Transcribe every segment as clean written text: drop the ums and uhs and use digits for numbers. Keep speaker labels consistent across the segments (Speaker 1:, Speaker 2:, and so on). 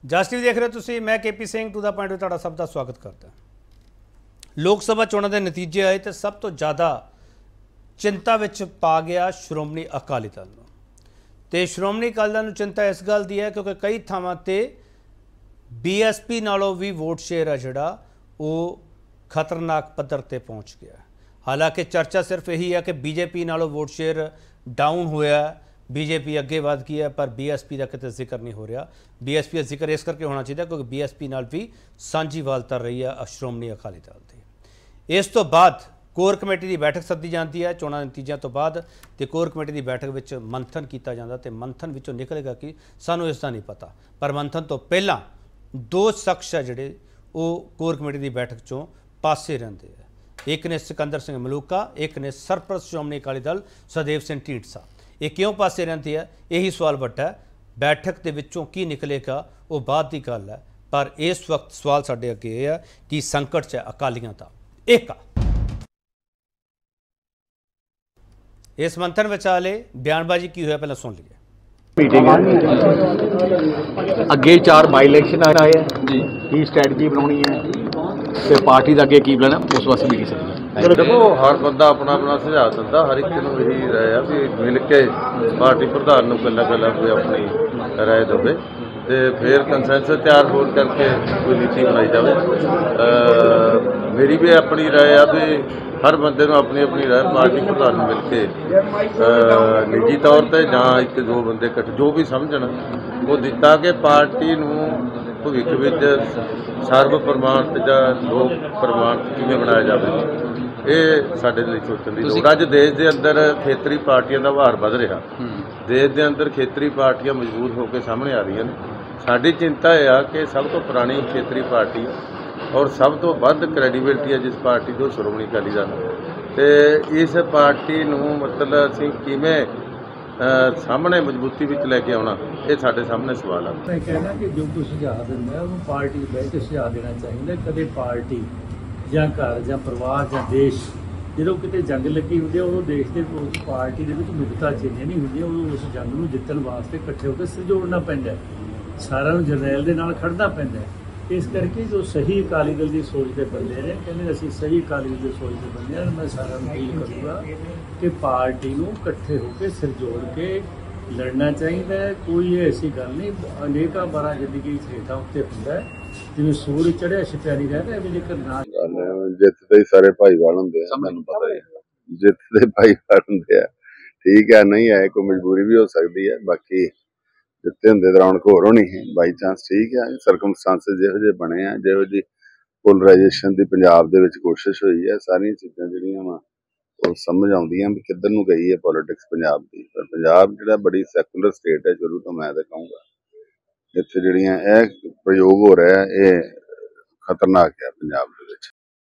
Speaker 1: ਜਸ TV ਦੇਖ ਰਹੇ ਹੋ ਤੁਸੀਂ। मैं KP Singh to the point ਵਿੱਚ ਤੁਹਾਡਾ ਸਭ ਦਾ ਸਵਾਗਤ ਕਰਦਾ। ਲੋਕ ਸਭਾ ਚੋਣਾਂ ਦੇ ਨਤੀਜੇ ਆਏ ਤੇ ਸਭ ਤੋਂ ਜ਼ਿਆਦਾ ਚਿੰਤਾ ਵਿੱਚ ਪਾ ਗਿਆ ਸ਼੍ਰੋਮਣੀ ਅਕਾਲੀ ਦਲ ਨੂੰ। ਤੇ ਸ਼੍ਰੋਮਣੀ ਅਕਾਲੀ ਦਲ ਨੂੰ ਚਿੰਤਾ ਇਸ ਗੱਲ ਦੀ ਹੈ ਕਿਉਂਕਿ ਕਈ ਥਾਵਾਂ ਤੇ BSP ਨਾਲੋਂ ਵੀ ਵੋਟ ਸ਼ੇਅਰ ਹੈ ਜਿਹੜਾ ਉਹ ਖਤਰਨਾਕ ਪੱਧਰ ਤੇ ਪਹੁੰਚ ਗਿਆ। ਹਾਲਾਂਕਿ ਚਰਚਾ ਸਿਰਫ ਇਹੀ है कि BJP ਨਾਲੋਂ ਵੋਟ ਸ਼ੇਅਰ डाउन होया, BJP अगे वध गई है, पर BSP का कितने जिक्र नहीं हो रहा। BSP का जिक्र इस करके होना चाहिए क्योंकि BSP नाल भी सांझीवाल तर रही है श्रोमणी अकाली दल की। इस तो बाद कोर कमेटी की बैठक सद्दी जाती है चोणां नतीजों तो बाद, तो कोर कमेटी की बैठक में मंथन किया जाता तो मंथन विचों निकलेगा कि सानू इसका नहीं पता, पर मंथन तो पहला दो शख्स है जिहड़े वो कोर कमेटी की बैठक चों पासे रहिंदे हैं। एक ने सिकंदर सिंह मलूका, एक ने सरप्रस्त श्रोमणी अकाली दल सुखदेव सिंह ढींडसा। ये क्यों पासे रहती है, यही सवाल वड्डा है। बैठक के विचों की निकलेगा वो बाद की गल है, पर इस वक्त सवाल साडे अगे है कि संकट है अकालियां दा एक। इस मंथन विचाले बयानबाजी की हुई पहले सुन लीजिए।
Speaker 2: मीटिंग है अगे 4 बाई इलेक्शन आए हैं जी, की स्ट्रैटजी बनानी है ਤੇ ਪਾਰਟੀ ਦਾ ਅੱਗੇ ਕੀ ਪਲਾਨ ਹੈ ਉਸ ਵਾਸਤੇ ਵੀ ਕਿਸੇ
Speaker 3: देखो हर बंदा अपना अपना सुझाव दिंदा, हर एक नूं यही राय है भी मिल के पार्टी प्रधान नूं कल्ला कल्ला कोई अपनी राय देवे ते फिर कंसेंसस तैयार हो करके कोई नीति बनाई जाए। मेरी भी अपनी राय है भी हर बंदे नूं अपनी अपनी राय पार्टी प्रधान नूं मिल के निजी तौर पर जां एक दो बंदे इकट्ठे जो भी समझण वो दिता कि पार्टी नूं भविख विच सर्व प्रमाणित ਜਾਂ ਲੋਕ ਪ੍ਰਮਾਣਿਤ ਕਿਵੇਂ ਬਣਾਇਆ ਜਾਵੇ, ਇਹ ਸਾਡੇ ਲਈ ਸੋਚਣ ਦੀ ਲੋੜ। ਅੱਜ ਦੇਸ਼ ਦੇ ਅੰਦਰ ਖੇਤਰੀ ਪਾਰਟੀਆਂ ਦਾ ਭਾਰ ਵੱਧ ਰਿਹਾ, ਦੇਸ਼ ਦੇ ਅੰਦਰ ਖੇਤਰੀ ਪਾਰਟੀਆਂ ਮਜ਼ਬੂਤ ਹੋ ਕੇ ਸਾਹਮਣੇ ਆ ਰਹੀਆਂ ਨੇ। ਸਾਡੀ ਚਿੰਤਾ ਇਹ ਆ ਕਿ ਸਭ ਤੋਂ ਪੁਰਾਣੀ ਖੇਤਰੀ ਪਾਰਟੀ ਔਰ ਸਭ ਤੋਂ ਵੱਧ ਕ੍ਰੈਡੀਬਿਲਿਟੀ ਹੈ ਜਿਸ ਪਾਰਟੀ ਦੀ, ਸ਼੍ਰੋਮਣੀ ਅਕਾਲੀ ਦਲ, ਤੇ ਇਸ ਪਾਰਟੀ ਨੂੰ ਮਤਲਬ ਅਸੀਂ ਕਿਵੇਂ ਸਾਹਮਣੇ ਮਜ਼ਬੂਤੀ ਵਿੱਚ ਲੈ ਕੇ ਆਉਣਾ, ਇਹ ਸਾਡੇ ਸਾਹਮਣੇ ਸਵਾਲ ਆ।
Speaker 4: मैं कहना कि जो कोई सुझाव दिंदा है वो पार्टी बह के सुझाव देना चाहिए। कदे पार्टी ਜਾਂ ਘਰ ਜਾਂ ਪਰਿਵਾਰ ਜਾਂ ਦੇਸ਼ ਜਦੋਂ ਕਿਤੇ ਜੰਗ ਲੱਗੀ ਹੁੰਦੀ ਹੈ ਉਦੋਂ ਦੇਸ਼ ਦੇ ਉਸ ਪਾਰਟੀ ਦੇ ਵਿੱਚ ਨੁਕਤਾ ਚੀਜ਼ਾਂ ਨਹੀਂ ਹੁੰਦੀਆਂ, ਉਦੋਂ ਉਸ ਜੰਗ ਨੂੰ ਜਿੱਤਣ ਵਾਸਤੇ ਇਕੱਠੇ ਹੋ ਕੇ ਸਹਿਯੋਗਣਾ ਪੈਂਦਾ, ਸਾਰਿਆਂ ਨੂੰ ਜਰਨੈਲ ਦੇ ਨਾਲ ਖੜਨਾ ਪੈਂਦਾ। ਇਸ ਕਰਕੇ ਜੋ ਸਹੀ ਅਕਾਲੀ ਦਲ ਦੀ ਸੋਚ ਦੇ ਬੰਦੇ ਨੇ, ਕਹਿੰਦੇ ਅਸੀਂ ਸਹੀ ਅਕਾਲੀ ਦਲ ਦੀ ਸੋਚ ਦੇ ਬੰਦੇ ਹਾਂ, ਮੈਂ ਸਾਰਿਆਂ ਨੂੰ ਅਪੀਲ ਕਰੂੰਗਾ ਕਿ ਪਾਰਟੀ ਨੂੰ ਇਕੱਠੇ ਹੋ ਕੇ ਸਿਰ ਜੋੜ ਕੇ ਲੜਨਾ ਚਾਹੀਦਾ ਹੈ। ਕੋਈ ਐਸੀ ਗੱਲ ਨਹੀਂ, ਅਨੇਕਾਂ ਵਾਰਾਂ ਜ਼ਿੰਦਗੀ ਹੇਠਾਂ ਉੱਤੇ ਹੁੰਦਾ ਜਿਵੇਂ ਸੂਰਜ ਚੜ੍ਹਿਆ ਛਿਪਿਆ ਨਹੀਂ ਰਹਿੰਦਾ, ਐਵੇਂ ਜੇਕਰ ਨਾ
Speaker 3: ਜਿੱਤ ਦੇ ਹੀ ਸਾਰੇ ਭਾਈਵਾਲ ਹੁੰਦੇ ਆ, ਮੈਨੂੰ ਪਤਾ ਹੀ ਹੈ ਜਿੱਤ ਦੇ ਭਾਈਵਾਲ ਹੁੰਦੇ ਆ। ਠੀਕ ਹੈ, ਨਹੀਂ ਆਏ ਕੋਈ ਮਜਬੂਰੀ ਵੀ ਹੋ ਸਕਦੀ ਹੈ, ਬਾਕੀ ਜਿੱਤੇ ਹੁੰਦੇ ਤਾਂ ਰੌਣਕ ਹੋਰ ਹੋਣੀ ਹੈ ਬਾਈ ਚਾਂਸ। ਠੀਕ ਹੈ, ਸਰਕਮਸਟੈਂਸਿਸ ਜਿਹੋ ਜਿਹੇ ਬਣੇ ਆ, ਜਿਹੋ ਜਿਹੀ ਪੋਲਰਾਈਜੇਸ਼ਨ ਦੀ ਪੰਜਾਬ ਦੇ ਵਿੱਚ ਕੋਸ਼ਿਸ਼ ਹੋਈ ਹੈ, ਸਾਰੀਆਂ ਚੀਜ਼ਾਂ ਜਿਹੜੀਆਂ ਵਾ ਉਹ ਸਮਝ ਆਉਂਦੀਆਂ ਵੀ ਕਿੱਧਰ ਨੂੰ ਗਈ ਹੈ ਪੋਲੀਟਿਕਸ ਪੰਜਾਬ ਦੀ। ਪਰ ਪੰਜਾਬ ਜਿਹੜਾ ਬੜੀ ਸੈਕੂਲਰ ਸਟੇਟ ਹੈ ਸ਼ੁਰੂ ਤੋਂ, ਮੈਂ ਤਾਂ ਕਹੂੰਗਾ ਇੱਥੇ ਜਿਹੜੀਆਂ ਇਹ ਪ੍ਰਯੋਗ ਹੋ ਰਿਹਾ ਇਹ ਖਤਰਨਾਕ ਹੈ ਪੰਜਾਬ ਦੇ ਵਿੱਚ।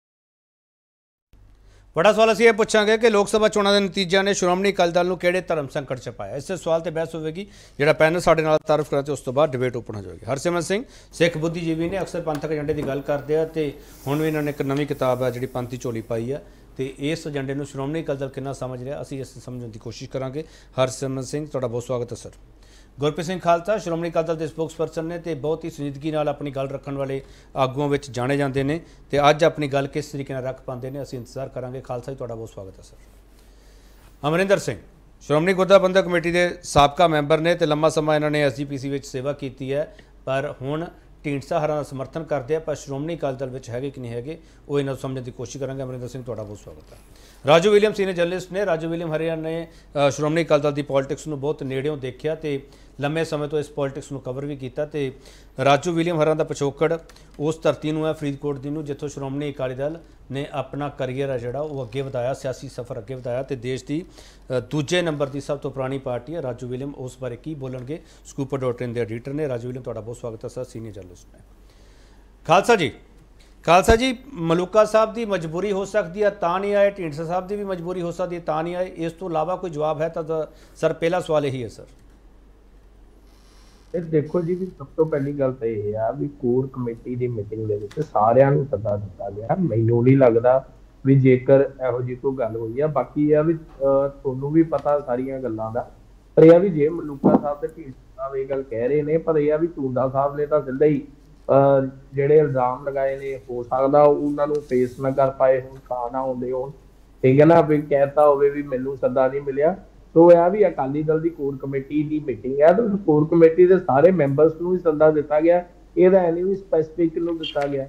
Speaker 1: बड़ा सवाल असीं ये पूछांगे कि लोक सभा चोणां दे नतीजिਆਂ ने श्रोमणी अकाली दल नूं किहड़े धर्म संकट च पाया। इस सवाल ते बहस होगी, जिहड़ा पैनल साडे नाल तारफ करा ते उस तो बाद डिबेट ओपन हो जाएगी। हरसिमरत सिंह सिख बुद्धिजीवी ने अक्सर पंथक एजेंडे की गल करते हैं तो हुण भी इन्होंने एक नवीं किताब है जिहड़ी पंथी झोली पाई है, तो इस एजेंडे नूं श्रोमणी अकाली दल कितना समझ रहा असीं इस समझण दी कोशिश करांगे। हरसिमरत सिंह तुहाडा बहुत स्वागत है सर। गुरप्रीत सिंह खालसा श्रोमणी अकाली दल के स्पोक्सपर्सन ने तो बहुत ही संजीदगी नाल अपनी गल रखने वाले आगुओं में जाने जाते हैं, तो अज अपनी गल किस तरीके नाल रख पाते हैं असीं इंतजार करांगे। खालसा जी तुहाडा बहुत स्वागत है सर। अमरिंदर सिंह श्रोमणी गुरद्वारा प्रबंधक कमेटी के साबका मैंबर ने, तो लंबा समय इन्होंने SGPC में सेवा की है, पर हुण ढींडसा हरां दा समर्थन करते हैं, पर श्रोमणी अकाली दल में है कि नहीं है वो इन्होंने समझने की कोशिश करांगे। अमरिंदर सिंह तुहाडा बहुत स्वागत है। राजू विलियम सीनियर जर्नलिस्ट ने, राजू विलियम हरियाणा ने श्रोमणी अकाली दल की पॉलिटिक्स में बहुत नेड़ियों देखा तो लंबे समय तो इस पॉलिटिक्स में कवर भी किया। तो राजू विलियम हरियाणा का पिछोकड़ उस धरती है फरीदकोट की जिथों श्रोमणी अकाली दल ने अपना करियर है जोड़ा वो अगे वधाया, सियासी सफ़र अगे वधाया, तो देश की दूजे नंबर की सब तो पुरानी पार्टी है। राजू विलियम उस बारे की बोलणगे, Scooper.in के एडिटर ने। राजू विलियम तुहाडा बहुत स्वागत है सर, सीनियर जर्नलिस्ट ने। खालसा जी मलूका साहब की मजबूरी हो सकती है तां नहीं आए, ढींडसा साहब की भी मजबूरी हो सकती है तां नहीं आए, इस तो इलावा कोई जवाब है तो सर पहला सवाल यही है सर।
Speaker 5: देखो जी भी सब तो पहली गल तो यह है भी कोर कमेटी की मीटिंग दे विच सारिਆਂ ਨੂੰ सदा दिता गया। मैनूं नहीं लगता भी जेकर इहो जी कोई गल हुई है, बाकी यह भी तुहानूं भी पता सारियां गल्लां दा, पर यह भी जे मलूका साहब ते ढींडसा ਸਾਹਿਬ ਇਹ ਗੱਲ ਕਹਿ ਰਹੇ ਨੇ, ਪਰ ਇਹ ਆ ਵੀ ਝੂੰਦਾ ਸਾਹਿਬ ਨੇ ਤਾਂ ਸਿੱਧਾ ਹੀ ਜਿਹੜੇ ਇਲਜ਼ਾਮ ਲਗਾਏ ਨੇ, ਹੋ ਸਕਦਾ ਉਹਨਾਂ ਨੂੰ ਫੇਸ ਨਾ ਕਰ ਪਾਏ ਹੁਣ, ਤਾਂ ਨਾ ਆਉਂਦੇ ਹੋਣ, ਠੀਕ ਹੈ ਨਾ, ਵੀ ਕਹਿਤਾ ਹੋਵੇ ਵੀ ਮੈਨੂੰ ਸੱਦਾ ਨਹੀਂ ਮਿਲਿਆ। ਸੋ ਇਹ ਵੀ ਅਕਾਲੀ ਦਲ ਦੀ ਕੋਰ ਕਮੇਟੀ ਦੀ ਮੀਟਿੰਗ ਹੈ, ਤੇ ਕੋਰ ਕਮੇਟੀ ਦੇ ਸਾਰੇ ਮੈਂਬਰਸ ਨੂੰ ਹੀ ਸੱਦਾ ਦਿੱਤਾ ਗਿਆ, ਇਹਦਾ ਨਹੀਂ ਵੀ ਸਪੈਸੀਫਿਕ ਨੂੰ ਦਿੱਤਾ ਗਿਆ।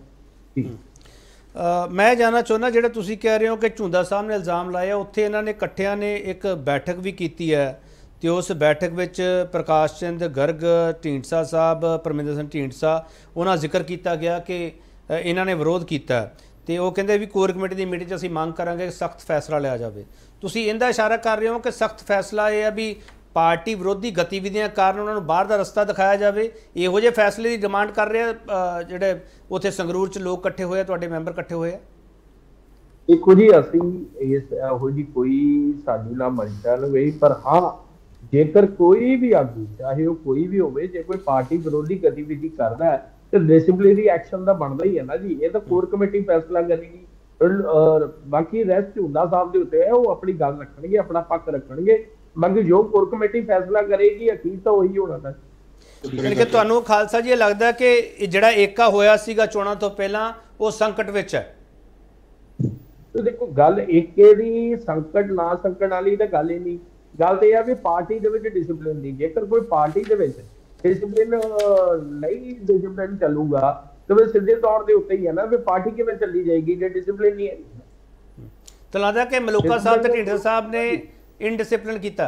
Speaker 1: ਮੈਂ ਜਾਣਨਾ ਚਾਹੁੰਦਾ, ਜਿਹੜਾ ਤੁਸੀਂ ਕਹਿ ਰਹੇ ਹੋ ਕਿ ਝੂੰਦਾ ਸਾਹਿਬ ਨੇ ਇਲਜ਼ਾਮ ਲਾਇਆ, ਉੱਥੇ ਇਹਨਾਂ ਨੇ ਇਕੱਠਿਆਂ ਨੇ ਇੱਕ ਬੈਠਕ ਵੀ ਕੀਤੀ ਹੈ, ਤੇ ਉਸ ਬੈਠਕ ਵਿੱਚ ਪ੍ਰਕਾਸ਼ ਚੰਦ ਗਰਗ, ਢੀਂਡਸਾ ਸਾਹਿਬ, ਪਰਮਿੰਦਰ ਸਿੰਘ ਢੀਂਡਸਾ, ਉਹਨਾਂ ਜ਼ਿਕਰ ਕੀਤਾ ਗਿਆ ਕਿ ਇਹਨਾਂ ਨੇ ਵਿਰੋਧ ਕੀਤਾ, ਤੇ ਉਹ ਕਹਿੰਦੇ ਵੀ ਕੋਰ ਕਮੇਟੀ ਦੀ ਮੀਟਿੰਗ 'ਚ ਅਸੀਂ ਮੰਗ ਕਰਾਂਗੇ ਕਿ ਸਖਤ ਫੈਸਲਾ ਲਿਆ ਜਾਵੇ। ਤੁਸੀਂ ਇਹਦਾ ਇਸ਼ਾਰਾ ਕਰ ਰਹੇ ਹੋ ਕਿ ਸਖਤ ਫੈਸਲਾ ਇਹ ਹੈ ਵੀ ਪਾਰਟੀ ਵਿਰੋਧੀ ਗਤੀਵਿਧੀਆਂ ਕਾਰਨ ਉਹਨਾਂ ਨੂੰ ਬਾਹਰ ਦਾ ਰਸਤਾ ਦਿਖਾਇਆ ਜਾਵੇ, ਇਹੋ ਜਿਹੇ ਫੈਸਲੇ ਦੀ ਡਿਮਾਂਡ ਕਰ ਰਹੇ ਆ ਜਿਹੜੇ ਉੱਥੇ ਸੰਗਰੂਰ 'ਚ ਲੋਕ ਇਕੱਠੇ ਹੋਏ ਆ, ਤੁਹਾਡੇ ਮੈਂਬਰ ਇਕੱਠੇ ਹੋਏ ਆ?
Speaker 5: ਦੇਖੋ ਜੀ, ਅਸੀਂ ਇਹੋ ਜਿਹੀ ਕੋਈ ਸਾਡੀ ਨਾ ਮੰਸ਼ਾ ਨਹੀਂ, ਪਰ ਹਾਂ ਜੇਕਰ ਕੋਈ ਵੀ ਆਗੂ, ਚਾਹੇ ਉਹ ਕੋਈ ਵੀ ਹੋਵੇ, ਜੇ ਕੋਈ ਪਾਰਟੀ ਵਿਰੋਧੀ ਗਤੀਵਿਧੀ ਕਰਦਾ ਹੈ ਤੇ ਡਿਸਪਲਿਨਰੀ ਐਕਸ਼ਨ ਦਾ ਬਣਦਾ ਹੀ ਹੈ ਨਾ ਜੀ, ਇਹ ਤਾਂ ਕੋਰ ਕਮੇਟੀ ਫੈਸਲਾ ਕਰੇਗੀ। ਬਾਕੀ ਰੈਸਟ ਝੂੰਦਾ ਸਾਹਿਬ ਦੇ ਉੱਤੇ ਹੈ, ਉਹ ਆਪਣੀ ਗੱਲ ਰੱਖਣਗੇ, ਆਪਣਾ ਪੱਖ ਰੱਖਣਗੇ, ਬਾਕੀ ਜੋ ਕੋਰ ਕਮੇਟੀ ਫੈਸਲਾ ਕਰੇਗੀ ਅਖੀਰ ਤਾਂ ਉਹੀ ਹੋਣਾ ਹੈ।
Speaker 1: ਕਿ ਤੁਹਾਨੂੰ ਖਾਲਸਾ ਜੀ ਇਹ ਲੱਗਦਾ ਕਿ ਜਿਹੜਾ ਏਕਾ ਹੋਇਆ ਸੀਗਾ ਚੋਣਾਂ ਤੋਂ ਪਹਿਲਾਂ, ਉਹ ਸੰਕਟ ਵਿੱਚ ਹੈ?
Speaker 5: ਤੇ ਦੇਖੋ, ਗੱਲ ਏਕੇ ਦੀ ਸੰਕਟ ਨਾ ਸੰਕਟ ਵਾਲੀ ਤਾਂ ਗੱਲ ਹੀ ਨਹੀਂ, ਗੱਲ ਤੇ ਇਹ ਆ ਵੀ ਪਾਰਟੀ ਦੇ ਵਿੱਚ ਡਿਸਪਲਿਨ ਦੀ, ਜੇਕਰ ਕੋਈ ਪਾਰਟੀ ਦੇ ਵਿੱਚ ਡਿਸਪਲਿਨ ਨਹੀਂ, ਡਿਸਪਲਿਨ ਚੱਲੂਗਾ ਤੇ ਫਿਰ ਸਿੱਧੇ ਤੌਰ ਦੇ ਉੱਤੇ ਹੀ ਹੈ ਨਾ ਵੀ ਪਾਰਟੀ ਕਿਵੇਂ ਚੱਲੀ ਜਾਏਗੀ ਜੇ ਡਿਸਪਲਿਨ ਨਹੀਂ ਹੈ।
Speaker 1: ਤਾਂ ਲੱਗਦਾ ਕਿ ਮਲੂਕਾ ਸਾਹਿਬ ਤੇ ਢੀਂਡਸਾ ਸਾਹਿਬ ਨੇ ਇਨਡਿਸਪਲਿਨ ਕੀਤਾ?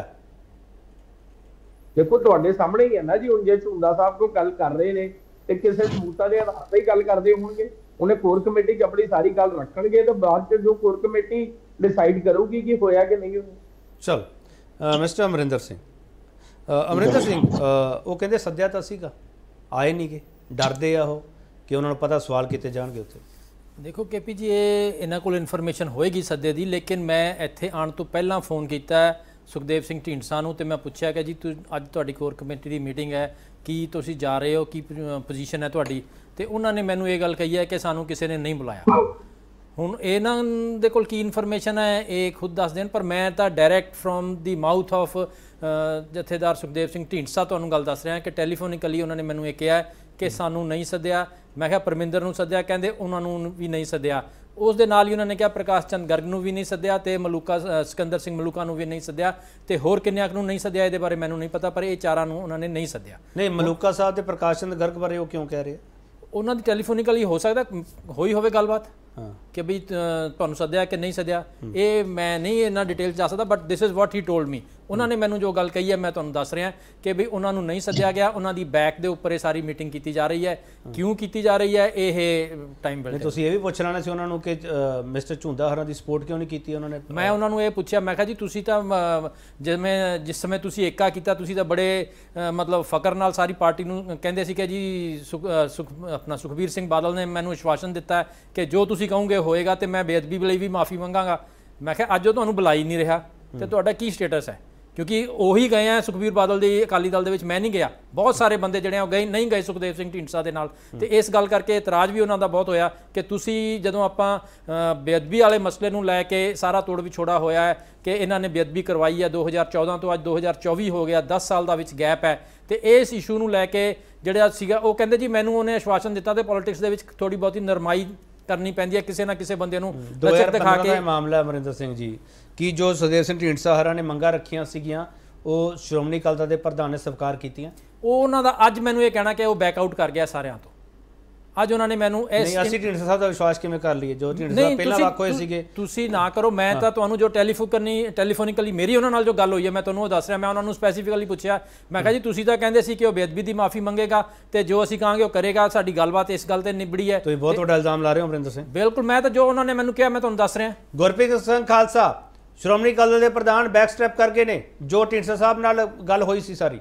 Speaker 5: ਦੇਖੋ ਤੁਹਾਡੇ ਸਾਹਮਣੇ ਹੀ ਹੈ ਨਾ ਜੀ, ਹੁਣ ਜੇ ਝੂੰਦਾ ਸਾਹਿਬ ਕੋਲ ਗੱਲ ਕਰ ਰਹੇ ਨੇ ਤੇ ਕਿਸੇ ਸਬੂਤਾਂ ਦੇ ਆਧਾਰ ਤੇ ਹੀ ਗੱਲ ਕਰਦੇ ਹੋਣਗੇ, ਉਹਨੇ ਕੋਰ ਕਮੇਟੀ 'ਚ ਆਪਣੀ ਸਾਰੀ ਗੱਲ ਰੱਖਣਗੇ ਤੇ ਬਾਅਦ 'ਚ ਜੋ ਕੋਰ ਕਮੇਟੀ ਡਿਸਾਈਡ ਕਰੂਗੀ ਕਿ ਹੋਇਆ ਕਿ ਨਹੀਂ ਹੋਇਆ।
Speaker 1: ਚਲ ਮਿਸਟਰ ਅਮਰਿੰਦਰ ਸਿੰਘ, ਅਮਰਿੰਦਰ ਸਿੰਘ ਉਹ ਕਹਿੰਦੇ ਸੱਦਿਆ ਤਾਂ ਸੀਗਾ, ਆਏ ਨਹੀਂ ਗੇ, ਡਰਦੇ ਆ ਉਹ ਕਿ ਉਹਨਾਂ ਨੂੰ ਪਤਾ ਸਵਾਲ ਕੀਤੇ ਜਾਣਗੇ ਉੱਥੇ।
Speaker 6: ਦੇਖੋ ਕੇਪੀ ਜੀ, ਇਹ ਇਹਨਾਂ ਕੋਲ ਇਨਫੋਰਮੇਸ਼ਨ ਹੋਏਗੀ ਸੱਦੇ ਦੀ, ਲੇਕਿਨ ਮੈਂ ਇੱਥੇ ਆਉਣ ਤੋਂ ਪਹਿਲਾਂ ਫੋਨ ਕੀਤਾ ਸੁਖਦੇਵ ਸਿੰਘ ਢੀਂਡਸਾ ਨੂੰ, ਤੇ ਮੈਂ ਪੁੱਛਿਆ ਕਿ ਜੀ ਅੱਜ ਤੁਹਾਡੀ ਕੋਰ ਕਮੇਟੀ ਦੀ ਮੀਟਿੰਗ ਹੈ, ਕੀ ਤੁਸੀਂ ਜਾ ਰਹੇ ਹੋ, ਕੀ ਪੋਜੀਸ਼ਨ ਹੈ ਤੁਹਾਡੀ? ਤੇ ਉਹਨਾਂ ਨੇ ਮੈਨੂੰ ਇਹ ਗੱਲ ਕਹੀ ਹੈ ਕਿ ਸਾਨੂੰ ਕਿਸੇ ਨੇ ਨਹੀਂ ਬੁਲਾਇਆ। ਹੁਣ ਇਹਨਾਂ ਦੇ ਕੋਲ ਕੀ ਇਨਫੋਰਮੇਸ਼ਨ ਹੈ ਇਹ ਖੁਦ ਦੱਸ ਦੇਣ, ਪਰ ਮੈਂ ਤਾਂ direct from the mouth of Jathedar Sukhdev Singh Dhindsa ਤੁਹਾਨੂੰ ਗੱਲ ਦੱਸ ਰਿਹਾ ਕਿ ਟੈਲੀਫੋਨਿਕਲੀ ਉਹਨਾਂ ਨੇ ਮੈਨੂੰ ਇਹ ਕਿਹਾ ਕਿ ਸਾਨੂੰ ਨਹੀਂ ਸੱਦਿਆ। ਮੈਂ ਕਿਹਾ ਪਰਮਿੰਦਰ ਨੂੰ ਸੱਦਿਆ, ਕਹਿੰਦੇ ਉਹਨਾਂ ਨੂੰ ਵੀ ਨਹੀਂ ਸੱਦਿਆ। ਉਸ ਦੇ ਨਾਲ ਹੀ ਉਹਨਾਂ ਨੇ ਕਿਹਾ ਪ੍ਰਕਾਸ਼ ਚੰਦ ਗਰਗ ਨੂੰ ਵੀ ਨਹੀਂ ਸੱਦਿਆ, ਤੇ ਮਲੂਕਾ ਸਿਕੰਦਰ ਸਿੰਘ ਮਲੂਕਾ ਨੂੰ ਵੀ ਨਹੀਂ ਸੱਦਿਆ, ਤੇ ਹੋਰ ਕਿੰਨਿਆਂ ਨੂੰ ਨਹੀਂ ਸੱਦਿਆ ਇਹਦੇ ਬਾਰੇ ਮੈਨੂੰ ਨਹੀਂ ਪਤਾ, ਪਰ ਇਹ ਚਾਰਾਂ ਨੂੰ ਉਹਨਾਂ ਨੇ ਨਹੀਂ ਸੱਦਿਆ।
Speaker 1: ਨਹੀਂ, ਮਲੂਕਾ ਸਾਹਿਬ ਤੇ ਪ੍ਰਕਾਸ਼ ਚੰਦ ਗਰਗ ਬਾਰੇ ਉਹ ਕਿਉਂ ਕਹਿ ਰਹੇ?
Speaker 6: ਉਹਨਾਂ ਦੀ ਟੈਲੀਫੋਨਿਕਲੀ ਹੋ ਸਕਦਾ ਹੋਈ ਹੋਵੇ ਗੱਲਬਾਤ ਕਿ ਬਈ ਤੁਹਾਨੂੰ ਸੱਦਿਆ ਕਿ ਨਹੀਂ ਸੱਦਿਆ, ਇਹ ਮੈਂ ਨਹੀਂ ਇਹਨਾਂ ਡਿਟੇਲ ਜਾ ਸਕਦਾ, but this is what he told me. ਉਹਨਾਂ ਨੇ ਮੈਨੂੰ ਜੋ ਗੱਲ ਕਹੀ ਹੈ ਮੈਂ ਤੁਹਾਨੂੰ ਦੱਸ ਰਿਹਾ ਕਿ ਬਈ ਉਹਨਾਂ ਨੂੰ ਨਹੀਂ ਸੱਦਿਆ ਗਿਆ, ਉਹਨਾਂ ਦੀ ਬੈਕ ਦੇ ਉੱਪਰ ਇਹ ਸਾਰੀ ਮੀਟਿੰਗ ਕੀਤੀ ਜਾ ਰਹੀ ਹੈ। ਕਿਉਂ ਕੀਤੀ ਜਾ ਰਹੀ ਹੈ ਇਹ ਟਾਈਮ ਵੇਲੇ
Speaker 1: ਤੁਸੀਂ ਇਹ ਵੀ ਪੁੱਛ ਲੈਣਾ ਸੀ ਉਹਨਾਂ ਨੂੰ ਕਿ ਮਿਸਟਰ ਝੂੰਦਾ ਹਰਾਂ ਦੀ ਸਪੋਰਟ ਕਿਉਂ ਨਹੀਂ ਕੀਤੀ ਉਹਨਾਂ ਨੇ?
Speaker 6: ਮੈਂ ਉਹਨਾਂ ਨੂੰ ਇਹ ਪੁੱਛਿਆ, ਮੈਂ ਕਿਹਾ ਜੀ ਤੁਸੀਂ ਤਾਂ ਜਿਸ ਸਮੇਂ ਤੁਸੀਂ ਏਕਾ ਕੀਤਾ, ਤੁਸੀਂ ਤਾਂ ਬੜੇ ਮਤਲਬ ਫਕਰ ਨਾਲ ਸਾਰੀ ਪਾਰਟੀ ਨੂੰ ਕਹਿੰਦੇ ਸੀ ਕਿ ਜੀ ਆਪਣਾ ਸੁਖਬੀਰ ਸਿੰਘ ਬਾਦਲ ਨੇ ਮੈਨੂੰ ਵਿਸ਼ਵਾਸਨ ਦਿੱਤਾ ਕਿ ਜੋ ਤੁਸੀਂ ਕਹੋਗੇ ਹੋਏਗਾ, ਤੇ ਮੈਂ ਬੇਅਦਬੀ ਲਈ ਵੀ ਮਾਫੀ ਮੰਗਾਂਗਾ। ਮੈਂ ਕਿਹਾ ਅੱਜ ਉਹ ਤੁਹਾਨੂੰ ਬੁਲਾ ਹੀ ਨਹੀਂ ਰਿਹਾ ਤੇ ਤੁਹਾਡਾ ਕੀ ਸਟੇਟਸ ਹੈ? ਕਿਉਂਕਿ ਉਹੀ ਗਏ ਆ ਸੁਖਬੀਰ ਬਾਦਲ ਦੀ ਅਕਾਲੀ ਦਲ ਦੇ ਵਿੱਚ, ਮੈਂ ਨਹੀਂ ਗਿਆ, ਬਹੁਤ ਸਾਰੇ ਬੰਦੇ ਜਿਹੜੇ ਆ ਗਏ ਨਹੀਂ ਗਏ ਸੁਖਦੇਵ ਸਿੰਘ ਢੀਂਡਸਾ ਦੇ ਨਾਲ, ਤੇ ਇਸ ਗੱਲ ਕਰਕੇ ਇਤਰਾਜ਼ ਵੀ ਉਹਨਾਂ ਦਾ ਬਹੁਤ ਹੋਇਆ ਕਿ ਤੁਸੀਂ ਜਦੋਂ ਆਪਾਂ ਬੇਅਦਬੀ ਵਾਲੇ ਮਸਲੇ ਨੂੰ ਲੈ ਕੇ ਸਾਰਾ ਤੋੜ ਵਿਛੋੜਾ ਹੋਇਆ ਹੈ ਕਿ ਇਹਨਾਂ ਨੇ ਬੇਅਦਬੀ ਕਰਵਾਈ ਹੈ 2014 ਤੋਂ ਅੱਜ 2024 ਹੋ ਗਿਆ, 10 ਸਾਲ ਦਾ ਵਿੱਚ ਗੈਪ ਹੈ, ਤੇ ਇਸ ਇਸ਼ੂ ਨੂੰ ਲੈ ਕੇ ਜਿਹੜਾ ਸੀਗਾ ਉਹ ਕਹਿੰਦੇ ਜੀ ਮੈਨੂੰ ਉਹਨੇ ਆਸ਼ਵਾਸਨ ਦਿੱਤਾ ਤੇ ਪੋਲਿਟਿਕਸ ਦੇ ਵਿੱਚ ਥੋੜੀ ਬਹੁਤੀ ਨਰਮਾਈ ਕਰਨੀ ਪੈਂਦੀ ਹੈ ਕਿਸੇ ਨਾ ਕਿਸੇ ਬੰਦੇ ਨੂੰ ਲਚਕ ਦਿਖਾ ਕੇ।
Speaker 1: ਮਾਮਲਾ ਅਮਰਿੰਦਰ ਸਿੰਘ ਜੀ, ਕੀ ਜੋ ਸੁਖਦੇਵ ਸਿੰਘ ਢੀਂਡਸਾ ਹਰਾਂ ਨੇ ਮੰਗਾਂ ਰੱਖੀਆਂ ਸੀਗੀਆਂ ਉਹ ਸ਼੍ਰੋਮਣੀ ਅਕਾਲੀ ਦਲ ਦੇ ਪ੍ਰਧਾਨ ਨੇ ਸਵੀਕਾਰ ਕੀਤੀਆਂ?
Speaker 6: ਉਹ ਉਹਨਾਂ ਦਾ ਅੱਜ ਮੈਨੂੰ ਇਹ ਕਹਿਣਾ ਕਿ ਉਹ ਬੈਕ ਆਊਟ ਕਰ ਗਿਆ ਸਾਰਿਆਂ ਤੋਂ। ਅੱਜ ਉਹਨਾਂ ਨੇ ਮੈਨੂੰ
Speaker 1: ਨਹੀਂ, ਅਸੀਂ ਢੀਂਡਸਾ ਸਾਹਿਬ ਦਾ ਵਿਸ਼ਵਾਸ ਕਿਵੇਂ ਕਰ ਲਈਏ? ਜੋ ਢੀਂਡਸਾ ਪਹਿਲਾਂ ਵਾਕ ਹੋਏ ਸੀਗੇ
Speaker 6: ਤੁਸੀਂ ਨਾ ਕਰੋ, ਮੈਂ ਤਾਂ ਤੁਹਾਨੂੰ ਜੋ ਟੈਲੀਫੋਨਿਕਲੀ ਮੇਰੀ ਉਹਨਾਂ ਨਾਲ ਜੋ ਗੱਲ ਹੋਈ ਹੈ ਮੈਂ ਤੁਹਾਨੂੰ ਉਹ ਦੱਸ ਰਿਹਾ। ਮੈਂ ਉਹਨਾਂ ਨੂੰ ਸਪੈਸੀਫਿਕਲੀ ਪੁੱਛਿਆ, ਮੈਂ ਕਿਹਾ ਜੀ ਤੁਸੀਂ ਤਾਂ ਕਹਿੰਦੇ ਸੀ ਕਿ ਉਹ ਬੇਅਦਬੀ ਦੀ ਮਾਫੀ ਮੰਗੇਗਾ ਤੇ ਜੋ ਅਸੀਂ ਕਹਾਂਗੇ ਉਹ ਕਰੇਗਾ, ਸਾਡੀ ਗੱਲਬਾਤ ਇਸ ਗੱਲ ਤੇ ਨਿਬੜੀ ਹੈ।
Speaker 1: ਤੁਸੀਂ ਬਹੁਤ ਵੱਡਾ ਇਲਜ਼ਾਮ ਲਾ ਰਹੇ ਹੋ ਅਮਰਿੰਦਰ ਸਿੰਘ।
Speaker 6: ਬਿਲਕੁਲ, ਮੈਂ ਤਾਂ ਜੋ ਉਹਨਾਂ ਨੇ ਮੈਨੂੰ ਕਿਹਾ ਮੈਂ ਤੁਹਾਨੂੰ ਦੱਸ ਰਿਹਾ।
Speaker 1: ਗੁਰਪ੍ਰੀਤ ਸਿੰਘ ਖਾਲਸਾ ਸ਼੍ਰੋਮਣੀ ਅਕਾਲੀ ਦਲ ਦੇ ਪ੍ਰਧਾਨ ਬੈਕ ਸਟੈਪ ਕਰ ਗਏ ਨੇ, ਜੋ ਢੀਂਡਸਾ ਸਾਹਿਬ ਨਾਲ ਗੱਲ ਹੋਈ ਸੀ ਸਾਰੀ।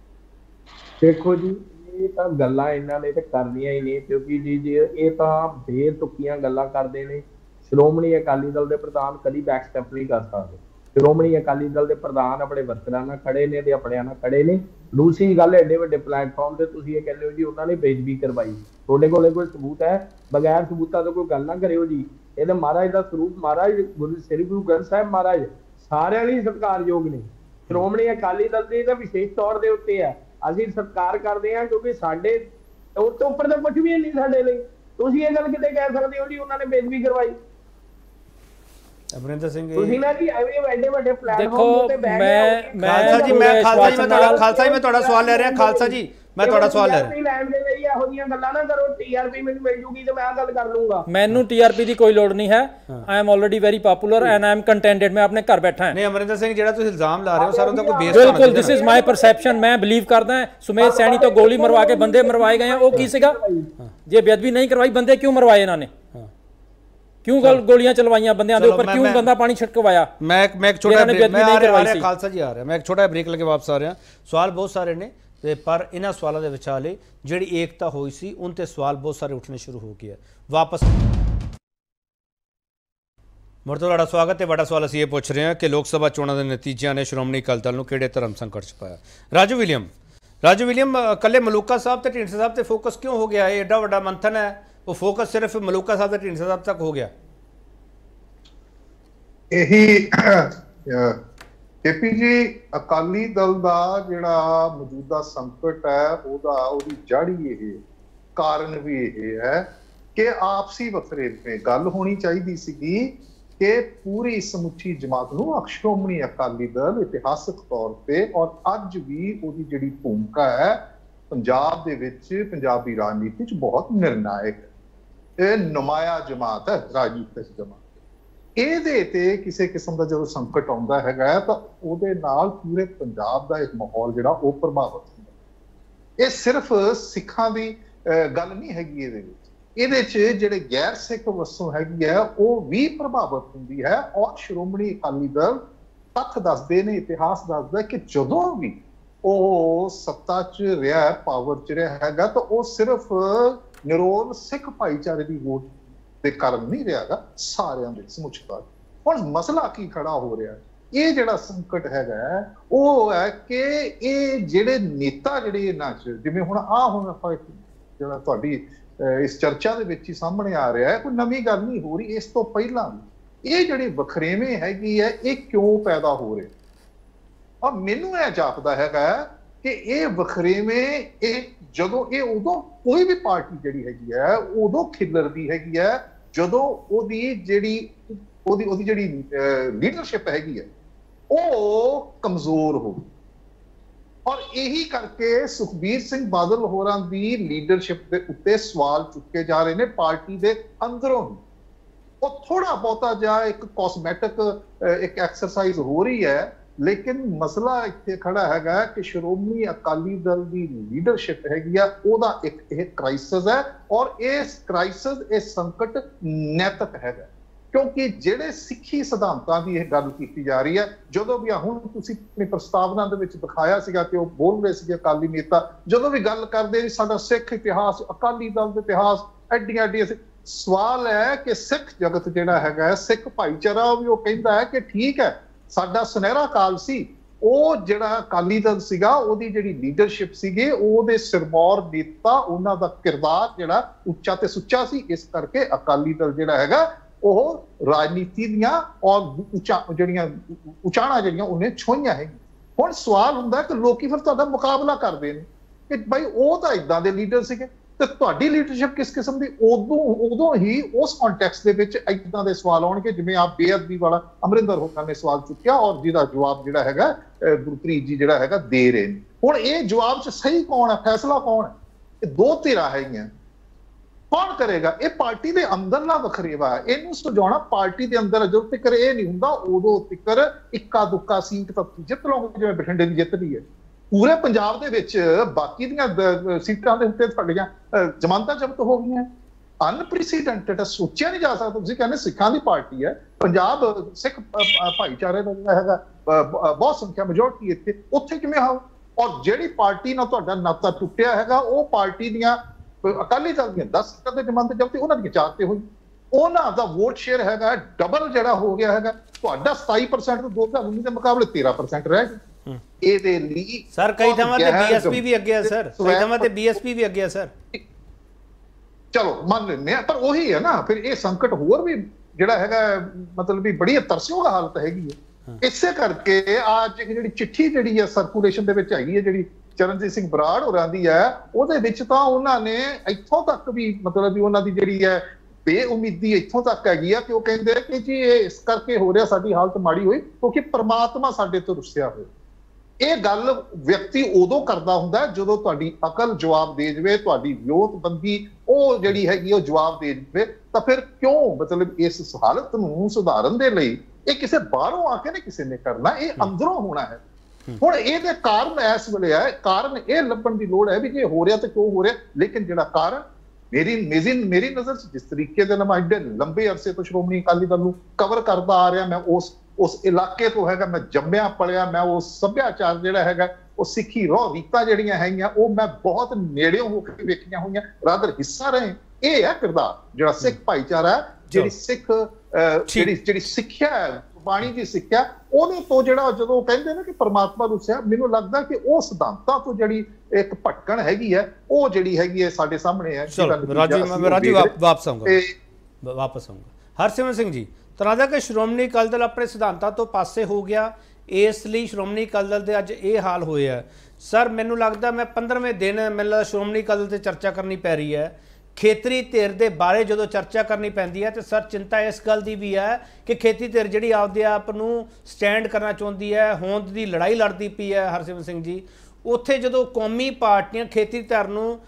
Speaker 5: ਦੇਖੋ ਜੀ, ਇਹ ਤਾਂ ਗੱਲਾਂ ਇਹਨਾਂ ਨੇ ਤੇ ਕਰਨੀਆਂ ਹੀ ਨਹੀਂ, ਕਿਉਂਕਿ ਜੀ ਇਹ ਤਾਂ ਬੇਤੁਕੀਆਂ ਗੱਲਾਂ ਕਰਦੇ ਨੇ। ਸ਼੍ਰੋਮਣੀ ਅਕਾਲੀ ਦਲ ਦੇ ਪ੍ਰਧਾਨ ਕਦੀ ਬੈਕ ਸਟੈਪ ਨਹੀਂ ਕਰ ਸਕਦੇ। ਸ਼੍ਰੋਮਣੀ ਅਕਾਲੀ ਦਲ ਦੇ ਪ੍ਰਧਾਨ ਆਪਣੇ ਵਰਕਰਾਂ ਨਾਲ ਖੜੇ ਨੇ ਤੇ ਆਪਣਿਆਂ ਨਾਲ ਖੜੇ ਨੇ। ਦੂਸਰੀ ਗੱਲ, ਐਡੇ ਵੱਡੇ ਪਲੇਟਫਾਰਮ ਤੇ ਤੁਸੀਂ ਇਹ ਕਹਿੰਦੇ ਹੋ ਜੀ ਉਹਨਾਂ ਨੇ ਬੇਇੱਜ਼ਤੀ ਕਰਵਾਈ, ਤੁਹਾਡੇ ਕੋਲੇ ਕੋਈ ਸਬੂਤ ਹੈ? ਬਗੈਰ ਸਬੂਤਾਂ ਤੋਂ ਕੋਈ ਗੱਲ ਨਾ ਕਰਿਓ ਜੀ। ਇਹਦੇ ਮਹਾਰਾਜ ਦਾ ਸਰੂਪ, ਮਹਾਰਾਜ ਸ੍ਰੀ ਗੁਰੂ ਗ੍ਰੰਥ ਸਾਹਿਬ ਮਹਾਰਾਜ ਸਾਰਿਆਂ ਲਈ ਸਤਿਕਾਰਯੋਗ ਨੇ। ਸ਼੍ਰੋਮਣੀ ਅਕਾਲੀ ਦਲ ਦੇ ਤਾਂ ਵਿਸ਼ੇਸ਼ ਤੌਰ ਦੇ ਉੱਤੇ ਹੈ ਅਸੀਂ ਸਤਿਕਾਰ ਕਰਦੇ ਹਾਂ ਕਿਉਂਕਿ ਸਾਡੇ ਉਹ ਤੋਂ ਉੱਪਰ ਤਾਂ ਕੁਝ ਵੀ ਨਹੀਂ ਸਾਡੇ ਲਈ। ਤੁਸੀਂ ਇਹ ਗੱਲ ਕਿਤੇ ਕਹਿ ਸਕਦੇ ਹੋ ਜੀ ਉਹਨਾਂ ਨੇ ਬੇਇੱਜ਼ਤੀ ਕਰਵਾਈ?
Speaker 1: ਅਮਰਿੰਦਰ ਸਿੰਘ
Speaker 5: ਤੁਸੀਂ ਨਾ ਜੀ ਐਵੇਂ ਵੱਡੇ ਵੱਡੇ
Speaker 6: ਦੇਖੋ
Speaker 5: ਪਲੇਟਫਾਰਮ ਤੇ ਬੈਠ
Speaker 1: ਖਾਲਸਾ ਜੀ ਮੈਂ ਤੁਹਾਡਾ ਸਵਾਲ ਲੈ ਰਿਹਾ। ਖਾਲਸਾ ਜੀ ਮੈਂ ਤੁਹਾਡਾ ਸਵਾਲ ਲੈ ਰਿਹਾ।
Speaker 5: ਲੈਣ ਦੇ ਲਈ ਇਹੋ ਜਿਹੀਆਂ ਗੱਲਾਂ ਨਾ ਕਰੋ। TRP ਮੈਨੂੰ ਮਿਲ ਜੂਗੀ ਤੇ ਮੈਂ ਆ ਗੱਲ ਕਰ ਲੂੰਗਾ।
Speaker 6: ਮੈਨੂੰ TRP ਦੀ ਕੋਈ ਲੋੜ ਨਹੀਂ ਹੈ। I am already very popular and I am contented. ਮੈਂ ਆਪਣੇ ਘਰ ਬੈਠਾ ਹਾਂ।
Speaker 1: ਨਹੀਂ ਅਮਰਿੰਦਰ ਸਿੰਘ ਜਿਹੜਾ ਤੁਸੀਂ ਇਲਜ਼ਾਮ ਲਾ ਰਹੇ ਹੋ ਸਰ ਉਹਦਾ ਕੋਈ ਬੇਸ
Speaker 6: ਬਿਲਕੁਲ ਦਿਸ ਇਜ਼ ਮਾਈ ਪਰਸੈਪਸ਼ਨ। ਮੈਂ ਬਿਲੀਵ ਕਰਦਾ ਸੁਮੇਧ ਸੈਣੀ ਤੋਂ ਗੋਲੀ ਮਰਵਾ ਕੇ ਬੰਦੇ ਮਰਵਾਏ ਗਏ ਆ। ਉਹ ਕੀ ਸੀਗਾ? ਜੇ ਬੇਅਦਬੀ ਨਹੀਂ ਕਰਵਾਈ ਬੰਦੇ ਕਿਉਂ ਮਰਵਾਏ ਇਹਨਾਂ ਨੇ? क्यों गोलियां चलवाइयां बंदियां दे ऊपर? क्यों गंदा पानी छिड़कवाया?
Speaker 1: मैं एक छोटा खालसा जी आ रहा मैं एक छोटा ब्रेक लगे वापस आ रहा। सवाल बहुत सारे ने ते पर इन्हां सवालों दे विचाले जिहड़ी एकता होई सी उन ते सवाल बहुत सारे उठने शुरू हो गए। वापस मुड़ तुहाडा स्वागत है। बड़ा सवाल असीं ये पुछ रहे हैं कि लोक सभा चोणां दे नतीजिਆਂ ने श्रोमणी अकाली दल नूं किहड़े धर्म संकट च पाया? राजू विलियम कल्ले मलूका साहब ते ढींडसा साहब ते फोकस क्यों हो गया है? एडा वड्डा मंथन है वो फोकस सिर्फ मलूका साहब ते ढींडसा साहब तक हो गया?
Speaker 7: यही केपी जी अकाली दल का जिहड़ा मौजूदा संकट है ओदी जड़ ही यह कारण भी यह है कि आपसी वखरेवे गल होनी चाहिए सीगी कि पूरी समुची जमात नूं श्रोमणी अकाली दल इतिहासक तौर पे और अज भी ओदी जिहड़ी भूमिका है पंजाब दे विच पंजाबी राजनीति च बहुत निर्णायक है। नुमाया जमात है, राजनीतिक जमात। ਇਹਦੇ ਤੇ ਕਿਸੇ ਕਿਸਮ ਦਾ ਜਦੋਂ ਸੰਕਟ ਆਉਂਦਾ ਹੈਗਾ ਤਾਂ ਉਹਦੇ ਨਾਲ ਪੂਰੇ ਪੰਜਾਬ ਦਾ ਇੱਕ ਮਾਹੌਲ ਜਿਹੜਾ ਉਹ ਪ੍ਰਭਾਵਿਤ ਹੁੰਦਾ। ਇਹ ਸਿਰਫ ਸਿੱਖਾਂ ਦੀ ਗੱਲ ਨਹੀਂ ਹੈਗੀ ਇਹਦੇ ਚ ਜਿਹੜੇ ਗੈਰ ਸਿੱਖ ਵਸੋਂ ਹੈਗੀ ਹੈ ਉਹ ਵੀ ਪ੍ਰਭਾਵਿਤ ਹੁੰਦੀ ਹੈ। ਔਰ ਸ਼੍ਰੋਮਣੀ ਅਕਾਲੀ ਦਲ ਤੱਥ ਦੱਸਦੇ ਨੇ, ਇਤਿਹਾਸ ਦੱਸਦਾ ਕਿ ਜਦੋਂ ਵੀ ਉਹ ਸੱਤਾ 'ਚ ਰਿਹਾ, ਪਾਵਰ 'ਚ ਰਿਹਾ ਹੈਗਾ ਤਾਂ ਉਹ ਸਿਰਫ ਨਿਰੋਲ ਸਿੱਖ ਭਾਈਚਾਰੇ ਦੀ ਵੋਟ ਦੇ ਕਾਰਨ ਨਹੀਂ ਰਿਹਾਗਾ, ਸਾਰਿਆਂ ਦੇ ਸਮੁੱਚੇ ਤੌਰ। ਹੁਣ ਮਸਲਾ ਕੀ ਖੜਾ ਹੋ ਰਿਹਾ? ਇਹ ਜਿਹੜਾ ਸੰਕਟ ਹੈਗਾ ਉਹ ਹੈ ਕਿ ਇਹ ਜਿਹੜੇ ਨੇਤਾ ਜਿਹੜੇ ਇਹਨਾਂ 'ਚ ਜਿਵੇਂ ਹੁਣ ਆਪਾਂ ਜਿਹੜਾ ਤੁਹਾਡੀ ਇਸ ਚਰਚਾ ਦੇ ਵਿੱਚ ਹੀ ਸਾਹਮਣੇ ਆ ਰਿਹਾ ਹੈ, ਕੋਈ ਨਵੀਂ ਗੱਲ ਨਹੀਂ ਹੋ ਰਹੀ। ਇਸ ਤੋਂ ਪਹਿਲਾਂ ਵੀ ਇਹ ਜਿਹੜੇ ਵਖਰੇਵੇਂ ਹੈਗੀ ਹੈ ਇਹ ਕਿਉਂ ਪੈਦਾ ਹੋ ਰਹੇ? ਔਰ ਮੈਨੂੰ ਇਹ ਜਾਪਦਾ ਹੈਗਾ ਕਿ ਇਹ ਵਖਰੇਵੇਂ ਇਹ ਜਦੋਂ ਇਹ ਉਦੋਂ ਕੋਈ ਵੀ ਪਾਰਟੀ ਜਿਹੜੀ ਹੈਗੀ ਹੈ ਉਦੋਂ ਖਿਲਰਦੀ ਹੈਗੀ ਹੈ ਜਦੋਂ ਉਹਦੀ ਜਿਹੜੀ ਲੀਡਰਸ਼ਿਪ ਹੈਗੀ ਹੈ ਉਹ ਕਮਜ਼ੋਰ ਹੋਵੇ। ਔਰ ਇਹੀ ਕਰਕੇ ਸੁਖਬੀਰ ਸਿੰਘ ਬਾਦਲ ਹੋਰਾਂ ਦੀ ਲੀਡਰਸ਼ਿਪ ਦੇ ਉੱਤੇ ਸਵਾਲ ਚੁੱਕੇ ਜਾ ਰਹੇ ਨੇ ਪਾਰਟੀ ਦੇ ਅੰਦਰੋਂ ਹੀ। ਉਹ ਥੋੜਾ ਬਹੁਤਾ ਜਿਹਾ ਇੱਕ ਕਾਸਮੈਟਿਕ ਇੱਕ ਐਕਸਰਸਾਈਜ਼ ਹੋ ਰਹੀ ਹੈ, ਲੇਕਿਨ ਮਸਲਾ ਇੱਥੇ ਖੜਾ ਹੈਗਾ ਕਿ ਸ਼੍ਰੋਮਣੀ ਅਕਾਲੀ ਦਲ ਦੀ ਲੀਡਰਸ਼ਿਪ ਹੈਗੀ ਆ ਉਹਦਾ ਇੱਕ ਇਹ ਕ੍ਰਾਈਸਿਸ ਹੈ। ਔਰ ਇਸ ਕ੍ਰਾਈਸਿਸ, ਇਹ ਸੰਕਟ ਨੈਤਿਕ ਹੈਗਾ ਕਿਉਂਕਿ ਜਿਹੜੇ ਸਿੱਖੀ ਸਿਧਾਂਤਾਂ ਦੀ ਇਹ ਗੱਲ ਕੀਤੀ ਜਾ ਰਹੀ ਹੈ। ਜਦੋਂ ਵੀ ਹੁਣ ਤੁਸੀਂ ਆਪਣੀ ਪ੍ਰਸਤਾਵਨਾ ਦੇ ਵਿੱਚ ਦਿਖਾਇਆ ਸੀਗਾ ਕਿ ਉਹ ਬੋਲ ਰਹੇ ਸੀਗੇ ਅਕਾਲੀ ਨੇਤਾ, ਜਦੋਂ ਵੀ ਗੱਲ ਕਰਦੇ ਵੀ ਸਾਡਾ ਸਿੱਖ ਇਤਿਹਾਸ, ਅਕਾਲੀ ਦਲ ਦਾ ਇਤਿਹਾਸ ਐਡੀਆਂ ਸਵਾਲ ਹੈ ਕਿ ਸਿੱਖ ਜਗਤ ਜਿਹੜਾ ਹੈਗਾ, ਸਿੱਖ ਭਾਈਚਾਰਾ ਵੀ ਉਹ ਕਹਿੰਦਾ ਹੈ ਕਿ ਠੀਕ ਹੈ ਸਾਡਾ ਸੁਨਹਿਰਾ ਕਾਲ ਸੀ। ਉਹ ਜਿਹੜਾ ਅਕਾਲੀ ਦਲ ਸੀਗਾ ਉਹਦੀ ਜਿਹੜੀ ਲੀਡਰਸ਼ਿਪ ਸੀਗੀ ਉਹਦੇ ਸਿਰਮੌਰ ਨੇਤਾ, ਉਹਨਾਂ ਦਾ ਕਿਰਦਾਰ ਜਿਹੜਾ ਉੱਚਾ ਤੇ ਸੁੱਚਾ ਸੀ। ਇਸ ਕਰਕੇ ਅਕਾਲੀ ਦਲ ਜਿਹੜਾ ਹੈਗਾ ਉਹ ਰਾਜਨੀਤੀ ਦੀਆਂ ਔਰ ਉਚਾਣਾ ਜਿਹੜੀਆਂ ਉਹਨੇ ਛੋਈਆਂ ਹੈਗੀਆਂ। ਹੁਣ ਸਵਾਲ ਹੁੰਦਾ ਕਿ ਲੋਕੀ ਫਿਰ ਤੁਹਾਡਾ ਮੁਕਾਬਲਾ ਕਰਦੇ ਨੇ ਕਿ ਭਾਈ ਉਹ ਤਾਂ ਇਦਾਂ ਦੇ ਲੀਡਰ ਸੀਗੇ ਤੇ ਤੁਹਾਡੀ ਲੀਡਰਸ਼ਿਪ ਕਿਸ ਕਿਸਮ ਦੀ। ਉਦੋਂ ਹੀ ਉਸ ਕੰਟੈਕਸਟ ਦੇ ਵਿੱਚ ਇਦਾਂ ਦੇ ਸਵਾਲ ਆਉਣਗੇ ਜਿਵੇਂ ਆਪ ਬੇਅਦਬੀ ਵਾਲਾ ਅਮਰਿੰਦਰ ਹੋਰਾਂ ਨੇ ਸਵਾਲ ਚੁੱਕਿਆ ਔਰ ਜਿਹਦਾ ਜਵਾਬ ਜਿਹੜਾ ਹੈਗਾ ਗੁਰਪ੍ਰੀਤ ਜੀ ਜਿਹੜਾ ਹੈਗਾ ਦੇ ਰਹੇ ਨੇ। ਹੁਣ ਇਹ ਜਵਾਬ 'ਚ ਸਹੀ ਕੌਣ ਹੈ, ਫੈਸਲਾ ਕੌਣ ਹੈ? ਇਹ ਦੋ ਧਿਰਾਂ ਹੈਗੀਆਂ, ਕੌਣ ਕਰੇਗਾ? ਇਹ ਪਾਰਟੀ ਦੇ ਅੰਦਰਲਾ ਵਖਰੇਵਾ ਹੈ, ਇਹਨੂੰ ਸੁਲਝਾਉਣਾ ਪਾਰਟੀ ਦੇ ਅੰਦਰ ਜਦੋਂ ਤੱਕ ਇਹ ਨਹੀਂ ਹੁੰਦਾ ਉਦੋਂ ਤੱਕ ਇੱਕਾ ਦੁੱਕਾ ਸੀਟ ਤਾਂ ਜਿੱਤ ਲਓਗੇ ਜਿਵੇਂ ਬਠਿੰਡੇ ਦੀ ਜਿੱਤ ਦੀ ਹੈ। ਪੂਰੇ ਪੰਜਾਬ ਦੇ ਵਿੱਚ ਬਾਕੀ ਦੀਆਂ ਸੀਟਾਂ ਦੇ ਉੱਤੇ ਤੁਹਾਡੀਆਂ ਜ਼ਮਾਨਤਾਂ ਜ਼ਬਤ ਹੋ ਗਈਆਂ, ਅਨਪ੍ਰੈਸੀਡੈਂਟਡ, ਸੋਚਿਆ ਨਹੀਂ ਜਾ ਸਕਦਾ। ਤੁਸੀਂ ਕਹਿੰਦੇ ਸਿੱਖਾਂ ਦੀ ਪਾਰਟੀ ਹੈ, ਪੰਜਾਬ ਸਿੱਖ ਭਾਈਚਾਰੇ ਦਾ ਜਿਹੜਾ ਹੈਗਾ ਬਹੁਤ ਸੰਖਿਆ ਮੈਜੋਰਟੀ ਇੱਥੇ, ਉੱਥੇ ਕਿਵੇਂ ਆਓ? ਔਰ ਜਿਹੜੀ ਪਾਰਟੀ ਨਾਲ ਤੁਹਾਡਾ ਨਾਤਾ ਟੁੱਟਿਆ ਹੈਗਾ ਉਹ ਪਾਰਟੀ ਦੀਆਂ ਅਕਾਲੀ ਦਲ ਦੀਆਂ 10 ਸੀਟਾਂ ਤੇ ਜ਼ਮਾਨਤ ਜ਼ਬਤ, ਉਹਨਾਂ ਦੀਆਂ 4 ਤੇ ਹੋਈ। ਉਹਨਾਂ ਦਾ ਵੋਟ ਸ਼ੇਅਰ ਹੈਗਾ ਡਬਲ ਜਿਹੜਾ ਹੋ ਗਿਆ ਹੈਗਾ। ਤੁਹਾਡਾ 27% ਤੋਂ 2019 ਦੇ ਮੁਕਾਬਲੇ 13% ਰਹਿ ਗਿਆ। ਇਹਦੇ ਲਈ
Speaker 1: ਸਰ ਕਈ ਥਾਵਾਂ ਤੇ ਬੀਐਸਪੀ ਵੀ ਅੱਗੇ ਹੈ ਸਰ, ਕਈ ਥਾਵਾਂ ਤੇ ਬੀਐਸਪੀ ਵੀ ਅੱਗੇ ਹੈ ਸਰ।
Speaker 7: ਚਲੋ ਮੰਨ ਲੈਂਦੇ ਆ, ਪਰ ਉਹੀ ਹੈ ਨਾ ਫਿਰ ਇਹ ਸੰਕਟ ਹੋਰ ਵੀ ਜਿਹੜਾ ਹੈਗਾ ਮਤਲਬ ਵੀ ਬੜੀ ਤਰਸਯੋਗ ਹਾਲਤ ਹੈਗੀ ਹੈ। ਇਸੇ ਕਰਕੇ ਅੱਜ ਜਿਹੜੀ ਚਿੱਠੀ ਜਿਹੜੀ ਹੈ ਸਰਕੂਲੇਸ਼ਨ ਦੇ ਵਿੱਚ ਹੈਗੀ ਹੈ, ਜਿਹੜੀ ਚਰਨਜੀਤ ਸਿੰਘ ਬਰਾੜ ਹੋਰਾਂ ਦੀ ਹੈ, ਉਹਦੇ ਵਿੱਚ ਤਾਂ ਉਹਨਾਂ ਨੇ ਇੱਥੋਂ ਤੱਕ ਵੀ ਮਤਲਬ ਵੀ ਉਹਨਾਂ ਦੀ ਜਿਹੜੀ ਹੈ ਬੇਉਮੀਦੀ ਇੱਥੋਂ ਤੱਕ ਹੈਗੀ ਆ ਕਿ ਉਹ ਕਹਿੰਦੇ ਕਿ ਜੀ ਇਹ ਇਸ ਕਰਕੇ ਹੋ ਰਿਹਾ, ਸਾਡੀ ਹਾਲਤ ਮਾੜੀ ਹੋਈ ਕਿਉਂਕਿ ਪ੍ਰਮਾਤਮਾ ਸਾਡੇ ਤੋਂ ਰੁੱਸਿਆ ਹੋਇਆ। ਇਹ ਗੱਲ ਵਿਅਕਤੀ ਉਦੋਂ ਕਰਦਾ ਹੁੰਦਾ ਜਦੋਂ ਤੁਹਾਡੀ ਅਕਲ ਜਵਾਬ ਦੇ ਜਾਵੇ, ਤੁਹਾਡੀ ਵਿਉਂਤਬੰਦੀ ਉਹ ਜਿਹੜੀ ਹੈਗੀ ਉਹ ਜਵਾਬ ਦੇ ਜਾਵੇ। ਤਾਂ ਫਿਰ ਕਿਉਂ ਮਤਲਬ ਇਸ ਹਾਲਤ ਨੂੰ ਸੁਧਾਰਨ ਦੇ ਲਈ ਇਹ ਕਿਸੇ ਬਾਹਰੋਂ ਆ ਕੇ ਨਹੀਂ ਕਿਸੇ ਨੇ ਕਰਨਾ, ਇਹ ਅੰਦਰੋਂ ਹੋਣਾ ਹੈ। ਹੁਣ ਇਹਦੇ ਕਾਰਨ ਇਸ ਵੇਲੇ ਹੈ, ਕਾਰਨ ਇਹ ਲੱਭਣ ਦੀ ਲੋੜ ਹੈ ਵੀ ਜੇ ਹੋ ਰਿਹਾ ਤਾਂ ਕਿਉਂ ਹੋ ਰਿਹਾ। ਲੇਕਿਨ ਜਿਹੜਾ ਕਾਰਨ ਮੇਰੀ ਨਜ਼ਰ 'ਚ ਜਿਸ ਤਰੀਕੇ ਦੇ ਨਾਲ ਮੈਂ ਐਡੇ ਲੰਬੇ ਅਰਸੇ ਤੋਂ ਸ਼੍ਰੋਮਣੀ ਅਕਾਲੀ ਦਲ ਨੂੰ ਕਵਰ ਕਰਦਾ ਆ ਰਿਹਾ, ਮੈਂ ਉਸ ਇਲਾਕੇ ਤੋਂ ਹੈਗਾ, ਮੈਂ ਜੰਮਿਆ ਪਲਿਆ, ਮੈਂ ਉਸ ਸੱਭਿਆਚਾਰ ਜਿਹੜਾ ਹੈਗਾ ਉਹ ਸਿੱਖੀ ਰੋਹ ਰੀਤਾਂ ਜਿਹੜੀਆਂ ਹੈਗੀਆਂ ਉਹ ਮੈਂ ਬਹੁਤ ਨੇੜਿਓਂ ਹੋ ਕੇ ਵੇਖੀਆਂ ਹੋਈਆਂ, ਰਾਦਰ ਹਿੱਸਾ ਰਹੇ। ਇਹ ਹੈ ਕਿਰਦਾਰ ਜਿਹੜਾ ਸਿੱਖ ਭਾਈਚਾਰਾ ਹੈ, ਜਿਹੜੀ ਸਿੱਖਿਆ ਹੈ, ਬਾਣੀ ਦੀ ਸਿੱਖਿਆ, ਉਹਦੇ ਤੋਂ ਜਿਹੜਾ ਜਦੋਂ ਕਹਿੰਦੇ ਨੇ ਕਿ ਪਰਮਾਤਮਾ ਰੁੱਸਿਆ, ਮੈਨੂੰ ਲੱਗਦਾ ਕਿ ਉਹ ਸਿਧਾਂਤਾਂ ਤੋਂ ਜਿਹੜੀ ਇੱਕ ਭਟਕਣ ਹੈਗੀ ਹੈ ਉਹ ਜਿਹੜੀ ਹੈਗੀ ਹੈ ਸਾਡੇ ਸਾਹਮਣੇ ਹੈ।
Speaker 1: ਰਾਜੂ ਵਾਪਸ ਆਊਂਗਾ। ਹਰਸਿਮਰਨ ਸਿੰਘ ਜੀ, ਤਰ੍ਹਾਂ ਕਿ ਸ਼੍ਰੋਮਣੀ ਅਕਾਲੀ ਦਲ ਆਪਣੇ ਸਿਧਾਂਤਾਂ ਤੋਂ ਪਾਸੇ ਹੋ ਗਿਆ, ਇਸ ਲਈ ਸ਼੍ਰੋਮਣੀ ਅਕਾਲੀ ਦਲ ਦੇ ਅੱਜ ਇਹ ਹਾਲ ਹੋਇਆ। ਸਰ ਮੈਨੂੰ ਲੱਗਦਾ ਮੈਂ 15ਵੇਂ ਦਿਨ ਮੈਨੂੰ ਲੱਗਦਾ ਸ਼੍ਰੋਮਣੀ ਅਕਾਲੀ ਦਲ 'ਤੇ ਚਰਚਾ ਕਰਨੀ ਪੈ ਰਹੀ ਹੈ। ਖੇਤਰੀ ਧਿਰ ਦੇ ਬਾਰੇ ਜਦੋਂ ਚਰਚਾ ਕਰਨੀ ਪੈਂਦੀ ਹੈ ਤੇ ਸਰ ਚਿੰਤਾ ਇਸ ਗੱਲ ਦੀ ਵੀ ਹੈ ਕਿ ਖੇਤੀ ਧਿਰ ਜਿਹੜੀ ਆਪਦੇ ਆਪ ਨੂੰ ਸਟੈਂਡ ਕਰਨਾ ਚਾਹੁੰਦੀ ਹੈ, ਹੋਂਦ ਦੀ ਲੜਾਈ ਲੜਦੀ ਪਈ ਹੈ। ਹਰਸਿਮਰਨ ਸਿੰਘ ਜੀ, ਉੱਥੇ ਜਦੋਂ ਕੌਮੀ ਪਾਰਟੀਆਂ ਖੇਤੀ ਧਿਰ ਨੂੰ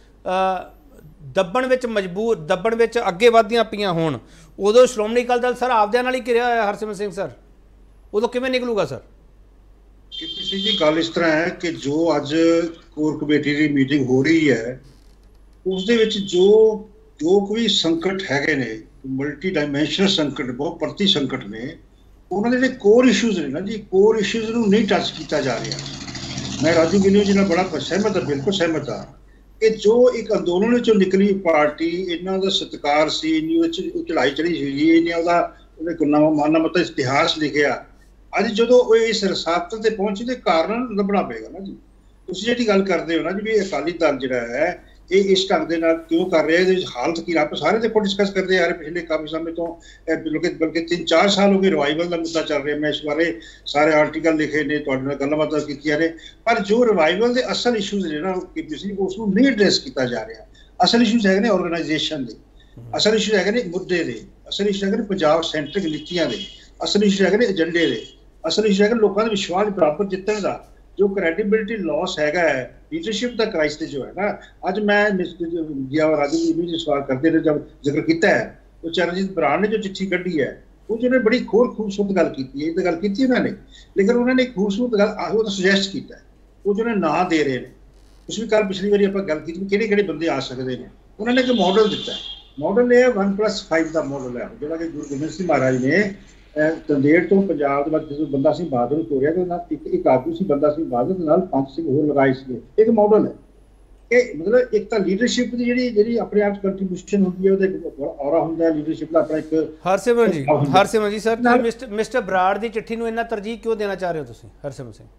Speaker 1: ਦੱਬਣ ਵਿੱਚ ਅੱਗੇ ਵਧਦੀਆਂ ਪਈਆਂ ਹੋਣ, ਉਦੋਂ ਸ਼੍ਰੋਮਣੀ ਅਕਾਲੀ ਦਲ ਸਰ ਆਪਦਿਆਂ ਨਾਲ ਹੀ ਘਿਰਿਆ ਹੋਇਆ। ਹਰਸਿਮਰਨ ਸਿੰਘ ਸਰ, ਉਦੋਂ ਕਿਵੇਂ ਨਿਕਲੂਗਾ ਸਰ?
Speaker 8: KPC ਜੀ, ਗੱਲ ਇਸ ਤਰ੍ਹਾਂ ਹੈ ਕਿ ਜੋ ਅੱਜ ਕੋਰ ਕਮੇਟੀ ਦੀ ਮੀਟਿੰਗ ਹੋ ਰਹੀ ਹੈ ਉਸ ਦੇ ਵਿੱਚ ਜੋ ਕੋਈ ਸੰਕਟ ਹੈਗੇ ਨੇ, ਮਲਟੀ ਡਾਈਮੈਂਸ਼ਨਲ ਸੰਕਟ, ਬਹੁਤ ਪ੍ਰਤੀ ਸੰਕਟ ਨੇ, ਉਹਨਾਂ ਦੇ ਜਿਹੜੇ ਕੋਰ ਇਸ਼ੂਜ਼ ਨੇ ਨਾ ਜੀ, ਕੋਰ ਇਸ਼ੂਜ਼ ਨੂੰ ਨਹੀਂ ਟੱਚ ਕੀਤਾ ਜਾ ਰਿਹਾ। ਮੈਂ ਰਾਜੂ ਗਿੱਲ ਜੀ ਨਾਲ ਬੜਾ ਸਹਿਮਤ ਹਾਂ, ਬਿਲਕੁਲ ਸਹਿਮਤ ਹਾਂ ਕਿ ਜੋ ਇੱਕ ਅੰਦੋਲਨ ਵਿੱਚੋਂ ਨਿਕਲੀ ਪਾਰਟੀ, ਇਹਨਾਂ ਦਾ ਸਤਿਕਾਰ ਸੀ, ਇੰਨੀ ਉਹ ਚੜਾਈ ਚੜੀ ਸੀ, ਇਹਨੇ ਉਹਦੇ ਕੋਲ ਮਾਨਾ ਮਤਾ ਇਤਿਹਾਸ ਲਿਖਿਆ, ਅੱਜ ਜਦੋਂ ਉਹ ਇਸ ਰਸਾਤਲ ਤੇ ਪਹੁੰਚੇ ਤੇ ਕਾਰਨ ਲੱਭਣਾ ਪਏਗਾ ਨਾ ਜੀ। ਤੁਸੀਂ ਜਿਹੜੀ ਗੱਲ ਕਰਦੇ ਹੋ ਨਾ ਜੀ ਵੀ ਅਕਾਲੀ ਦਲ ਜਿਹੜਾ ਹੈ ਇਹ ਇਸ ਢੰਗ ਦੇ ਨਾਲ ਕਿਉਂ ਕਰ ਰਿਹਾ, ਇਹਦੇ ਵਿੱਚ ਹਾਲਤ ਕੀ, ਆਪਾਂ ਸਾਰੇ ਦੇਖੋ ਡਿਸਕਸ ਕਰਦੇ ਆ ਰਹੇ ਪਿਛਲੇ ਕਾਫੀ ਸਮੇਂ ਤੋਂ, ਬਲਕਿ 3-4 ਸਾਲ ਹੋ ਗਏ ਰਿਵਾਈਵਲ ਦਾ ਮੁੱਦਾ ਚੱਲ ਰਿਹਾ। ਮੈਂ ਇਸ ਬਾਰੇ ਸਾਰੇ ਆਰਟੀਕਲ ਲਿਖੇ ਨੇ, ਤੁਹਾਡੇ ਨਾਲ ਗੱਲਬਾਤ ਕੀਤੀਆਂ ਨੇ, ਪਰ ਜੋ ਰਿਵਾਈਵਲ ਦੇ ਅਸਲ ਇਸ਼ੂਜ਼ ਨੇ ਨਾ ਉਸ ਨੂੰ ਨਹੀਂ ਐਡਰੈਸ ਕੀਤਾ ਜਾ ਰਿਹਾ। ਅਸਲ ਇਸ਼ੂਜ਼ ਹੈਗੇ ਨੇ ਆਰਗੇਨਾਈਜੇਸ਼ਨ ਦੇ, ਅਸਲ ਇਸ਼ੂ ਹੈਗੇ ਨੇ ਮੁੱਦੇ ਦੇ, ਅਸਲ ਇਸ਼ੂ ਹੈਗੇ ਨੇ ਪੰਜਾਬ ਸੈਂਟਰਿਕ ਨੀਤੀਆਂ ਦੇ, ਅਸਲ ਇਸ਼ੂ ਹੈਗੇ ਨੇ ਏਜੰਡੇ ਦੇ, ਅਸਲ ਇਸ਼ੂ ਹੈਗੇ ਲੋਕਾਂ ਦਾ ਵਿਸ਼ਵਾਸ ਬਰਾਬਰ ਜਿੱਤਣ ਦਾ। ਜੋ ਕ੍ਰੈਡੀਬਿਲਿਟੀ ਲਾਸ ਹੈਗਾ ਹੈ, ਲੀਡਰਸ਼ਿਪ ਦਾ ਕ੍ਰਾਈਸਿਸ ਜੋ ਹੈ ਨਾ, ਅੱਜ ਮੈਂ ਰਾਜੂ ਜੀ ਸਵਾਲ ਕਰਦੇ ਨੇ ਜਦ ਜ਼ਿਕਰ ਕੀਤਾ ਹੈ, ਉਹ ਚਰਨਜੀਤ ਬਰਾੜ ਨੇ ਜੋ ਚਿੱਠੀ ਕੱਢੀ ਹੈ ਉਹ ਜਿਹਨੇ ਬੜੀ ਖੂਬਸੂਰਤ ਗੱਲ ਕੀਤੀ ਹੈ, ਇਹ ਤਾਂ ਗੱਲ ਕੀਤੀ ਉਹਨਾਂ ਨੇ, ਲੇਕਿਨ ਉਹਨਾਂ ਨੇ ਇੱਕ ਖੂਬਸੂਰਤ ਗੱਲ ਉਹ ਤਾਂ ਸੁਜੈਸਟ ਕੀਤਾ ਹੈ, ਉਹ ਜਿਹਨੇ ਨਾਂ ਦੇ ਰਹੇ ਨੇ। ਤੁਸੀਂ ਵੀ ਕੱਲ ਪਿਛਲੀ ਵਾਰੀ ਆਪਾਂ ਗੱਲ ਕੀਤੀ ਕਿਹੜੇ ਕਿਹੜੇ ਬੰਦੇ ਆ ਸਕਦੇ ਨੇ, ਉਹਨਾਂ ਨੇ ਇੱਕ ਮਾਡਲ ਦਿੱਤਾ। ਮਾਡਲ ਇਹ 1+5 ਦਾ ਮਾਡਲ ਹੈ, ਜਿਹੜਾ ਕਿ ਗੁਰੂ ਗੋਬਿੰਦ ਸਿੰਘ ਮਹਾਰਾਜ ਨੇ ਤੰਦੇੜ ਤੋਂ ਪੰਜਾਬ ਦੇ ਵਿੱਚ ਜਦੋਂ ਬੰਦਾ ਸਿੰਘ ਬਹਾਦਰ ਨੂੰ ਤੋਰਿਆ ਤੇ ਨਾਲ ਇੱਕ ਆਗੂ ਸੀ ਬੰਦਾ ਸਿੰਘ ਬਹਾਦਰ ਦੇ ਨਾਲ 5 ਸਿੰਘ ਹੋਰ ਲਗਾਏ ਸੀਗੇ। ਇੱਕ ਮਾਡਲ ਹੈ ਕਿ ਮਤਲਬ ਇੱਕ ਤਾਂ ਲੀਡਰਸ਼ਿਪ ਦੀ ਜਿਹੜੀ ਆਪਣੇ ਆਪ ਕੰਟਰੀਬਿਊਸ਼ਨ ਹੁੰਦੀ ਹੈ, ਉਹਦਾ ਔਰਾ ਹੁੰਦਾ ਹੈ ਲੀਡਰਸ਼ਿਪ ਦਾ ਆਪਣਾ ਇੱਕ।
Speaker 1: ਹਰਸਿਮਰਨ ਜੀ ਸਰ, ਮਿਸਟਰ ਬਰਾੜ ਦੀ ਚਿੱਠੀ ਨੂੰ ਇੰਨਾ ਤਰਜੀਹ ਕਿਉਂ ਦੇਣਾ ਚਾਹ ਰਹੇ ਹੋ ਤੁਸੀਂ? ਹਰਸਿਮਰਨ ਸਿੰਘ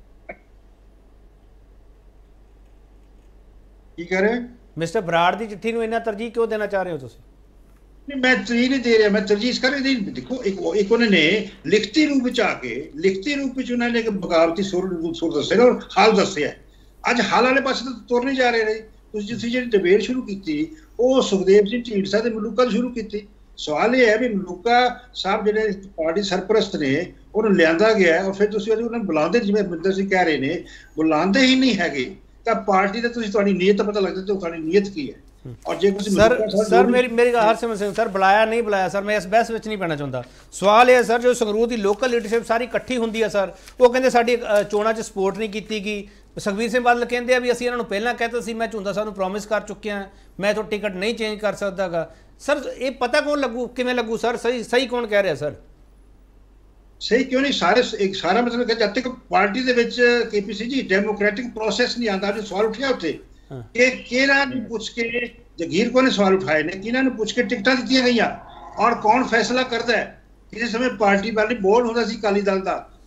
Speaker 8: ਕੀ ਕਹਿ ਰਹੇ?
Speaker 1: ਮਿਸਟਰ ਬਰਾੜ ਦੀ ਚਿੱਠੀ ਨੂੰ ਇੰਨਾ ਤਰਜੀਹ ਕਿਉਂ ਦੇਣਾ ਚਾਹ ਰਹੇ ਹੋ ਤੁਸੀਂ?
Speaker 8: ਨਹੀਂ, ਮੈਂ ਤਰਜੀਹ ਨਹੀਂ ਦੇ ਰਿਹਾ, ਮੈਂ ਤਰਜੀਹ ਇਸ ਕਰਕੇ ਦੇਖੋ, ਇੱਕ ਉਹਨਾਂ ਨੇ ਲਿਖਤੀ ਰੂਪ ਵਿੱਚ ਆ ਕੇ, ਲਿਖਤੀ ਰੂਪ ਵਿੱਚ ਉਹਨਾਂ ਨੇ ਇੱਕ ਬਗਾਵਤੀ ਸੁਰ ਦੱਸਿਆ ਔਰ ਹਾਲ ਦੱਸਿਆ। ਅੱਜ ਹਾਲ ਵਾਲੇ ਪਾਸੇ ਤੋਂ ਤੁਰ ਨਹੀਂ ਜਾ ਰਹੇ ਨੇ। ਤੁਸੀਂ ਜਿਹੜੀ ਡਿਬੇਟ ਸ਼ੁਰੂ ਕੀਤੀ ਉਹ ਸੁਖਦੇਵ ਸਿੰਘ ਢੀਂਡਸਾ ਤੇ ਮਲੂਕਾ ਤੋਂ ਸ਼ੁਰੂ ਕੀਤੀ। ਸਵਾਲ ਇਹ ਹੈ ਵੀ ਮਲੂਕਾ ਸਾਹਿਬ ਜਿਹੜੇ ਪਾਰਟੀ ਸਰਪ੍ਰਸਤ ਨੇ ਉਹਨੂੰ ਲਿਆਂਦਾ ਗਿਆ ਔਰ ਫਿਰ ਤੁਸੀਂ ਉਹਨਾਂ ਨੂੰ ਬੁਲਾਉਂਦੇ, ਜਿਵੇਂ ਅਮਰਿੰਦਰ ਸਿੰਘ ਕਹਿ ਰਹੇ ਨੇ, ਬੁਲਾਉਂਦੇ ਹੀ ਨਹੀਂ ਹੈਗੇ ਤਾਂ ਪਾਰਟੀ ਦਾ ਤੁਸੀਂ ਤੁਹਾਡੀ ਨੀਅਤ ਦਾ ਪਤਾ ਲੱਗਦਾ ਤੇ ਤੁਹਾਡੀ ਨੀਅਤ ਕੀ ਹੈ। ਔਰ ਜੇ ਤੁਸੀਂ
Speaker 1: ਸਰ ਮੇਰੀ ਹਰਸਿਮਰਨ ਸਿੰਘ ਸਰ, ਬੁਲਾਇਆ ਨਹੀਂ ਬੁਲਾਇਆ ਸਰ, ਮੈਂ ਇਸ ਬਹਿਸ ਵਿੱਚ ਨਹੀਂ ਪੈਣਾ ਚਾਹੁੰਦਾ। ਸਵਾਲ ਇਹ ਹੈ ਸਰ, ਜੋ ਸੰਗਰੂਰ ਦੀ ਲੋਕਲ ਲੀਡਰਸ਼ਿਪ ਸਾਰੀ ਇਕੱਠੀ ਹੁੰਦੀ ਹੈ ਸਰ, ਉਹ ਕਹਿੰਦੇ ਸਾਡੀ ਚੋਣਾਂ 'ਚ ਸਪੋਰਟ ਨਹੀਂ ਕੀਤੀ ਗਈ। ਸੁਖਬੀਰ ਸਿੰਘ ਬਾਦਲ ਕਹਿੰਦੇ ਆ ਵੀ ਅਸੀਂ ਇਹਨਾਂ ਨੂੰ ਪਹਿਲਾਂ ਕਹਿਤਾ ਸੀ, ਮੈਂ ਝੁੰਦਾ ਸਾਹਿਬ ਨੂੰ ਪ੍ਰੋਮਿਸ ਕਰ ਚੁੱਕਿਆ, ਮੈਂ ਤਾਂ ਟਿਕਟ ਨਹੀਂ ਚੇਂਜ ਕਰ ਸਕਦਾਗਾ। ਸਰ ਇਹ ਪਤਾ ਕੌਣ ਲੱਗੂ, ਕਿਵੇਂ ਲੱਗੂ ਸਰ? ਸਹੀ ਕੌਣ ਕਹਿ ਰਿਹਾ ਸਰ?
Speaker 8: ਸਹੀ ਕਿਉਂ ਨਹੀਂ? ਸਾਰਾ ਮਤਲਬ ਕਿ ਜਦ ਤੱਕ ਪਾਰਟੀ ਦੇ ਵਿੱਚ KPC ਜੀ ਡੈਮੋਕ੍ਰੈਟਿਕ ਪ੍ਰੋਸੈਸ ਨਹੀਂ ਆਉਂਦਾ। ਜੋ ਸਵਾਲ ਉੱਠਿਆ ਉੱਥੇ ਕਿ ਕਿਹਨਾਂ ਨੂੰ ਪੁੱਛ ਕੇ, ਜਗੀਰ ਕੌਰ ਨੇ ਸਵਾਲ ਉਠਾਏ ਨੇ, ਕਿਹਨਾਂ ਨੂੰ ਪੁੱਛ ਕੇ ਟਿਕਟਾਂ ਦਿੱਤੀਆਂ ਗਈਆਂ ਔਰ ਕੌਣ ਫੈਸਲਾ ਕਰਦਾ ਹੈ? ਕਿਸੇ ਸਮੇਂ ਪਾਰਟੀ ਵਾਲੀ ਬੋਰਡ ਹੁੰਦਾ ਸੀ ਅਕਾਲੀ ਦਲ ਦਾ,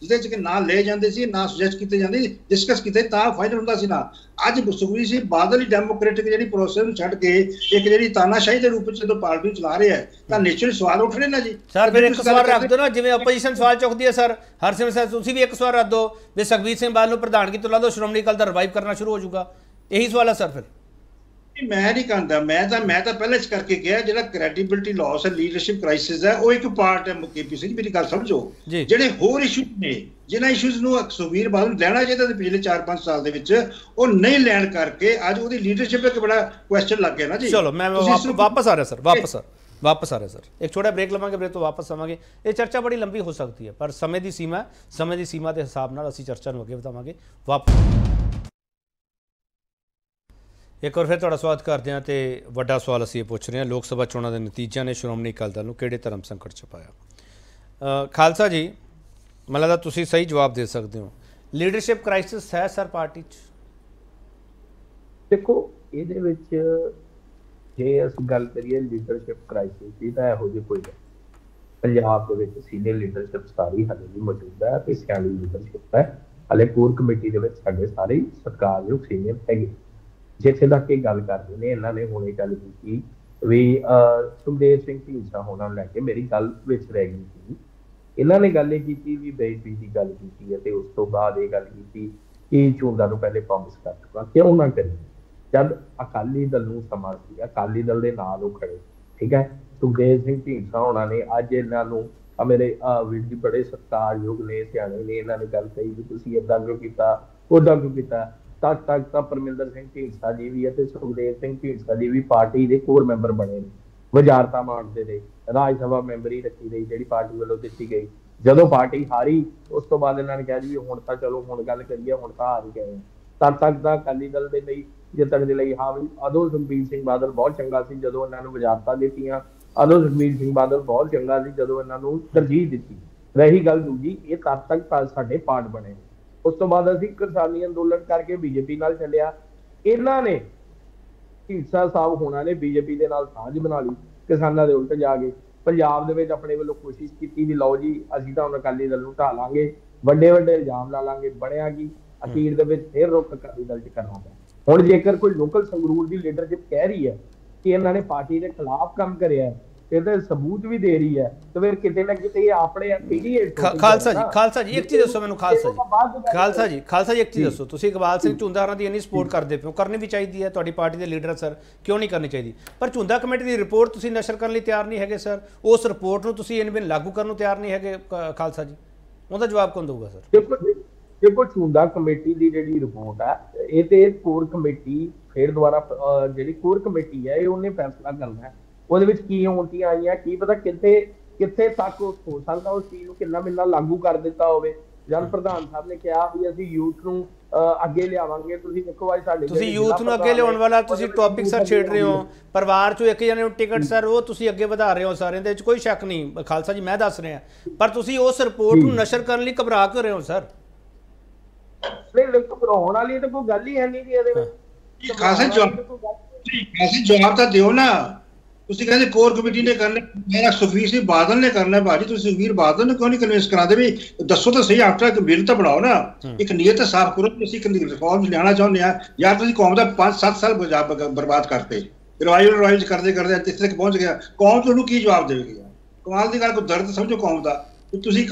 Speaker 8: ਜਿਹਦੇ 'ਚ ਕਿ ਨਾ ਲਏ ਜਾਂਦੇ ਸੀ, ਨਾ ਸੁਜੈਸਟ ਕੀਤੇ ਜਾਂਦੇ, ਡਿਸਕਸ ਕੀਤੇ ਤਾਂ ਫਾਈਨਲ ਹੁੰਦਾ ਸੀ। ਨਾ ਅੱਜ ਸੁਖਬੀਰ ਸਿੰਘ ਬਾਦਲ ਹੀ ਡੈਮੋਕ੍ਰੈਟਿਕ ਜਿਹੜੀ ਪ੍ਰੋਸੈਸ ਨੂੰ ਛੱਡ ਕੇ ਇੱਕ ਜਿਹੜੀ ਤਾਨਾਸ਼ਾਹੀ ਦੇ ਰੂਪ 'ਚ ਜਦੋਂ ਪਾਰਟੀ ਨੂੰ ਚਲਾ ਰਿਹਾ ਹੈ ਤਾਂ ਨੇਚਰਲੀ ਸਵਾਲ ਉੱਠਣੇ ਨਾ ਜੀ।
Speaker 1: ਸਰ ਫਿਰ ਇੱਕ ਸਵਾਲ ਰੱਖ ਦਿਓ ਨਾ, ਜਿਵੇਂ ਆਪੋਜੀਸ਼ਨ ਸਵਾਲ ਚੁੱਕਦੀ ਹੈ ਸਰ ਹਰਸਿਮਰਤ ਸਾਹਿਬ, ਤੁਸੀਂ ਵੀ ਇੱਕ ਸਵਾਲ ਰੱਖ ਦਿਓ ਵੀ ਸੁਖਬੀਰ ਸਿੰਘ ਬਾਦਲ ਨੂੰ ਪ੍ਰਧਾਨਗੀ ਤੋਂ ਲਾ ਦਿਓ, ਸ਼੍ਰੋਮਣੀ ਅਕਾਲੀ ਦਲ ਰਿਵਾਈਵ ਕਰਨਾ ਸ਼ੁਰੂ ਹੋ ਜਾਊਗਾ। ਇਹੀ ਸਵਾਲ ਹੈ ਸਰ ਫਿਰ।
Speaker 8: ਮੈਂ ਨਹੀਂ ਕਹਿੰਦਾ, ਮੈਂ ਤਾਂ ਪਹਿਲੇ ਚ ਕਰਕੇ ਕਿਹਾ ਜਿਹੜਾ ਕ੍ਰੈਡੀਬਿਲਿਟੀ ਲਾਸ ਹੈ, ਲੀਡਰਸ਼ਿਪ ਕ੍ਰਾਈਸਿਸ ਹੈ, ਉਹ ਇੱਕ ਪਾਰਟ ਹੈ। KP ਸਿੰਘ ਮੇਰੀ ਗੱਲ ਸਮਝੋ, ਜਿਹੜੇ ਹੋਰ ਇਸ਼ੂ ਨੇ ਜਿਨ੍ਹਾਂ ਇਸ਼ੂਜ਼ ਨੂੰ ਸੁਖਬੀਰ ਬਾਦਲ ਨੂੰ ਲੈਣਾ ਚਾਹੀਦਾ ਸੀ ਪਿਛਲੇ 4-5 ਸਾਲ ਦੇ ਵਿੱਚ, ਉਹ ਨਹੀਂ ਲੈਣ ਕਰਕੇ ਅੱਜ ਉਹਦੀ ਲੀਡਰਸ਼ਿਪ ਇੱਕ ਬੜਾ ਕੁਐਸਚਨ ਲੱਗ ਗਿਆ ਨਾ ਜੀ।
Speaker 1: ਚਲੋ ਮੈਂ ਵਾਪਸ ਆ ਰਿਹਾ ਸਰ, ਵਾਪਸ ਆ ਰਿਹਾ ਸਰ। ਇੱਕ ਛੋਟਾ ਬ੍ਰੇਕ ਲਵਾਂਗੇ, ਬ੍ਰੇਕ ਤੋਂ ਵਾਪਸ ਆਵਾਂਗੇ। ਇਹ ਚਰਚਾ ਬੜੀ ਲੰਬੀ ਹੋ ਸਕਦੀ ਹੈ ਪਰ ਸਮੇਂ ਦੀ ਸੀਮਾ ਦੇ ਹਿਸਾਬ ਨਾਲ ਅਸੀਂ ਚਰਚਾ ਨੂੰ ਅੱਗੇ ਵਧਾਵਾਂਗੇ। ਵਾਪਸ ਇੱਕ ਵਾਰ ਫਿਰ ਤੁਹਾਡਾ ਸਵਾਗਤ ਕਰਦੇ ਹਾਂ ਤੇ ਵੱਡਾ ਸਵਾਲ ਅਸੀਂ ਇਹ ਪੁੱਛ ਰਹੇ ਹਾਂ, ਲੋਕ ਸਭਾ ਚੋਣਾਂ ਦੇ ਨਤੀਜਿਆਂ ਨੇ ਸ਼੍ਰੋਮਣੀ ਅਕਾਲੀ ਦਲ ਨੂੰ ਕਿਹੜੇ ਧਰਮ ਸੰਕਟ 'ਚ ਪਾਇਆ? ਖਾਲਸਾ ਜੀ, ਮੈਨੂੰ ਲੱਗਦਾ ਤੁਸੀਂ ਸਹੀ ਜਵਾਬ ਦੇ ਸਕਦੇ ਹੋ। ਲੀਡਰਸ਼ਿਪ ਕ੍ਰਾਈਸਿਸ ਹੈ ਸਰ ਪਾਰਟੀ 'ਚ?
Speaker 5: ਦੇਖੋ ਇਹਦੇ ਵਿੱਚ ਜੇ ਅਸੀਂ ਗੱਲ ਕਰੀਏ ਲੀਡਰਸ਼ਿਪ ਕ੍ਰਾਈਸਿਸ ਦੀ ਤਾਂ ਇਹੋ ਜਿਹੀ ਕੋਈ ਨਹੀਂ। ਪੰਜਾਬ ਦੇ ਵਿੱਚ ਸੀਨੀਅਰ ਲੀਡਰਸ਼ਿਪ ਸਾਰੀ ਹਾਲੇ ਵੀ ਮੌਜੂਦ ਹੈ ਤੇ ਸਿਆਣੀ ਲੀਡਰਸ਼ਿਪ ਹੈ। ਹਾਲੇ ਕੋਰ ਕਮੇਟੀ ਦੇ ਵਿੱਚ ਸਾਡੇ ਸਾਰੇ ਸਤਿਕਾਰਯੋਗ ਸੀਨੀਅਰ ਹੈਗੇ। ਜਿੱਥੇ ਤੱਕ ਇਹ ਗੱਲ ਕਰਦੇ ਨੇ, ਇਹਨਾਂ ਨੇ ਹੁਣੇ ਗੱਲ ਕੀਤੀ ਵੀ ਸੁਖਦੇਵ ਸਿੰਘ ਢੀਂਡਸਾ ਹੋਣਾ ਨੂੰ ਲੈ ਕੇ ਮੇਰੀ ਗੱਲ ਵਿੱਚ ਰਹਿ ਗਈ ਸੀ। ਇਹਨਾਂ ਨੇ ਗੱਲ ਇਹ ਕੀਤੀ ਵੀ ਬੇਇੱਜ਼ਤੀ ਦੀ ਗੱਲ ਕੀਤੀ ਹੈ ਤੇ ਉਸ ਤੋਂ ਬਾਅਦ ਇਹ ਗੱਲ ਕੀਤੀ ਕਿ ਝੁੰਦਾ ਨੂੰ ਪਹਿਲੇ ਪ੍ਰੋਮਿਸ ਕਰ ਚੁੱਕਾ, ਕਿਉਂ ਨਾ ਕਰੀ ਜਦ ਅਕਾਲੀ ਦਲ ਨੂੰ ਸਮਾਂ ਸੀ, ਅਕਾਲੀ ਦਲ ਦੇ ਨਾਲ ਉਹ ਖੜੇ। ਠੀਕ ਹੈ, ਸੁਖਦੇਵ ਸਿੰਘ ਢੀਂਡਸਾ ਹੋਣਾ ਨੇ ਅੱਜ ਇਹਨਾਂ ਨੂੰ ਮੇਰੇ ਵੀਰ ਜੀ ਬੜੇ ਸਤਿਕਾਰਯੋਗ ਨੇ, ਸਿਆਣੇ ਨੇ, ਇਹਨਾਂ ਨੇ ਗੱਲ ਕਹੀ ਵੀ ਤੁਸੀਂ ਏਦਾਂ ਕਿਉਂ ਕੀਤਾ, ਉੱਦਾਂ ਕਿਉਂ ਕੀਤਾ। ਤੱਕ ਤਾਂ ਪਰਮਿੰਦਰ ਸਿੰਘ ਢੀਂਡਸਾ ਜੀ ਵੀ ਅਤੇ ਸੁਖਦੇਵ ਸਿੰਘ ਢੀਂਡਸਾ ਜੀ ਵੀ ਪਾਰਟੀ ਦੇ ਕੋਰ ਮੈਂਬਰ ਬਣੇ ਨੇ, ਵਜ਼ਾਰਤਾਂ ਮਾਣਦੇ ਨੇ, ਰਾਜ ਸਭਾ ਮੈਂਬਰੀ ਰੱਖੀ ਗਈ ਜਿਹੜੀ ਪਾਰਟੀ ਵੱਲੋਂ ਦਿੱਤੀ ਗਈ। ਜਦੋਂ ਪਾਰਟੀ ਹਾਰੀ ਉਸ ਤੋਂ ਬਾਅਦ ਇਹਨਾਂ ਨੇ ਕਿਹਾ ਜੀ ਹੁਣ ਤਾਂ ਚਲੋ ਹੁਣ ਗੱਲ ਕਰੀਏ, ਹੁਣ ਤਾਂ ਹਾਰ ਹੀ ਗਏ। ਤਦ ਤੱਕ ਤਾਂ ਅਕਾਲੀ ਦਲ ਦੇ ਲਈ ਜਿੱਤਣ ਦੇ ਲਈ ਹਾਂ ਵੀ ਉਦੋਂ ਸੁਖਬੀਰ ਸਿੰਘ ਬਾਦਲ ਬਹੁਤ ਚੰਗਾ ਸੀ ਜਦੋਂ ਇਹਨਾਂ ਨੂੰ ਵਜ਼ਾਰਤਾਂ ਦਿੱਤੀਆਂ, ਉਦੋਂ ਸੁਖਬੀਰ ਸਿੰਘ ਬਾਦਲ ਬਹੁਤ ਚੰਗਾ ਸੀ ਜਦੋਂ ਇਹਨਾਂ ਨੂੰ ਤਰਜੀਹ ਦਿੱਤੀ। ਰਹੀ ਗੱਲ ਦੂਜੀ, ਇਹ ਤਦ ਤੱਕ ਸਾਡੇ ਪਾਰਟ ਬਣੇ। ਉਸ ਤੋਂ ਬਾਅਦ ਅਸੀਂ ਕਿਸਾਨੀ ਅੰਦੋਲਨ ਕਰਕੇ ਬੀਜੇਪੀ ਨਾਲ ਚੱਲਿਆ। ਇਹਨਾਂ ਨੇ ਢੀਂਡਸਾ ਸਾਹਿਬ ਹੋਣਾ ਨੇ ਬੀਜੇਪੀ ਦੇ ਨਾਲ ਸਾਂਝ ਬਣਾ ਲਈ, ਕਿਸਾਨਾਂ ਦੇ ਉਲਟ ਜਾ ਕੇ ਪੰਜਾਬ ਦੇ ਵਿੱਚ ਆਪਣੇ ਵੱਲੋਂ ਕੋਸ਼ਿਸ਼ ਕੀਤੀ ਵੀ ਲਓ ਜੀ ਅਸੀਂ ਤਾਂ ਹੁਣ ਅਕਾਲੀ ਦਲ ਨੂੰ ਢਾਹ ਲਾਂਗੇ, ਵੱਡੇ ਇਲਜ਼ਾਮ ਲਾ ਲਾਂਗੇ। ਬਣਿਆ ਕੀ, ਅਖੀਰ ਦੇ ਵਿੱਚ ਫਿਰ ਰੁੱਖ ਅਕਾਲੀ ਦਲ 'ਚ ਕਰਨਾ ਪਿਆ। ਹੁਣ ਜੇਕਰ ਕੋਈ ਲੋਕਲ ਸੰਗਰੂਰ ਦੀ ਲੀਡਰਸ਼ਿਪ ਕਹਿ ਰਹੀ ਹੈ ਕਿ ਇਹਨਾਂ ਨੇ ਪਾਰਟੀ ਦੇ ਖਿਲਾਫ ਕੰਮ ਕਰਿਆ ਇਹਦੇ ਸਬੂਤ ਵੀ ਦੇ ਰਹੀ ਹੈ ਤੇ ਫਿਰ ਕਿਤੇ ਨਾ ਕਿਤੇ ਆਪਣੇ
Speaker 1: ਖਾਲਸਾ ਜੀ ਇੱਕ ਚੀਜ਼ ਦੱਸੋ ਮੈਨੂੰ। ਖਾਲਸਾ ਜੀ ਇੱਕ ਚੀਜ਼ ਦੱਸੋ, ਤੁਸੀਂ ਇਕਬਾਲ ਸਿੰਘ ਝੁੰਦਾ ਹੋਰਾਂ ਦੀ ਇੰਨੀ ਸਪੋਰਟ ਕਰਦੇ ਪਏ ਹੋ, ਕਰਨੀ ਵੀ ਚਾਹੀਦੀ ਹੈ, ਤੁਹਾਡੀ ਪਾਰਟੀ ਦੇ ਲੀਡਰ ਸਰ, ਕਿਉਂ ਨਹੀਂ ਕਰਨੀ ਚਾਹੀਦੀ? ਪਰ ਝੁੰਦਾ ਕਮੇਟੀ ਦੀ ਰਿਪੋਰਟ ਤੁਸੀਂ ਨਸ਼ਰ ਕਰਨ ਲਈ ਤਿਆਰ ਨਹੀਂ ਹੈਗੇ ਸਰ, ਉਸ ਰਿਪੋਰਟ ਨੂੰ ਤੁਸੀਂ ਇਨ ਬਿਨ ਲਾਗੂ ਕਰਨ ਨੂੰ ਤਿਆਰ ਨਹੀਂ ਹੈਗੇ। ਖਾਲਸਾ ਜੀ ਉਹਦਾ ਜਵਾਬ ਕੌਣ ਦੇਊਗਾ ਸਰ?
Speaker 5: ਦੇਖੋ ਝੁੰਦਾ ਕਮੇਟੀ ਦੀ ਜਿਹੜੀ ਰਿਪੋਰਟ ਹੈ ਇਹ ਤੇ ਕੋਰ ਕਮੇਟੀ ਫਿਰ ਦੁਬਾਰਾ ਜਿਹੜੀ ਕੋਰ ਕਮੇਟੀ ਹੈ ਇਹ ਉਹਨੇ ਫੈਸਲਾ ਕਰਨਾ ਹੈ ਉਹਦੇ ਵਿੱਚ ਕੀ ਹੋਣੀਆਂ ਆਈਆਂ, ਕੀ ਪਤਾ ਕਿੱਥੇ ਤੱਕ ਹੋ ਸਕਦਾ ਉਸ ਚੀਜ਼ ਨੂੰ ਕਿੰਨਾ ਮਿਲਣਾ ਲਾਗੂ ਕਰ ਦਿੱਤਾ ਹੋਵੇ। ਜਦ ਪ੍ਰਧਾਨ ਸਾਹਿਬ ਨੇ ਕਿਹਾ ਵੀ ਅਸੀਂ ਯੂਥ ਨੂੰ ਅੱਗੇ ਲਿਆਵਾਂਗੇ, ਤੁਸੀਂ ਦੇਖੋ ਅੱਜ ਸਾਡੇ
Speaker 1: ਤੁਸੀਂ ਯੂਥ ਨੂੰ ਅੱਗੇ ਲਿਆਉਣ ਵਾਲਾ ਤੁਸੀਂ ਟੌਪਿਕ ਸਰ ਛੇੜ ਰਹੇ ਹੋ। ਪਰਿਵਾਰ ਚੋਂ ਇੱਕ ਜਣੇ ਨੂੰ ਟਿਕਟ ਸਰ ਉਹ ਤੁਸੀਂ ਅੱਗੇ ਵਧਾ ਰਹੇ ਹੋ, ਸਾਰਿਆਂ ਦੇ ਵਿੱਚ ਕੋਈ ਸ਼ੱਕ ਨਹੀਂ ਖਾਲਸਾ ਜੀ, ਮੈਂ ਦੱਸ ਰਿਹਾ। ਪਰ ਤੁਸੀਂ ਉਸ ਰਿਪੋਰਟ ਨੂੰ ਨਸ਼ਰ ਕਰਨ ਲਈ ਘਬਰਾ ਕਿਉਂ ਰਹੇ ਹੋ ਸਰ?
Speaker 5: ਨਹੀਂ ਘਬਰਾਉਣ ਵਾਲੀ ਤਾਂ ਕੋਈ ਗੱਲ ਹੀ ਹੈ ਨਹੀਂ ਜੀ ਇਹਦੇ ਵਿੱਚ।
Speaker 8: ਖਾਲਸਾ ਜਵਾਬ ਤਾਂ ਦਿਓ ਨਾ। ਤੁਸੀਂ ਕਹਿੰਦੇ ਕੋਰ ਕਮੇਟੀ ਨੇ ਕਰਨਾ, ਮੇਰਾ ਸੁਖਬੀਰ ਸਿੰਘ ਬਾਦਲ ਨੇ ਕਰਨਾ। ਭਾਜੀ ਤੁਸੀਂ ਸੁਖਬੀਰ ਬਾਦਲ ਨੂੰ ਕਿਉਂ ਨਹੀਂ ਕਨਵਿੰਸ ਕਰਾਉਂਦੇ? ਵੀ ਦੱਸੋ ਤਾਂ ਸਹੀ, ਆਫਟਰ ਇੱਕ ਬਿੱਲ ਤਾਂ ਬਣਾਓ ਨਾ, ਇੱਕ ਨੀਅਤ ਸਾਫ਼ ਕਰੋ ਕਿ ਅਸੀਂ ਇੱਕ ਰਿਫਾਰਮ ਲਿਆਉਣਾ ਚਾਹੁੰਦੇ ਹਾਂ। ਯਾਰ ਤੁਸੀਂ ਕੌਮ ਦਾ 5-7 ਸਾਲ ਬਰਬਾਦ ਕਰਤੇ, ਰਿਵਾਈਵ ਕਰਦੇ ਇੱਥੇ ਤੱਕ ਪਹੁੰਚ ਗਿਆ। ਕੌਮ ਤੁਹਾਨੂੰ ਕੀ ਜਵਾਬ ਦੇਵੇਗੀ? ਕਮਾਲ ਦੀ ਗੱਲ, ਕੋਈ ਦਰਦ ਸਮਝੋ ਕੌਮ ਦਾ। ਤੁਸੀਂ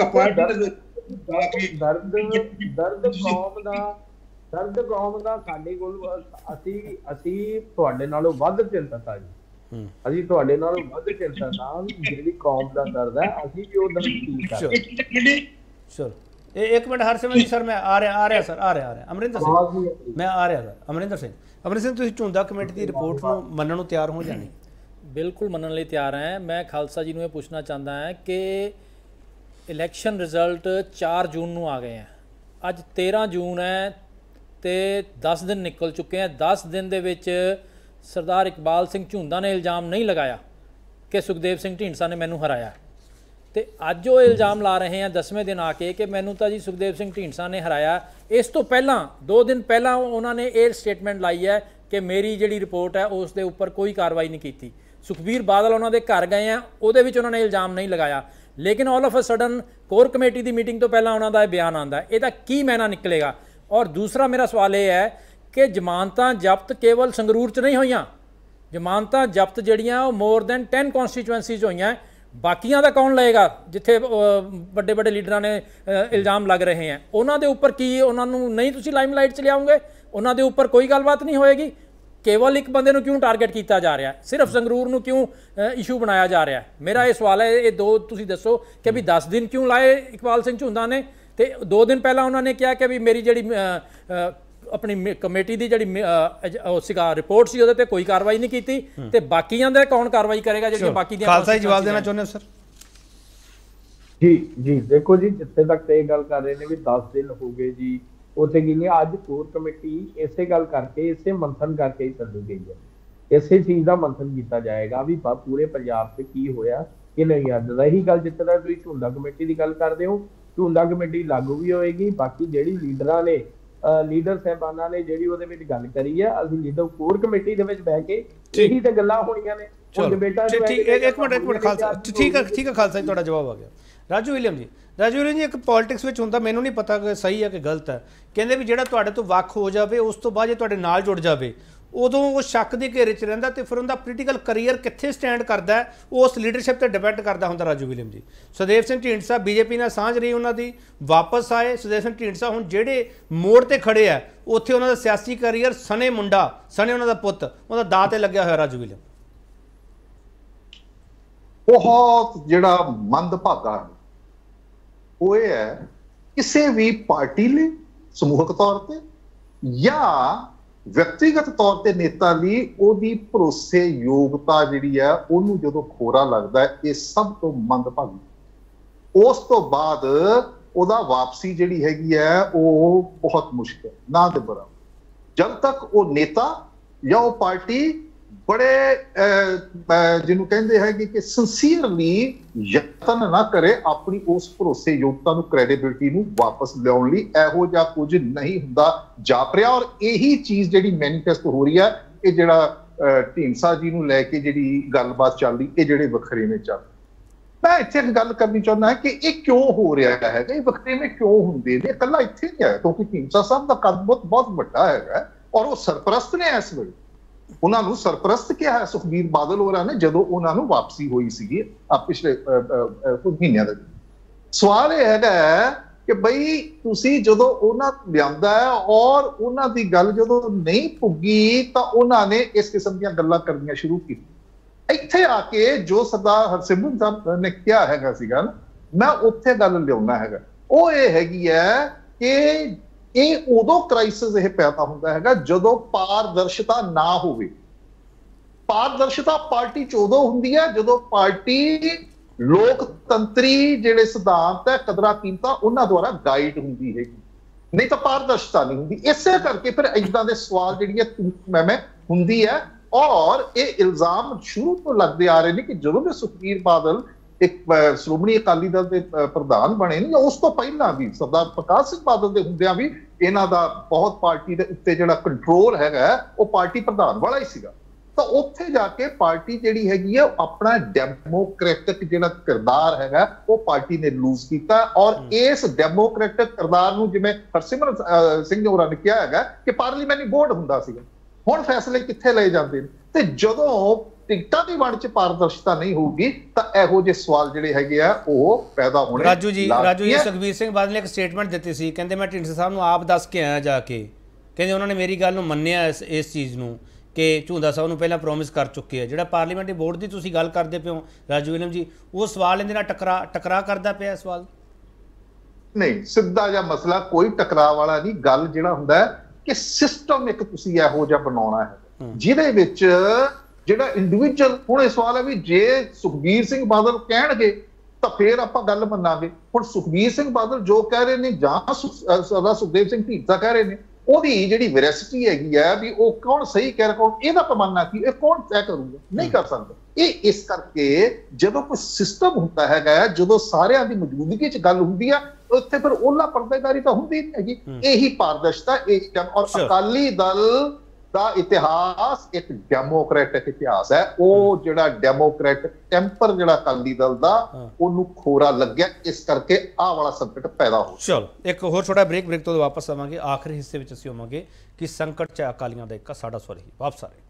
Speaker 5: ਦਰਦ ਕੌਮ ਦਾ ਸਾਡੇ ਕੋਲ ਅਸੀਂ ਤੁਹਾਡੇ ਨਾਲੋਂ ਵੱਧ ਚਿੰਤਤ ਆ ਜੀ। ਅਸੀਂ ਤੁਹਾਡੇ ਨਾਲੋਂ ਵੱਧ ਚਿੰਤਤ ਆ ਵੀ ਜਿਹੜੀ ਕੌਮ ਦਾ ਦਰਦ ਹੈ ਅਸੀਂ ਵੀ ਉਹ ਦਰਦ ਫੀਲ ਕਰਦੇ।
Speaker 1: ਚਲੋ ਇੱਕ ਮਿੰਟ ਹਰਸਿਮਰਤ ਜੀ ਸਰ, ਮੈਂ ਆ ਰਿਹਾ ਸਰ, ਆ ਰਿਹਾ ਅਮਰਿੰਦਰ ਸਿੰਘ, ਮੈਂ ਆ ਰਿਹਾ ਸਰ। ਅਮਰਿੰਦਰ ਸਿੰਘ ਤੁਸੀਂ ਝੁੰਦਾ ਕਮੇਟੀ ਦੀ ਰਿਪੋਰਟ ਨੂੰ ਮੰਨਣ ਨੂੰ ਤਿਆਰ ਹੋ ਜਾਣੀ?
Speaker 6: ਬਿਲਕੁਲ ਮੰਨਣ ਲਈ ਤਿਆਰ ਹਾਂ। ਮੈਂ ਖਾਲਸਾ ਜੀ ਨੂੰ ਇਹ ਪੁੱਛਣਾ ਚਾਹੁੰਦਾ ਹਾਂ ਕਿ ਇਲੈਕਸ਼ਨ ਰਿਜ਼ਲਟ 4 ਜੂਨ ਨੂੰ ਆ ਗਏ ਹੈ, ਅੱਜ 13 ਜੂਨ ਹੈ ਤੇ 10 ਦਿਨ ਨਿਕਲ ਚੁੱਕੇ हैं। 10 ਦਿਨ ਦੇ ਵਿੱਚ ਸਰਦਾਰ ਇਕਬਾਲ ਸਿੰਘ ਝੁੰਦਾ ਨੇ ਇਲਜ਼ਾਮ ਨਹੀਂ ਲਗਾਇਆ ਕਿ ਸੁਖਦੇਵ ਸਿੰਘ ਢੀਂਡਸਾ ਨੇ ਮੈਨੂੰ ਹਰਾਇਆ, ਤੇ ਅੱਜ ਉਹ ਇਲਜ਼ਾਮ ਲਾ ਰਹੇ हैं 10ਵੇਂ ਦਿਨ ਆ ਕੇ ਕਿ ਮੈਨੂੰ ਤਾਂ ਜੀ ਸੁਖਦੇਵ ਸਿੰਘ ਢੀਂਡਸਾ ਨੇ ਹਰਾਇਆ। ਇਸ ਤੋਂ ਪਹਿਲਾਂ 2 ਦਿਨ ਪਹਿਲਾਂ ਉਹਨਾਂ ਨੇ ਇਹ ਸਟੇਟਮੈਂਟ ਲਾਈ ਹੈ ਕਿ ਮੇਰੀ ਜਿਹੜੀ ਰਿਪੋਰਟ ਹੈ ਉਸ ਦੇ ਉੱਪਰ ਕੋਈ ਕਾਰਵਾਈ ਨਹੀਂ ਕੀਤੀ। ਸੁਖਬੀਰ ਬਾਦਲ ਉਹਨਾਂ ਦੇ ਘਰ ਗਏ ਆ, ਉਹਦੇ ਵਿੱਚ ਉਹਨਾਂ ਨੇ ਇਲਜ਼ਾਮ ਨਹੀਂ ਲਗਾਇਆ। ਲੇਕਿਨ all of a sudden core committee ਦੀ ਮੀਟਿੰਗ ਤੋਂ ਪਹਿਲਾਂ ਉਹਨਾਂ ਦਾ ਇਹ ਬਿਆਨ ਆਉਂਦਾ ਹੈ, ਇਹਦਾ ਕੀ ਮਾਇਨਾ ਨਿਕਲੇਗਾ? ਔਰ ਦੂਸਰਾ ਮੇਰਾ ਸਵਾਲ ਇਹ ਹੈ ਕਿ ਜ਼ਮਾਨਤਾਂ ਜ਼ਬਤ ਕੇਵਲ ਸੰਗਰੂਰ 'ਚ ਨਹੀਂ ਹੋਈਆਂ, ਜ਼ਮਾਨਤਾਂ ਜ਼ਬਤ ਜਿਹੜੀਆਂ ਉਹ ਮੋਰ ਦੈਨ 10 ਕੌਂਸਟੀਚੁਐਂਸੀਜ਼ ਹੋਈਆਂ, ਬਾਕੀਆਂ ਦਾ ਕੌਣ ਲਏਗਾ ਜਿੱਥੇ ਵੱਡੇ ਵੱਡੇ ਲੀਡਰਾਂ ਨੇ ਇਲਜ਼ਾਮ ਲੱਗ ਰਹੇ ਹੈ? ਉਹਨਾਂ ਦੇ ਉੱਪਰ ਕੀ ਉਹਨਾਂ ਨੂੰ ਨਹੀਂ ਤੁਸੀਂ ਲਾਈਮਲਾਈਟ 'ਚ ਲਿਆਉਂਗੇ? ਉਹਨਾਂ ਦੇ ਉੱਪਰ ਕੋਈ ਗੱਲਬਾਤ ਨਹੀਂ ਹੋਏਗੀ? ਕੇਵਲ ਇੱਕ ਬੰਦੇ ਨੂੰ ਕਿਉਂ ਟਾਰਗੇਟ ਕੀਤਾ ਜਾ ਰਿਹਾ? ਸਿਰਫ ਸੰਗਰੂਰ ਨੂੰ ਕਿਉਂ ਇਸ਼ੂ ਬਣਾਇਆ ਜਾ ਰਿਹਾ? ਮੇਰਾ ਇਹ ਸਵਾਲ ਹੈ। ਇਹ ਦੋ ਤੁਸੀਂ ਦੱਸੋ ਕਿ ਵੀ 10 ਦਿਨ ਕਿਉਂ ਲਾਏ ਇਕਬਾਲ ਸਿੰਘ ਝੁੰਦਾ ਨੇ, ਤੇ 2 ਦਿਨ ਪਹਿਲਾਂ ਉਹਨਾਂ ਨੇ ਕਿਹਾ ਕਿ ਵੀ ਮੇਰੀ ਜਿਹੜੀ ਆਪਣੀ ਕਮੇਟੀ ਦੀ ਜਿਹੜੀ ਉਹ ਸੀਗਾ ਰਿਪੋਰਟ ਸੀ ਉਹਦੇ ਤੇ ਕੋਈ ਕਾਰਵਾਈ ਨਹੀਂ ਕੀਤੀ, ਤੇ ਬਾਕੀਆਂ ਦੇ ਕੌਣ ਕਾਰਵਾਈ ਕਰੇਗਾ ਜਿਹੜੀਆਂ ਬਾਕੀ ਦੀਆਂ?
Speaker 1: ਖਾਲਸਾ ਜੀ ਜਵਾਬ ਦੇਣਾ ਚਾਹੁੰਦੇ ਹੋ ਸਰ?
Speaker 5: ਜੀ ਦੇਖੋ ਜੀ, ਜਿੱਥੇ ਤੱਕ ਇਹ ਗੱਲ ਕਰ ਰਹੇ ਨੇ ਵੀ 10 ਦਿਨ ਹੋ ਗਏ ਜੀ, ਉੱਥੇ ਕੀ ਨਹੀਂ, ਅੱਜ ਕੋਰ ਕਮੇਟੀ ਇਸੇ ਗੱਲ ਕਰਕੇ, ਇਸੇ ਮੰਥਨ ਕਰਕੇ ਹੀ ਸੱਦੀ ਗਈ ਹੈ। ਇਸੇ ਚੀਜ਼ ਦਾ ਮੰਥਨ ਕੀਤਾ ਜਾਏਗਾ ਵੀ ਪੂਰੇ ਪੰਜਾਬ 'ਚ ਕੀ ਹੋਇਆ ਕਿ ਨਹੀਂ। ਅੱਜ ਰਹੀ ਗੱਲ ਜਿੱਥੇ ਤੱਕ ਤੁਸੀਂ ਝੁੰਦਾ ਕਮੇਟੀ ਦੀ ਗੱਲ ਕਰਦੇ ਹੋ, ਝੁੰਦਾ ਕਮੇਟੀ ਲਾਗੂ ਵੀ ਹੋਏਗੀ। ਬਾਕੀ ਜਿਹੜੀ ਲੀਡਰਾਂ ਨੇ ਲੀਡਰ ਸਾਹਿਬਾਨਾਂ ਨੇ ਜਿਹੜੀ ਉਹਦੇ ਵਿੱਚ ਗੱਲ ਕਰੀ ਹੈ, ਅਸੀਂ ਲੀਡਰ ਕੋਰ ਕਮੇਟੀ ਦੇ ਵਿੱਚ ਬਹਿ ਕੇ ਇਹੀ ਤੇ ਗੱਲਾਂ ਹੋਣੀਆਂ ਨੇ।
Speaker 1: ਇੱਕ ਮਿੰਟ ਖਾਲਸਾ, ਠੀਕ ਹੈ ਖਾਲਸਾ ਜੀ, ਤੁਹਾਡਾ ਜਵਾਬ ਆ ਗਿਆ। ਰਾਜੂ ਵਿਲੀਅਮ ਜੀ ਇੱਕ ਪੋਲਿਟਿਕਸ ਵਿੱਚ ਹੁੰਦਾ, ਮੈਨੂੰ ਨਹੀਂ ਪਤਾ ਕਿ ਸਹੀ ਹੈ ਕਿ ਗਲਤ ਹੈ, ਕਹਿੰਦੇ ਵੀ ਜਿਹੜਾ ਤੁਹਾਡੇ ਤੋਂ ਵੱਖ ਹੋ ਜਾਵੇ ਉਸ ਤੋਂ ਬਾਅਦ ਜੇ ਤੁਹਾਡੇ ਨਾਲ ਜੁੜ ਜਾਵੇ ਉਦੋਂ ਉਹ ਸ਼ੱਕ ਦੇ ਘੇਰੇ 'ਚ ਰਹਿੰਦਾ, ਤੇ ਫਿਰ ਉਹਦਾ ਪੋਲੀਟੀਕਲ ਕਰੀਅਰ ਕਿੱਥੇ ਸਟੈਂਡ ਕਰਦਾ ਹੈ ਉਸ ਲੀਡਰਸ਼ਿਪ ਤੇ ਡਿਪੈਂਡ ਕਰਦਾ ਹੁੰਦਾ। ਰਾਜੂ ਵਿਲੀਅਮ ਜੀ, ਸੁਖਦੇਵ ਸਿੰਘ ਢੀਂਡਸਾ ਬੀਜੇਪੀ ਨਾਲ ਸਾਂਝ ਰਹੀ ਉਹਨਾਂ ਦੀ, ਵਾਪਸ ਆਏ ਸੁਖਦੇਵ ਸਿੰਘ ਢੀਂਡਸਾ, ਹੁਣ ਜਿਹੜੇ ਮੋੜ ਤੇ ਖੜੇ ਆ ਉੱਥੇ ਉਹਨਾਂ ਦਾ ਸਿਆਸੀ ਕਰੀਅਰ ਸਣੇ ਮੁੰਡਾ, ਸਣੇ ਉਹਨਾਂ ਦਾ ਪੁੱਤ, ਉਹਦਾ ਦਾਅ ਤੇ ਲੱਗਿਆ ਹੋਇਆ। ਰਾਜੂ ਵਿਲੀਅਮ,
Speaker 7: ਬਹੁਤ ਜਿਹੜਾ ਮੰਦਭਾਗਾ ਹੈ ਉਹ ਇਹ ਹੈ, ਕਿਸੇ ਵੀ ਪਾਰਟੀ ਲਈ ਸਮੂਹਕ ਤੌਰ ਤੇ ਜਾਂ ਵਿਅਕਤੀਗਤ ਤੌਰ ਤੇ ਨੇਤਾ ਲਈ ਉਹਦੀ ਭਰੋਸੇਯੋਗਤਾ ਜਿਹੜੀ ਹੈ ਉਹਨੂੰ ਜਦੋਂ ਖੋਰਾ ਲੱਗਦਾ ਹੈ, ਇਹ ਸਭ ਤੋਂ ਮੰਦਭਾਗੀ। ਉਸ ਤੋਂ ਬਾਅਦ ਉਹਦਾ ਵਾਪਸੀ ਜਿਹੜੀ ਹੈਗੀ ਹੈ ਉਹ ਬਹੁਤ ਮੁਸ਼ਕਿਲ ਨਾ ਦੇ ਬਰਾਬਰ। ਜਦ ਤੱਕ ਉਹ ਨੇਤਾ ਜਾਂ ਉਹ ਪਾਰਟੀ ਬੜੇ ਜਿਹਨੂੰ ਕਹਿੰਦੇ ਹੈਗੇ ਕਿ ਸਿੰਸੀਅਰਲੀ ਯਤਨ ਨਾ ਕਰੇ ਆਪਣੀ ਉਸ ਭਰੋਸੇਯੋਗਤਾ ਨੂੰ, ਕ੍ਰੈਡੀਬਿਲਿਟੀ ਨੂੰ ਵਾਪਸ ਲਿਆਉਣ ਲਈ, ਇਹੋ ਜਿਹਾ ਕੁਝ ਨਹੀਂ ਹੁੰਦਾ ਜਾਪਰਿਆ। ਔਰ ਇਹੀ ਚੀਜ਼ ਜਿਹੜੀ ਮੈਨੀਫੈਸਟ ਹੋ ਰਹੀ ਹੈ, ਇਹ ਜਿਹੜਾ ਢੀਂਡਸਾ ਜੀ ਨੂੰ ਲੈ ਕੇ ਜਿਹੜੀ ਗੱਲਬਾਤ ਚੱਲ ਰਹੀ, ਇਹ ਜਿਹੜੇ ਵਖਰੇਵੇਂ ਚੱਲ, ਮੈਂ ਇੱਥੇ ਇੱਕ ਗੱਲ ਕਰਨੀ ਚਾਹੁੰਦਾ ਹਾਂ ਕਿ ਇਹ ਕਿਉਂ ਹੋ ਰਿਹਾ ਹੈਗਾ, ਇਹ ਵਖਰੇਵੇਂ ਕਿਉਂ ਹੁੰਦੇ ਨੇ? ਇਕੱਲਾ ਇੱਥੇ ਨਹੀਂ ਹੈ, ਕਿਉਂਕਿ ਢੀਂਡਸਾ ਸਾਹਿਬ ਦਾ ਕੱਦ ਬਹੁਤ ਵੱਡਾ ਹੈਗਾ ਔਰ ਉਹ ਸਰਪ੍ਰਸਤ ਨੇ ਇਸ ਵੇਲੇ। ਉਹਨਾਂ ਨੂੰ ਸਰਪ੍ਰਸਤ ਕਿਹਾ ਹੈ ਸੁਖਬੀਰ ਬਾਦਲ ਹੋਰਾਂ ਨੇ ਜਦੋਂ ਉਹਨਾਂ ਨੂੰ ਵਾਪਸੀ ਹੋਈ ਸੀਗੀ ਪਿਛਲੇ ਕੁਝ ਮਹੀਨਿਆਂ ਦੇ। ਸਵਾਲ ਇਹ ਹੈਗਾ ਕਿ ਬਈ ਤੁਸੀਂ ਜਦੋਂ ਉਹਨਾਂ ਲਿਆਂਦਾ ਹੈ ਔਰ ਉਹਨਾਂ ਦੀ ਗੱਲ ਜਦੋਂ ਨਹੀਂ ਪੁੱਗੀ ਤਾਂ ਉਹਨਾਂ ਨੇ ਇਸ ਕਿਸਮ ਦੀਆਂ ਗੱਲਾਂ ਕਰਨੀਆਂ ਸ਼ੁਰੂ ਕੀਤੀਆਂ। ਇੱਥੇ ਆ ਕੇ ਜੋ ਸਰਦਾਰ ਹਰਸਿਮਰਤ ਸਾਹਿਬ ਨੇ ਕਿਹਾ ਹੈਗਾ ਸੀਗਾ ਨਾ, ਮੈਂ ਉੱਥੇ ਗੱਲ ਲਿਆਉਣਾ ਹੈਗਾ, ਉਹ ਇਹ ਹੈਗੀ ਹੈ ਕਿ ਇਹ ਉਦੋਂ ਕ੍ਰਾਈਸਿਸ ਇਹ ਪੈਦਾ ਹੁੰਦਾ ਹੈਗਾ ਜਦੋਂ ਪਾਰਦਰਸ਼ਤਾ ਨਾ ਹੋਵੇ। ਪਾਰਦਰਸ਼ਤਾ ਪਾਰਟੀ 'ਚ ਉਦੋਂ ਹੁੰਦੀ ਹੈ ਜਦੋਂ ਪਾਰਟੀ ਲੋਕਤੰਤਰੀ ਜਿਹੜੇ ਸਿਧਾਂਤ ਹੈ, ਕਦਰਾਂ ਕੀਮਤਾਂ, ਉਹਨਾਂ ਦੁਆਰਾ ਗਾਈਡ ਹੁੰਦੀ ਹੈਗੀ, ਨਹੀਂ ਤਾਂ ਪਾਰਦਰਸ਼ਤਾ ਨਹੀਂ ਹੁੰਦੀ। ਇਸੇ ਕਰਕੇ ਫਿਰ ਏਦਾਂ ਦੇ ਸਵਾਲ ਜਿਹੜੀਆਂ ਮੈਂ ਹੁੰਦੀ ਹੈ। ਔਰ ਇਹ ਇਲਜ਼ਾਮ ਸ਼ੁਰੂ ਤੋਂ ਲੱਗਦੇ ਆ ਰਹੇ ਨੇ ਕਿ ਜਦੋਂ ਦੇ ਸੁਖਬੀਰ ਬਾਦਲ ਇੱਕ ਸ਼੍ਰੋਮਣੀ ਅਕਾਲੀ ਦਲ ਦੇ ਪ੍ਰਧਾਨ ਬਣੇ ਨੇ, ਉਸ ਤੋਂ ਪਹਿਲਾਂ ਵੀ ਸਰਦਾਰ ਪ੍ਰਕਾਸ਼ ਸਿੰਘ ਬਾਦਲ ਦੇ ਹੁੰਦਿਆਂ ਵੀ ਇਹਨਾਂ ਦਾ ਬਹੁਤ ਪਾਰਟੀ ਦੇ ਉੱਤੇ ਜਿਹੜਾ ਕੰਟਰੋਲ ਹੈਗਾ ਉਹ ਪਾਰਟੀ ਪ੍ਰਧਾਨ ਵਾਲਾ ਹੀ ਸੀਗਾ। ਤਾਂ ਉੱਥੇ ਜਾ ਕੇ ਪਾਰਟੀ ਜਿਹੜੀ ਹੈਗੀ ਹੈ ਆਪਣਾ ਡੈਮੋਕ੍ਰੈਟਿਕ ਜਿਹੜਾ ਕਿਰਦਾਰ ਹੈਗਾ ਉਹ ਪਾਰਟੀ ਨੇ ਲੂਜ਼ ਕੀਤਾ। ਔਰ ਇਸ ਡੈਮੋਕ੍ਰੈਟਿਕ ਕਿਰਦਾਰ ਨੂੰ, ਜਿਵੇਂ ਹਰਸਿਮਰਤ ਸਿੰਘ ਹੋਰਾਂ ਨੇ ਕਿਹਾ ਹੈਗਾ ਕਿ ਪਾਰਲੀਮੈਂਟਰੀ ਬੋਰਡ ਹੁੰਦਾ ਸੀਗਾ, ਹੁਣ ਫੈਸਲੇ ਕਿੱਥੇ ਲਏ ਜਾਂਦੇ ਨੇ? ਤੇ ਜਦੋਂ ਟਿਕਟਾਂ ਦੀ ਵੰਡ 'ਚ ਪਾਰਦਰਸ਼ਤਾ ਨਹੀਂ ਹੋਊਗੀ ਤਾਂ ਇਹੋ ਜਿਹੇ ਸਵਾਲ ਜਿਹੜੇ ਹੈਗੇ ਆ ਉਹ ਪੈਦਾ ਹੋਣੇ।
Speaker 1: ਰਾਜੂ ਜੀ ਸੁਖਬੀਰ ਸਿੰਘ ਬਾਦਲ ਨੇ ਇੱਕ ਸਟੇਟਮੈਂਟ ਦਿੱਤੀ ਸੀ, ਕਹਿੰਦੇ ਮੈਂ ਢੀਂਡਸਾ ਸਾਹਿਬ ਨੂੰ ਆਪ ਦੱਸ ਕੇ ਆਇਆ ਜਾ ਕੇ, ਕਹਿੰਦੇ ਉਹਨਾਂ ਨੇ ਮੇਰੀ ਗੱਲ ਨੂੰ ਮੰਨਿਆ ਇਸ ਚੀਜ਼ ਨੂੰ ਕਿ ਝੁੰਦਾ ਸਾਹਿਬ ਨੂੰ ਪਹਿਲਾਂ ਪ੍ਰੋਮਿਸ ਕਰ ਚੁੱਕੇ ਆ। ਜਿਹੜਾ ਪਾਰਲੀਮੈਂਟਰੀ ਬੋਰਡ ਦੀ ਤੁਸੀਂ ਗੱਲ ਕਰਦੇ ਪਿਓ ਰਾਜੂ ਵਿਲੀਅਮ ਜੀ, ਉਹ ਸਵਾਲ ਇਹਦੇ ਨਾਲ ਟਕਰਾ ਕਰਦਾ ਪਿਆ ਸਵਾਲ? ਨਹੀਂ,
Speaker 7: ਸਿੱਧਾ ਜਿਹਾ ਮਸਲਾ ਕੋਈ ਟਕਰਾਅ ਵਾਲਾ ਨਹੀਂ। ਗੱਲ ਜਿਹੜਾ ਹੁੰਦਾ ਹੈ ਕਿ ਸਿਸਟਮ ਇੱਕ ਤੁਸੀਂ ਇਹੋ ਜਿਹਾ ਬਣਾਉਣਾ ਹੈ ਜਿਹਦੇ ਵਿੱਚ ਜਿਹੜਾ ਇੰਡੀਵਿਜੂਅਲ, ਹੁਣ ਇਹ ਸਵਾਲ ਹੈ ਵੀ ਜੇ ਸੁਖਬੀਰ ਸਿੰਘ ਬਾਦਲ ਕਹਿਣਗੇ ਤਾਂ ਫੇਰ ਆਪਾਂ ਗੱਲ ਮੰਨਾਂਗੇ। ਹੁਣ ਸੁਖਬੀਰ ਸਿੰਘ ਬਾਦਲ ਜੋ ਕਹਿ ਰਹੇ ਨੇ ਜਾਂ ਸਰਦਾਰ ਸੁਖਦੇਵ ਸਿੰਘ ਢੀਂਡਸਾ ਕਹਿ ਰਹੇ ਨੇ, ਉਹਦੀ ਜਿਹੜੀ ਵੈਰਾਸਿਟੀ ਹੈਗੀ ਹੈ ਵੀ ਉਹ ਕੌਣ ਸਹੀ ਕਹਿ ਰਿਹਾ, ਕੌਣ ਇਹਦਾ ਪੈਮਾਨਾ ਕੀ, ਇਹ ਕੌਣ ਤੈਅ ਕਰੂਗਾ? ਨਹੀਂ ਕਰ ਸਕਦਾ। ਇਹ ਇਸ ਕਰਕੇ ਜਦੋਂ ਕੋਈ ਸਿਸਟਮ ਹੁੰਦਾ ਹੈਗਾ, ਜਦੋਂ ਸਾਰਿਆਂ ਦੀ ਮੌਜੂਦਗੀ 'ਚ ਗੱਲ ਹੁੰਦੀ ਆ, ਉੱਥੇ ਫਿਰ ਉਹਲਾ ਪਰਦੇਦਾਰੀ ਤਾਂ ਹੁੰਦੀ ਨਹੀਂ ਹੈਗੀ। ਇਹੀ ਪਾਰਦਰਸ਼ਤਾ, ਇਹ ਔਰ ਅਕਾਲੀ ਦਲ ਦਾ ਇਤਿਹਾਸ ਇੱਕ ਡੈਮੋਕ੍ਰੈਟਿਕ ਇਤਿਹਾਸ ਹੈ। ਉਹ ਜਿਹੜਾ ਡੈਮੋਕ੍ਰੈਟਿਕ ਟੈਂਪਰ ਜਿਹੜਾ ਅਕਾਲੀ ਦਲ ਦਾ ਉਹਨੂੰ ਖੋਰਾ ਲੱਗਿਆ, ਇਸ ਕਰਕੇ ਆਹ ਵਾਲਾ ਸੰਕਟ ਪੈਦਾ ਹੋ।
Speaker 1: ਚਲੋ ਇੱਕ ਹੋਰ ਛੋਟਾ ਬ੍ਰੇਕ ਤੋਂ ਵਾਪਸ ਆਵਾਂਗੇ। ਆਖਰੀ ਹਿੱਸੇ ਵਿੱਚ ਅਸੀਂ ਹੋਵਾਂਗੇ ਕਿ ਸੰਕਟ 'ਚ ਅਕਾਲੀਆਂ ਦਾ ਇੱਕ ਸਾਡਾ ਸਵਾਲ ਹੀ ਵਾਪਸ ਆ ਰਹੇ।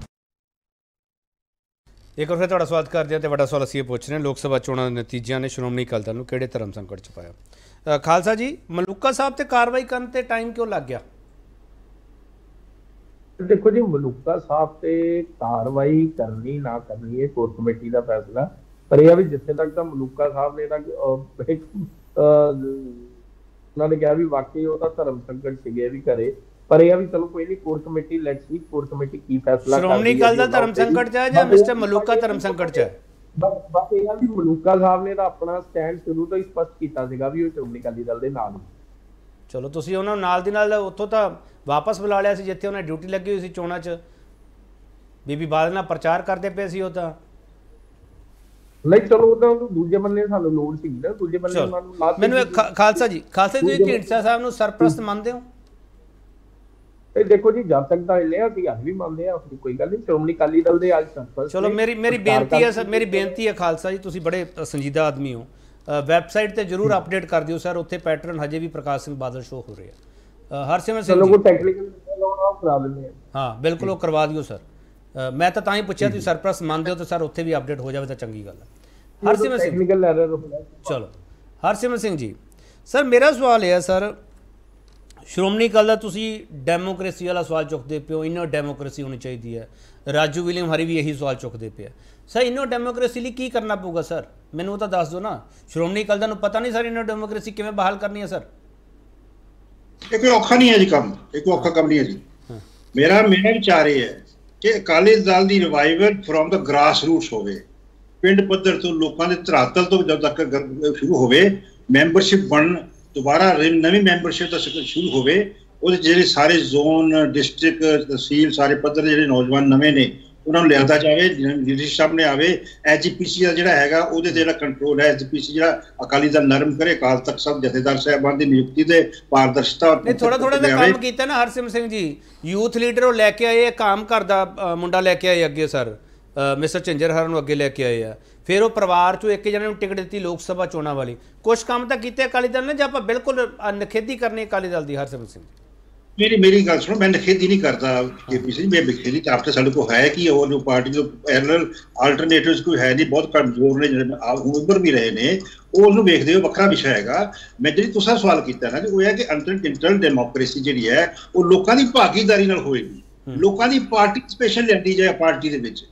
Speaker 1: ਇੱਕ ਵਾਰ ਫਿਰ ਤੁਹਾਡਾ ਸਵਾਗਤ ਕਰਦੇ ਹਾਂ ਤੇ ਵੱਡਾ ਸਵਾਲ ਅਸੀਂ ਇਹ ਪੁੱਛ ਰਹੇ ਹਾਂ, ਲੋਕ ਸਭਾ ਚੋਣਾਂ ਦੇ ਨਤੀਜਿਆਂ ਨੇ ਸ਼੍ਰੋਮਣੀ ਅਕਾਲੀ ਦਲ ਨੂੰ ਕਿਹੜੇ ਧਰਮ ਸੰਕਟ 'ਚ ਪਾਇਆ? ਖਾਲਸਾ ਜੀ, ਮਲੂਕਾ ਸਾਹਿਬ ਤੇ ਕਾਰਵਾਈ ਕਰਨ ਤੇ ਟਾਈਮ ਕਿਉਂ ਲੱਗ ਗਿਆ?
Speaker 5: ਦੇਖੋ ਜੀ, ਮਲੂਕਾ ਸਾਹਿਬ ਤੇ ਕਾਰਵਾਈ ਕਰਨੀ ਨਾ ਕਰਨੀ ਇਹ ਕੋਰ ਕਮੇਟੀ ਦਾ ਫੈਸਲਾ, ਪਰ ਇਹ ਆ ਵੀ ਜਿੱਥੇ ਤੱਕ ਤਾਂ ਮਲੂਕਾ ਸਾਹਿਬ ਨੇ ਤਾਂ ਉਹਨਾਂ ਨੇ ਕਿਹਾ ਵੀ ਵਾਕਈ ਉਹ ਤਾਂ ਧਰਮ ਸੰਕਟ ਸੀਗੇ ਵੀ ਘਰੇ, ਪਰ ਇਹ ਆ ਵੀ ਚਲੋ ਕੋਈ ਨਹੀਂ, core committee let's see core committee ਕੀ ਫੈਸਲਾ ਕਰਦੀ ਹੈ।
Speaker 1: ਸ਼੍ਰੋਮਣੀ ਅਕਾਲੀ ਦਲ ਧਰਮ ਸੰਕਟ 'ਚ ਹੈ ਜਾਂ ਮਿਸਟਰ ਮਲੂਕਾ ਧਰਮ ਸੰਕਟ 'ਚ ਹੈ?
Speaker 5: ਬਸ ਇਹ ਆ ਵੀ ਮਲੂਕਾ ਸਾਹਿਬ ਨੇ ਤਾਂ ਆਪਣਾ ਸਟੈਂਡ ਸ਼ੁਰੂ ਤੋਂ ਹੀ ਸਪਸ਼ਟ ਕੀਤਾ ਸੀਗਾ ਵੀ ਉਹ ਸ਼੍ਰੋਮਣੀ ਅਕਾਲੀ ਦਲ ਦੇ ਨਾਲ ਹੀ।
Speaker 1: ਚਲੋ ਤੁਸੀਂ ਉਹਨਾਂ ਨੂੰ ਨਾਲ ਦੀ ਨਾਲ ਉੱਥੋਂ ਤਾਂ ਵਾਪਸ ਬੁਲਾ ਲਿਆ ਸੀ ਜਿੱਥੇ ਉਹਨਾਂ ਡਿਊਟੀ ਲੱਗੀ ਹੋਈ ਸੀ ਚੋਣਾਂ 'ਚ, ਬੀਬੀ ਬਾਦਲ ਨਾਲ ਪ੍ਰਚਾਰ ਕਰਦੇ ਪਏ ਸੀ ਉਹ ਤਾਂ।
Speaker 5: ਨਹੀਂ ਚਲੋ ਉਹ ਤਾਂ ਦੂਜੇ ਬੰਨੇ ਸਾਨੂੰ ਲੋੜ ਸੀ ਨਾ, ਦੂਜੇ ਬੰਨੇ ਉਹਨਾਂ ਨੂੰ
Speaker 1: ਮੈਨੂੰ ਖਾਲਸਾ ਜੀ ਤੁਸੀਂ ਢੀਂਡਸਾ ਸਾਹਿਬ ਨੂੰ ਸਰਪ੍ਰਸਤ ਮੰਨਦੇ ਹੋ?
Speaker 5: ਇਹ ਦੇਖੋ ਜੀ, ਜਦ ਤੱਕ ਤਾਂ ਲਿਆ ਸੀ ਅੱਜ ਵੀ ਮੰਨਦੇ ਆ, ਕੋਈ ਗੱਲ ਨਹੀਂ। ਸ਼੍ਰੋਮਣੀ ਅਕਾਲੀ ਦਲ ਦੇ ਅੱਜ ਸਰਪ੍ਰਸਤ। ਚਲੋ ਮੇਰੀ ਬੇਨਤੀ ਹੈ ਖਾਲਸਾ ਜੀ, ਤੁਸੀਂ ਬੜੇ ਸੰਜੀਦਾ ਆਦਮੀ ਹੋ, ਵੈਬਸਾਈਟ ਤੇ ਜਰੂਰ ਅਪਡੇਟ ਕਰ ਦਿਓ ਸਰ, ਉੱਥੇ ਪੈਟਰਨ ਹਜੇ ਵੀ ਪ੍ਰਕਾਸ਼ ਸਿੰਘ ਬਾਦਲ ਸ਼ੋ ਹੋ ਰਹੇ ਆ। ਹਰਸਿਮਰਤ ਸਿੰਘ ਜੀ, ਟੈਕਨੀਕਲ ਕਰਾ ਦਿੰਦੇ ਆ। ਹਾਂ ਬਿਲਕੁਲ, ਉਹ ਕਰਵਾ ਦਿਓ ਸਰ। ਮੈਂ ਤਾਂ ਹੀ ਪੁੱਛਿਆ ਤੁਸੀਂ ਸਰਪ੍ਰਸਤ ਮੰਨਦੇ ਹੋ ਤਾਂ ਸਰ ਉੱਥੇ ਵੀ ਅਪਡੇਟ ਹੋ ਜਾਵੇ ਤਾਂ ਚੰਗੀ ਗੱਲ ਹੈ। ਹਰਸਿਮਰਤ ਸਿੰਘ, ਚਲੋ ਹਰਸਿਮਰਤ ਸਿੰਘ ਜੀ, ਸਰ ਮੇਰਾ ਸਵਾਲ ਇਹ ਹੈ ਸਰ, ਸ਼੍ਰੋਮਣੀ ਅਕਾਲੀ ਦਲ ਤੁਸੀਂ ਡੈਮੋਕ੍ਰੇਸੀ ਵਾਲਾ ਸਵਾਲ ਚੁੱਕਦੇ ਪਿਓ, ਇਨਰ ਡੈਮੋਕ੍ਰੇਸੀ ਹੋਣੀ ਚਾਹੀਦੀ ਹੈ, ਰਾਜੂ ਵਿਲੀਅਮ ਹਰੀ ਵੀ ਇਹੀ ਸਵਾਲ ਚੁੱਕਦੇ ਪਿਆ ਸਰ। ਇਨਰ ਡੈਮੋਕ੍ਰੇਸੀ ਲਈ ਕੀ ਕਰਨਾ ਪਊਗਾ ਸਰ? ਮੈਨੂੰ ਉਹ ਤਾਂ ਦੱਸ ਦਿਓ ਨਾ। ਸ਼੍ਰੋਮਣੀ ਅਕਾਲੀ ਦਲ ਨੂੰ ਪਤਾ ਨਹੀਂ ਸਰ ਇਨਰ ਡੈਮੋਕ੍ਰੇਸੀ ਕਿਵੇਂ ਬਹਾਲ ਕਰਨੀ ਹੈ ਸਰ?
Speaker 8: ਇਹ ਕੋਈ ਔਖਾ ਨਹੀਂ ਹੈ ਜੀ ਕੰਮ, ਇਹ ਕੋਈ ਔਖਾ ਕੰਮ ਨਹੀਂ ਹੈ ਜੀ। ਮੇਰਾ ਵਿਚਾਰ ਇਹ ਹੈ ਕਿ ਅਕਾਲੀ ਦਲ ਦੀ revival from the grass roots ਹੋਵੇ, ਪਿੰਡ ਪੱਧਰ ਤੋਂ ਲੋਕਾਂ ਦੇ ਧਰਾਤਲ ਤੋਂ ਜਦ ਤੱਕ ਸ਼ੁਰੂ ਹੋਵੇ, ਮੈਂਬਰਸ਼ਿਪ ਬਣਨ ਦੁਬਾਰਾ ਨਵੀਂ ਮੈਂਬਰਸ਼ਿਪ ਦਾ ਸ਼ੁਰੂ ਹੋਵੇ, ਉਹਦੇ ਜਿਹੜੇ ਸਾਰੇ ਜ਼ੋਨ, ਡਿਸਟ੍ਰਿਕਟ, ਤਹਿਸੀਲ, ਸਾਰੇ ਪੱਧਰ ਦੇ ਜਿਹੜੇ ਨੌਜਵਾਨ ਨਵੇਂ ਨੇ ਉਹਨਾਂ ਨੂੰ ਲਿਆਂਦਾ ਜਾਵੇ, ਲੀਡਰਸ਼ਿਪ ਸਾਹਮਣੇ ਆਵੇ। ਐਜੀਪੀਸੀ ਦਾ ਜਿਹੜਾ ਹੈਗਾ ਉਹਦੇ ਤੇ ਜਿਹੜਾ ਕੰਟਰੋਲ ਹੈ, ਐਜੀਪੀਸੀ ਜਿਹੜਾ ਅਕਾਲੀ ਦਲ ਨਰਮ ਕਰੇ, ਅਕਾਲ ਤਖਤ ਸਾਹਿਬ ਜਥੇਦਾਰ ਸਾਹਿਬਾਨ ਦੀ ਨਿਯੁਕਤੀ ਤੇ ਪਾਰਦਰਸ਼ਤਾ।
Speaker 1: ਥੋੜਾ ਦਾ ਕੰਮ ਕੀਤਾ ਨਾ ਹਰਸਿਮਰਤ ਸਿੰਘ ਜੀ, ਯੂਥ ਲੀਡਰ ਉਹ ਲੈ ਕੇ ਆਏ, ਕਾਮ ਘਰ ਦਾ ਮੁੰਡਾ ਲੈ ਕੇ ਆਏ ਅੱਗੇ ਸਰ, ਮਿਸਟਰ ਝਿੰਜਰ ਹਰ ਨੂੰ ਅੱਗੇ ਲੈ ਕੇ ਆਏ ਆ, ਫਿਰ ਉਹ ਪਰਿਵਾਰ ਚੋਂ ਇੱਕ ਜਣੇ ਨੂੰ ਟਿਕਟ ਦਿੱਤੀ ਲੋਕ ਸਭਾ ਚੋਣਾਂ ਵਾਲੀ। ਕੁਛ ਕੰਮ ਤਾਂ ਕੀਤੇ ਅਕਾਲੀ ਦਲ ਨੇ, ਜੇ ਆਪਾਂ ਬਿਲਕੁਲ ਨਖੇਦੀ ਕਰਨੀ ਅਕਾਲੀ ਦਲ ਦੀ। ਹਰਸਿਮਰਤ ਸਿੰਘ
Speaker 8: ਮੇਰੀ ਗੱਲ ਸੁਣੋ, ਮੈਂ ਨਖੇਦੀ ਨਹੀਂ ਕਰਦਾ ਕੇਪੀਸੀ ਜੀ, ਮੈਂ ਨਖੇਦੀ ਤਾਂ ਆਪ ਸਾਡੇ ਕੋਲ ਹੈ ਕਿ ਉਹ ਪਾਰਟੀ ਤੋਂ ਪੈਰਲਲ ਆਲਟਰਨੇਟਿਵਸ ਕੋਈ ਹੈ ਨਹੀਂ, ਬਹੁਤ ਕਮਜ਼ੋਰ ਨੇ ਜਿਹੜੇ ਉੱਭਰ ਵੀ ਰਹੇ ਨੇ, ਉਹ ਉਹਨੂੰ ਵੇਖਦੇ ਹੋ, ਵੱਖਰਾ ਵਿਸ਼ਾ ਹੈਗਾ। ਮੈਂ ਜਿਹੜੀ ਤੁਸੀਂ ਸਵਾਲ ਕੀਤਾ ਨਾ, ਉਹ ਹੈ ਕਿ ਇੰਟਰਨਲ ਡੈਮੋਕ੍ਰੇਸੀ ਜਿਹੜੀ ਹੈ ਉਹ ਲੋਕਾਂ ਦੀ ਭਾਗੀਦਾਰੀ ਨਾਲ ਹੋਏਗੀ, ਲੋਕਾਂ ਦੀ ਪਾਰਟਿਸਿਪੇਸ਼ਨ ਲੈਂਦੀ ਜਾਏ ਪਾਰਟੀ ਦੇ ਵਿੱਚ,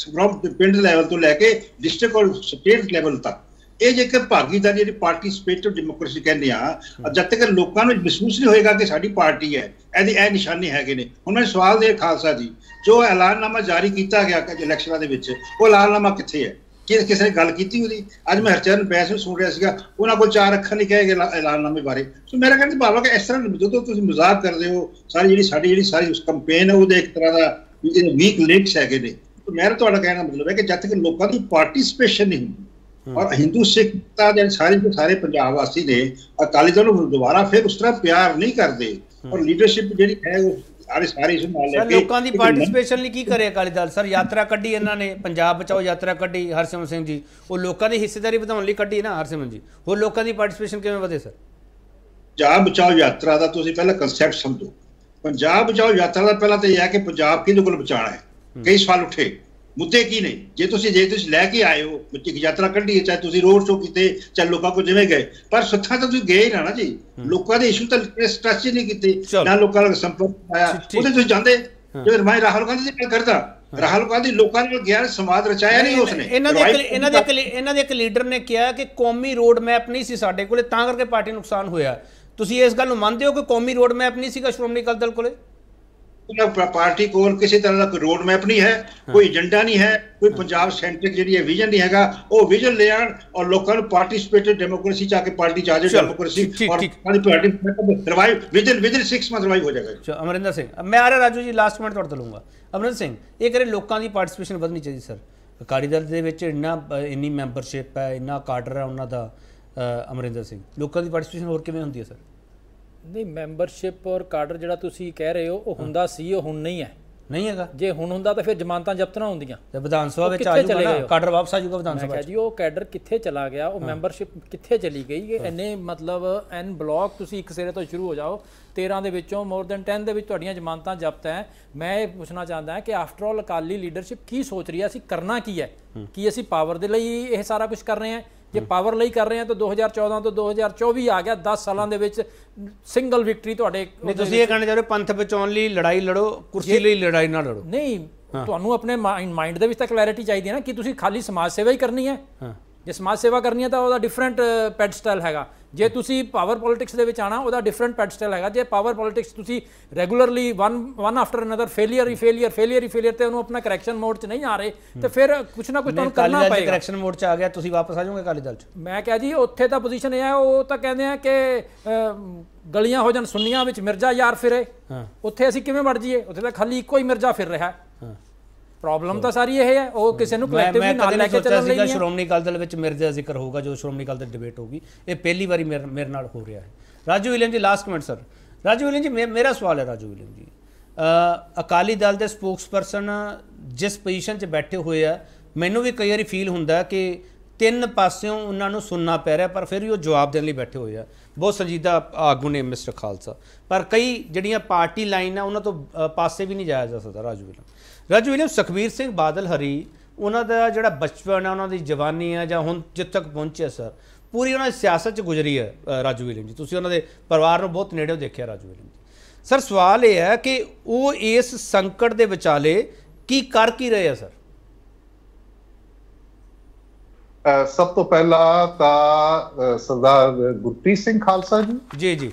Speaker 8: ਪਿੰਡ ਲੈਵਲ ਤੋਂ ਲੈ ਕੇ ਡਿਸਟ੍ਰਿਕਟ ਔਰ ਸਟੇਟ ਲੈਵਲ ਤੱਕ। ਇਹ ਜੇਕਰ ਭਾਗੀਦਾਰੀ ਜਿਹੜੀ ਪਾਰਟਿਸਿਪੇਟਿਵ ਡੈਮੋਕ੍ਰੇਸੀ ਕਹਿੰਦੇ ਆ, ਜਦ ਤੱਕ ਲੋਕਾਂ ਨੂੰ ਮਹਿਸੂਸ ਨਹੀਂ ਹੋਏਗਾ ਕਿ ਸਾਡੀ ਪਾਰਟੀ ਹੈ, ਇਹਦੀ ਇਹ ਨਿਸ਼ਾਨੇ ਹੈਗੇ ਨੇ। ਹੁਣ ਮੈਂ ਸਵਾਲ ਦੇ ਖਾਲਸਾ ਜੀ, ਜੋ ਐਲਾਨਨਾਮਾ ਜਾਰੀ ਕੀਤਾ ਗਿਆ ਇਲੈਕਸ਼ਨਾਂ ਦੇ ਵਿੱਚ, ਉਹ ਐਲਾਨਨਾਮਾ ਕਿੱਥੇ ਹੈ? ਕਿਸੇ ਨੇ ਗੱਲ ਕੀਤੀ ਉਹਦੀ? ਅੱਜ ਮੈਂ ਹਰਚਰਨ ਬੈਂਸ ਨੂੰ ਸੁਣ ਰਿਹਾ ਸੀਗਾ, ਉਹਨਾਂ ਕੋਲ 4 ਅੱਖਰ ਨਹੀਂ ਕਹੇ ਗਏ ਐਲਾਨਨਾਮੇ ਬਾਰੇ। ਸੋ ਮੇਰਾ ਕਹਿੰਦੇ ਭਾਵ ਹੈ ਕਿ ਇਸ ਤਰ੍ਹਾਂ ਜਦੋਂ ਤੁਸੀਂ ਮਜ਼ਾਕ ਕਰਦੇ ਹੋ, ਸਾਰੀ ਸਾਡੀ ਕੰਪੇਨ ਹੈ ਉਹਦੇ ਇੱਕ ਤਰ੍ਹਾਂ ਦਾ ਵੀਕ ਲਿੰਕਸ ਹੈਗੇ ਨੇ। ਮੇਰਾ ਤੁਹਾਡਾ ਕਹਿਣ ਦਾ ਮਤਲਬ ਹੈ ਕਿ ਜਦ ਤੱਕ ਲੋਕਾਂ ਦੀ ਪਾਰਟਿਸਿਪੇਸ਼ਨ ਨਹੀਂ ਹੁੰਦੀ, ਔਰ ਹਿੰਦੂ ਸਿੱਖਤਾ ਦੇ ਸਾਰੇ ਪੰਜਾਬ ਵਾਸੀ ਨੇ ਅਕਾਲੀ ਦਲ ਨੂੰ ਦੁਬਾਰਾ ਫਿਰ ਉਸ ਤਰ੍ਹਾਂ ਪਿਆਰ ਨਹੀਂ ਕਰਦੇ, ਔਰ ਲੀਡਰਸ਼ਿਪ ਜਿਹੜੀ ਹੈ ਉਹ ਸਾਰੇ ਇਸ ਨਾਲ ਲੈ ਕੇ
Speaker 1: ਲੋਕਾਂ ਦੀ ਪਾਰਟਿਸਿਪੇਸ਼ਨ ਲਈ ਕੀ ਕਰੇ ਅਕਾਲੀ ਦਲ ਸਰ? ਯਾਤਰਾ ਕੱਢੀ ਇਹਨਾਂ ਨੇ, ਪੰਜਾਬ ਬਚਾਓ ਯਾਤਰਾ ਕੱਢੀ ਹਰਸਿਮਰਤ ਸਿੰਘ ਜੀ, ਉਹ ਲੋਕਾਂ ਦੀ ਹਿੱਸੇਦਾਰੀ ਵਧਾਉਣ ਲਈ ਕੱਢੀ ਨਾ ਹਰਸਿਮਰਤ ਜੀ, ਹੋਰ ਲੋਕਾਂ ਦੀ ਪਾਰਟਿਸਿਪੇਸ਼ਨ ਕਿਵੇਂ ਵਧੇ ਸਰ?
Speaker 8: ਪੰਜਾਬ ਬਚਾਓ ਯਾਤਰਾ ਦਾ ਤੁਸੀਂ ਪਹਿਲਾਂ ਕਨਸੈਪਟ ਸਮਝੋ। ਪੰਜਾਬ ਬਚਾਓ ਯਾਤਰਾ ਦਾ ਪਹਿਲਾਂ ਤਾਂ ਇਹ ਹੈ ਕਿ ਪੰਜਾਬ ਕਿਹਦੇ ਕੋਲ ਬਚਾਉਣਾ ਹੈ। ਕਈ ਸਵਾਲ ਉੱਠੇ, ਮੁੱਦੇ ਕੀ ਨੇ? ਜੇ ਤੁਸੀਂ ਲੈ ਕੇ ਆਏ ਹੋ, ਇੱਕ ਯਾਤਰਾ ਕੱਢੀ, ਚਾਹੇ ਤੁਸੀਂ ਰੋਡ ਸ਼ੋ ਕੀਤੇ, ਚਾਹੇ ਲੋਕਾਂ ਕੋਲ ਜਿਵੇਂ ਗਏ, ਪਰ ਸੱਥਾਂ ਤਾਂ ਤੁਸੀਂ ਗਏ ਨਾ ਜੀ, ਲੋਕਾਂ ਦੇ ਇਸ਼ੂ ਤਾਂ ਸਟ੍ਰੈਚ ਨਹੀਂ ਕੀਤੇ, ਨਾ ਲੋਕਾਂ ਨਾਲ ਸੰਪਰਕ ਆਇਆ। ਉਹਦੇ ਤੁਸੀਂ ਜਾਂਦੇ, ਜਿਵੇਂ ਮੈਂ ਰਾਹੁਲ ਗਾਂਧੀ ਦੀ ਗੱਲ ਕਰਦਾ, ਰਾਹੁਲ ਗਾਂਧੀ ਲੋਕਾਂ ਨਾਲ ਗਿਆ, ਸਮਾਜ ਰਚਾਇਆ ਨਹੀਂ ਉਸਨੇ।
Speaker 1: ਇਹਨਾਂ ਦੇ ਇੱਕ ਲੀਡਰ ਨੇ ਕਿਹਾ ਕਿ ਕੌਮੀ ਰੋਡ ਮੈਪ ਨਹੀਂ ਸੀ ਸਾਡੇ ਕੋਲੇ, ਤਾਂ ਕਰਕੇ ਪਾਰਟੀ ਨੂੰ ਨੁਕਸਾਨ ਹੋਇਆ। ਤੁਸੀਂ ਇਸ ਗੱਲ ਨੂੰ ਮੰਨਦੇ ਹੋ ਕਿ ਕੌਮੀ ਰੋਡ ਮੈਪ ਨਹੀਂ ਸੀਗਾ ਸ਼੍ਰੋਮਣੀ ਅਕਾਲੀ ਦਲ ਕੋਲੇ?
Speaker 8: ਪਾਰਟੀ ਕੋਲ ਕਿਸੇ ਤਰ੍ਹਾਂ ਦਾ ਕੋਈ ਰੋਡ ਮੈਪ ਨਹੀਂ ਹੈ, ਕੋਈ ਏਜੰਡਾ ਨਹੀਂ ਹੈ, ਕੋਈ ਪੰਜਾਬ ਸੈਂਟਰਿਕ ਜਿਹੜੀ ਹੈ ਵਿਜ਼ਨ ਨਹੀਂ ਹੈਗਾ। ਉਹ ਵਿਜ਼ਨ ਲੈ ਆਣ ਔਰ ਲੋਕਾਂ ਨੂੰ ਪਾਰਟਿਸਿਪੇਟਿਵ ਡੈਮੋਕ੍ਰੇਸੀ ਚਾਹ ਕੇ ਪਾਰਟੀ ਚ ਆ ਜਾਏ, ਡੈਮੋਕ੍ਰੇਸੀ ਔਰ party revive within 6 month revive ਹੋ ਜਾਏਗਾ।
Speaker 1: ਅਮਰਿੰਦਰ ਸਿੰਘ, ਮੈਂ ਆ ਰਿਹਾ ਰਾਜੂ ਜੀ, ਲਾਸਟ ਮਿੰਟ ਤੁਹਾਡੇ ਤੋਂ ਲਊਂਗਾ। ਅਮਰਿੰਦਰ ਸਿੰਘ, ਇਹ ਕਰੇ ਲੋਕਾਂ ਦੀ ਪਾਰਟਿਸਿਪੇਸ਼ਨ ਵਧਣੀ ਚਾਹੀਦੀ ਸਰ। ਅਕਾਲੀ ਦਲ ਦੇ ਵਿੱਚ ਇੰਨੀ ਮੈਂਬਰਸ਼ਿਪ ਹੈ, ਇੰਨਾ ਕਾਡਰ ਹੈ ਉਹਨਾਂ ਦਾ। ਅਮਰਿੰਦਰ ਸਿੰਘ, ਲੋਕਾਂ ਦੀ ਪਾਰਟਿਸਿਪੇਸ਼ਨ ਹੋਰ ਕਿਵੇਂ ਹੁੰਦੀ ਹੈ ਸਰ?
Speaker 6: ਨਹੀਂ, ਮੈਂਬਰਸ਼ਿਪ ਔਰ ਕਾਡਰ ਜਿਹੜਾ ਤੁਸੀਂ ਕਹਿ ਰਹੇ ਹੋ ਉਹ ਹੁੰਦਾ ਸੀ, ਉਹ ਹੁਣ ਨਹੀਂ ਹੈ।
Speaker 1: ਨਹੀਂ ਹੈਗਾ।
Speaker 6: ਜੇ ਹੁਣ ਹੁੰਦਾ ਤਾਂ ਫਿਰ ਜ਼ਮਾਨਤਾਂ ਜ਼ਬਤ ਨਾ ਹੁੰਦੀਆਂ
Speaker 1: ਤੇ ਵਿਧਾਨ ਸਭਾ ਵਿੱਚ ਆ
Speaker 6: ਕਿੱਥੇ ਚਲੇ
Speaker 1: ਜਾਊਗਾ
Speaker 6: ਗਏ
Speaker 1: ਨਾ, ਕਾਡਰ ਵਾਪਸ ਆ ਜਾਊਗਾ ਵਿਧਾਨ
Speaker 6: ਮੈਂ
Speaker 1: ਸਭਾ
Speaker 6: ਕਿਹਾ ਜੀ ਉਹ ਕੈਡਰ ਕਿੱਥੇ ਚਲਾ ਗਿਆ, ਉਹ ਮੈਂਬਰਸ਼ਿਪ ਕਿੱਥੇ ਚਲੀ ਗਈ। ਕਿ ਇੰਨੇ ਮਤਲਬ ਐਨ ਬਲੌਕ ਤੁਸੀਂ ਇੱਕ ਸਿਰੇ ਤੋਂ ਸ਼ੁਰੂ ਹੋ ਜਾਓ, 13 ਦੇ ਵਿੱਚੋਂ ਮੋਰ ਦੈਨ 10 ਦੇ ਵਿੱਚ ਤੁਹਾਡੀਆਂ ਜ਼ਮਾਨਤਾਂ ਜ਼ਬਤ ਹੈ। ਮੈਂ ਇਹ ਪੁੱਛਣਾ ਚਾਹੁੰਦਾ ਹਾਂ ਕਿ ਆਫਟਰ ਆਲ ਅਕਾਲੀ ਲੀਡਰਸ਼ਿਪ ਕੀ ਸੋਚ ਰਹੀ ਹੈ, ਅਸੀਂ ਕਰਨਾ ਕੀ ਹੈ? ਕੀ ਅਸੀਂ ਪਾਵਰ ਦੇ ਲਈ ਇਹ ਸਾਰਾ ਕੁਝ ਕਰ ਰਹੇ ਹਾਂ? ਜੇ ਪਾਵਰ ਲਈ ਕਰ ਰਹੇ ਹਾਂ ਤਾਂ 2014 ਤੋਂ 2024 ਆ ਗਿਆ, 10 ਸਾਲਾਂ ਦੇ ਵਿੱਚ ਸਿੰਗਲ ਵਿਕਟਰੀ ਤੁਹਾਡੇ।
Speaker 1: ਨਹੀਂ, ਤੁਸੀਂ ਇਹ ਕਹਿਣਾ ਚਾਹ ਰਹੇ ਪੰਥ ਬਚਾਉਣ ਲਈ ਲੜਾਈ ਲੜੋ, ਕੁਰਸੀ ਲਈ ਲੜਾਈ ਨਾ ਲੜੋ।
Speaker 6: ਨਹੀਂ, ਤੁਹਾਨੂੰ ਆਪਣੇ ਮਾਈਂਡ ਦੇ ਵਿੱਚ ਤਾਂ ਕਲੈਰਿਟੀ ਚਾਹੀਦੀ ਹੈ ਨਾ ਕਿ ਤੁਸੀਂ ਖਾਲੀ ਸਮਾਜ ਸੇਵਾ ਹੀ ਕਰਨੀ ਹੈ। ਜੇ ਸਮਾਜ ਸੇਵਾ ਕਰਨੀ ਹੈ ਤਾਂ ਉਹਦਾ ਡਿਫਰੈਂਟ ਪੈਡਸਟਲ ਹੈਗਾ। ਜੇ ਤੁਸੀਂ ਪਾਵਰ ਪੋਲਿਟਿਕਸ ਦੇ ਵਿੱਚ ਆਣਾ, ਉਹਦਾ ਡਿਫਰੈਂਟ ਪੈਡਸਟਲ ਹੈਗਾ। ਜੇ ਪਾਵਰ ਪੋਲਿਟਿਕਸ ਤੁਸੀਂ regularly one after another failure ਤੇ ਉਹਨੂੰ ਆਪਣਾ ਕਰੈਕਸ਼ਨ ਮੋਡ 'ਚ ਨਹੀਂ ਆ ਰਹੇ ਤੇ ਫਿਰ ਕੁਛ ਨਾ ਕੁਛ ਤੁਹਾਨੂੰ ਕਰਨਾ ਪਏਗਾ।
Speaker 1: ਕਰੈਕਸ਼ਨ ਮੋਡ 'ਚ ਆ ਗਿਆ, ਤੁਸੀਂ ਵਾਪਸ ਆ ਜਾਓਗੇ ਅਕਾਲੀ ਦਲ 'ਚ?
Speaker 6: ਮੈਂ ਕਿਹਾ ਜੀ ਉੱਥੇ ਤਾਂ ਪੋਜੀਸ਼ਨ ਇਹ ਹੈ, ਉਹ ਤਾਂ ਕਹਿੰਦੇ ਆ ਕਿ ਗਲੀਆਂ ਹੋ ਜਾਣ ਸੁੰਨੀਆਂ ਵਿੱਚ ਮਿਰਜ਼ਾ ਯਾਰ ਫਿਰੇ। ਉੱਥੇ ਅਸੀਂ ਕਿਵੇਂ ਵੜ ਜਾਈਏ? ਉੱਥੇ ਤਾਂ ਖਾਲੀ ਇੱਕੋ ਹੀ ਮਿਰਜ਼ਾ ਫਿਰ ਰਿਹਾ। ਪ੍ਰੋਬਲਮ ਤਾਂ ਸਾਰੀ ਇਹ ਹੈ, ਉਹ ਕਿਸੇ ਨੂੰ ਕਲੈਕਟਿਵਲੀ ਨਾਲ ਲੈ ਕੇ ਚੱਲਣ ਲਈ ਨਹੀਂ ਹੈ।
Speaker 1: ਸ਼੍ਰੋਮਣੀ ਅਕਾਲੀ ਦਲ ਵਿੱਚ ਮਿਰਜ਼ੇ ਦਾ ਜ਼ਿਕਰ ਹੋਊਗਾ ਜਦੋਂ ਸ਼੍ਰੋਮਣੀ ਅਕਾਲੀ ਦਲ ਡਿਬੇਟ ਹੋਊਗੀ, ਇਹ ਪਹਿਲੀ ਵਾਰੀ ਮੇਰੇ ਨਾਲ ਹੋ ਰਿਹਾ ਹੈ। Raju William ji, last comment sir. Raju William ji, ਮੇਰਾ ਸਵਾਲ ਹੈ ਰਾਜੂ ਵਿਲੀਅਮ ਜੀ, ਅਕਾਲੀ ਦਲ ਦੇ ਸਪੋਕਸਪਰਸਨ ਜਿਸ ਪੋਜੀਸ਼ਨ 'ਚ ਬੈਠੇ ਹੋਏ ਆ, ਮੈਨੂੰ ਵੀ ਕਈ ਵਾਰੀ ਫੀਲ ਹੁੰਦਾ ਕਿ ਤਿੰਨ ਪਾਸਿਓਂ ਉਹਨਾਂ ਨੂੰ ਸੁਣਨਾ ਪੈ ਰਿਹਾ, ਪਰ ਫਿਰ ਵੀ ਉਹ ਜਵਾਬ ਦੇਣ ਲਈ ਬੈਠੇ ਹੋਏ ਆ। ਬਹੁਤ ਸੰਜੀਦਾ ਆਗੂ ਨੇ ਮਿਸਟਰ ਖਾਲਸਾ, ਪਰ ਕਈ ਜਿਹੜੀਆਂ ਪਾਰਟੀ ਲਾਈਨ ਆ ਉਹਨਾਂ ਤੋਂ ਪਾਸੇ ਵੀ ਨਹੀਂ ਜਾਇਆ ਜਾ ਸਕਦਾ। ਰਾਜੂ ਵਿਲੀਅਮ, ਸੁਖਬੀਰ ਸਿੰਘ ਬਾਦਲ ਹਰੀ, ਉਹਨਾਂ ਦਾ ਜਿਹੜਾ ਬਚਪਨ ਹੈ, ਉਹਨਾਂ ਦੀ ਜਵਾਨੀ ਹੈ ਜਾਂ ਹੁਣ ਜਿੱਥੇ ਤੱਕ ਪਹੁੰਚਿਆ ਸਰ, ਪੂਰੀ ਉਹਨਾਂ ਦੀ ਸਿਆਸਤ 'ਚ ਗੁਜ਼ਰੀ ਹੈ। ਰਾਜੂ ਵਿਲੀਅਮ ਜੀ, ਤੁਸੀਂ ਉਹਨਾਂ ਦੇ ਪਰਿਵਾਰ ਨੂੰ ਬਹੁਤ ਨੇੜਿਓਂ ਦੇਖਿਆ। ਰਾਜੂ ਵਿਲੀਅਮ ਜੀ, ਸਰ ਸਵਾਲ ਇਹ ਹੈ ਕਿ ਉਹ ਇਸ ਸੰਕਟ ਦੇ ਵਿਚਾਲੇ ਕੀ ਕਰ ਕੀ ਰਹੇ ਆ ਸਰ?
Speaker 7: ਸਭ ਤੋਂ ਪਹਿਲਾਂ ਤਾਂ ਸਰਦਾਰ ਗੁਰਪ੍ਰੀਤ ਸਿੰਘ ਖਾਲਸਾ ਜੀ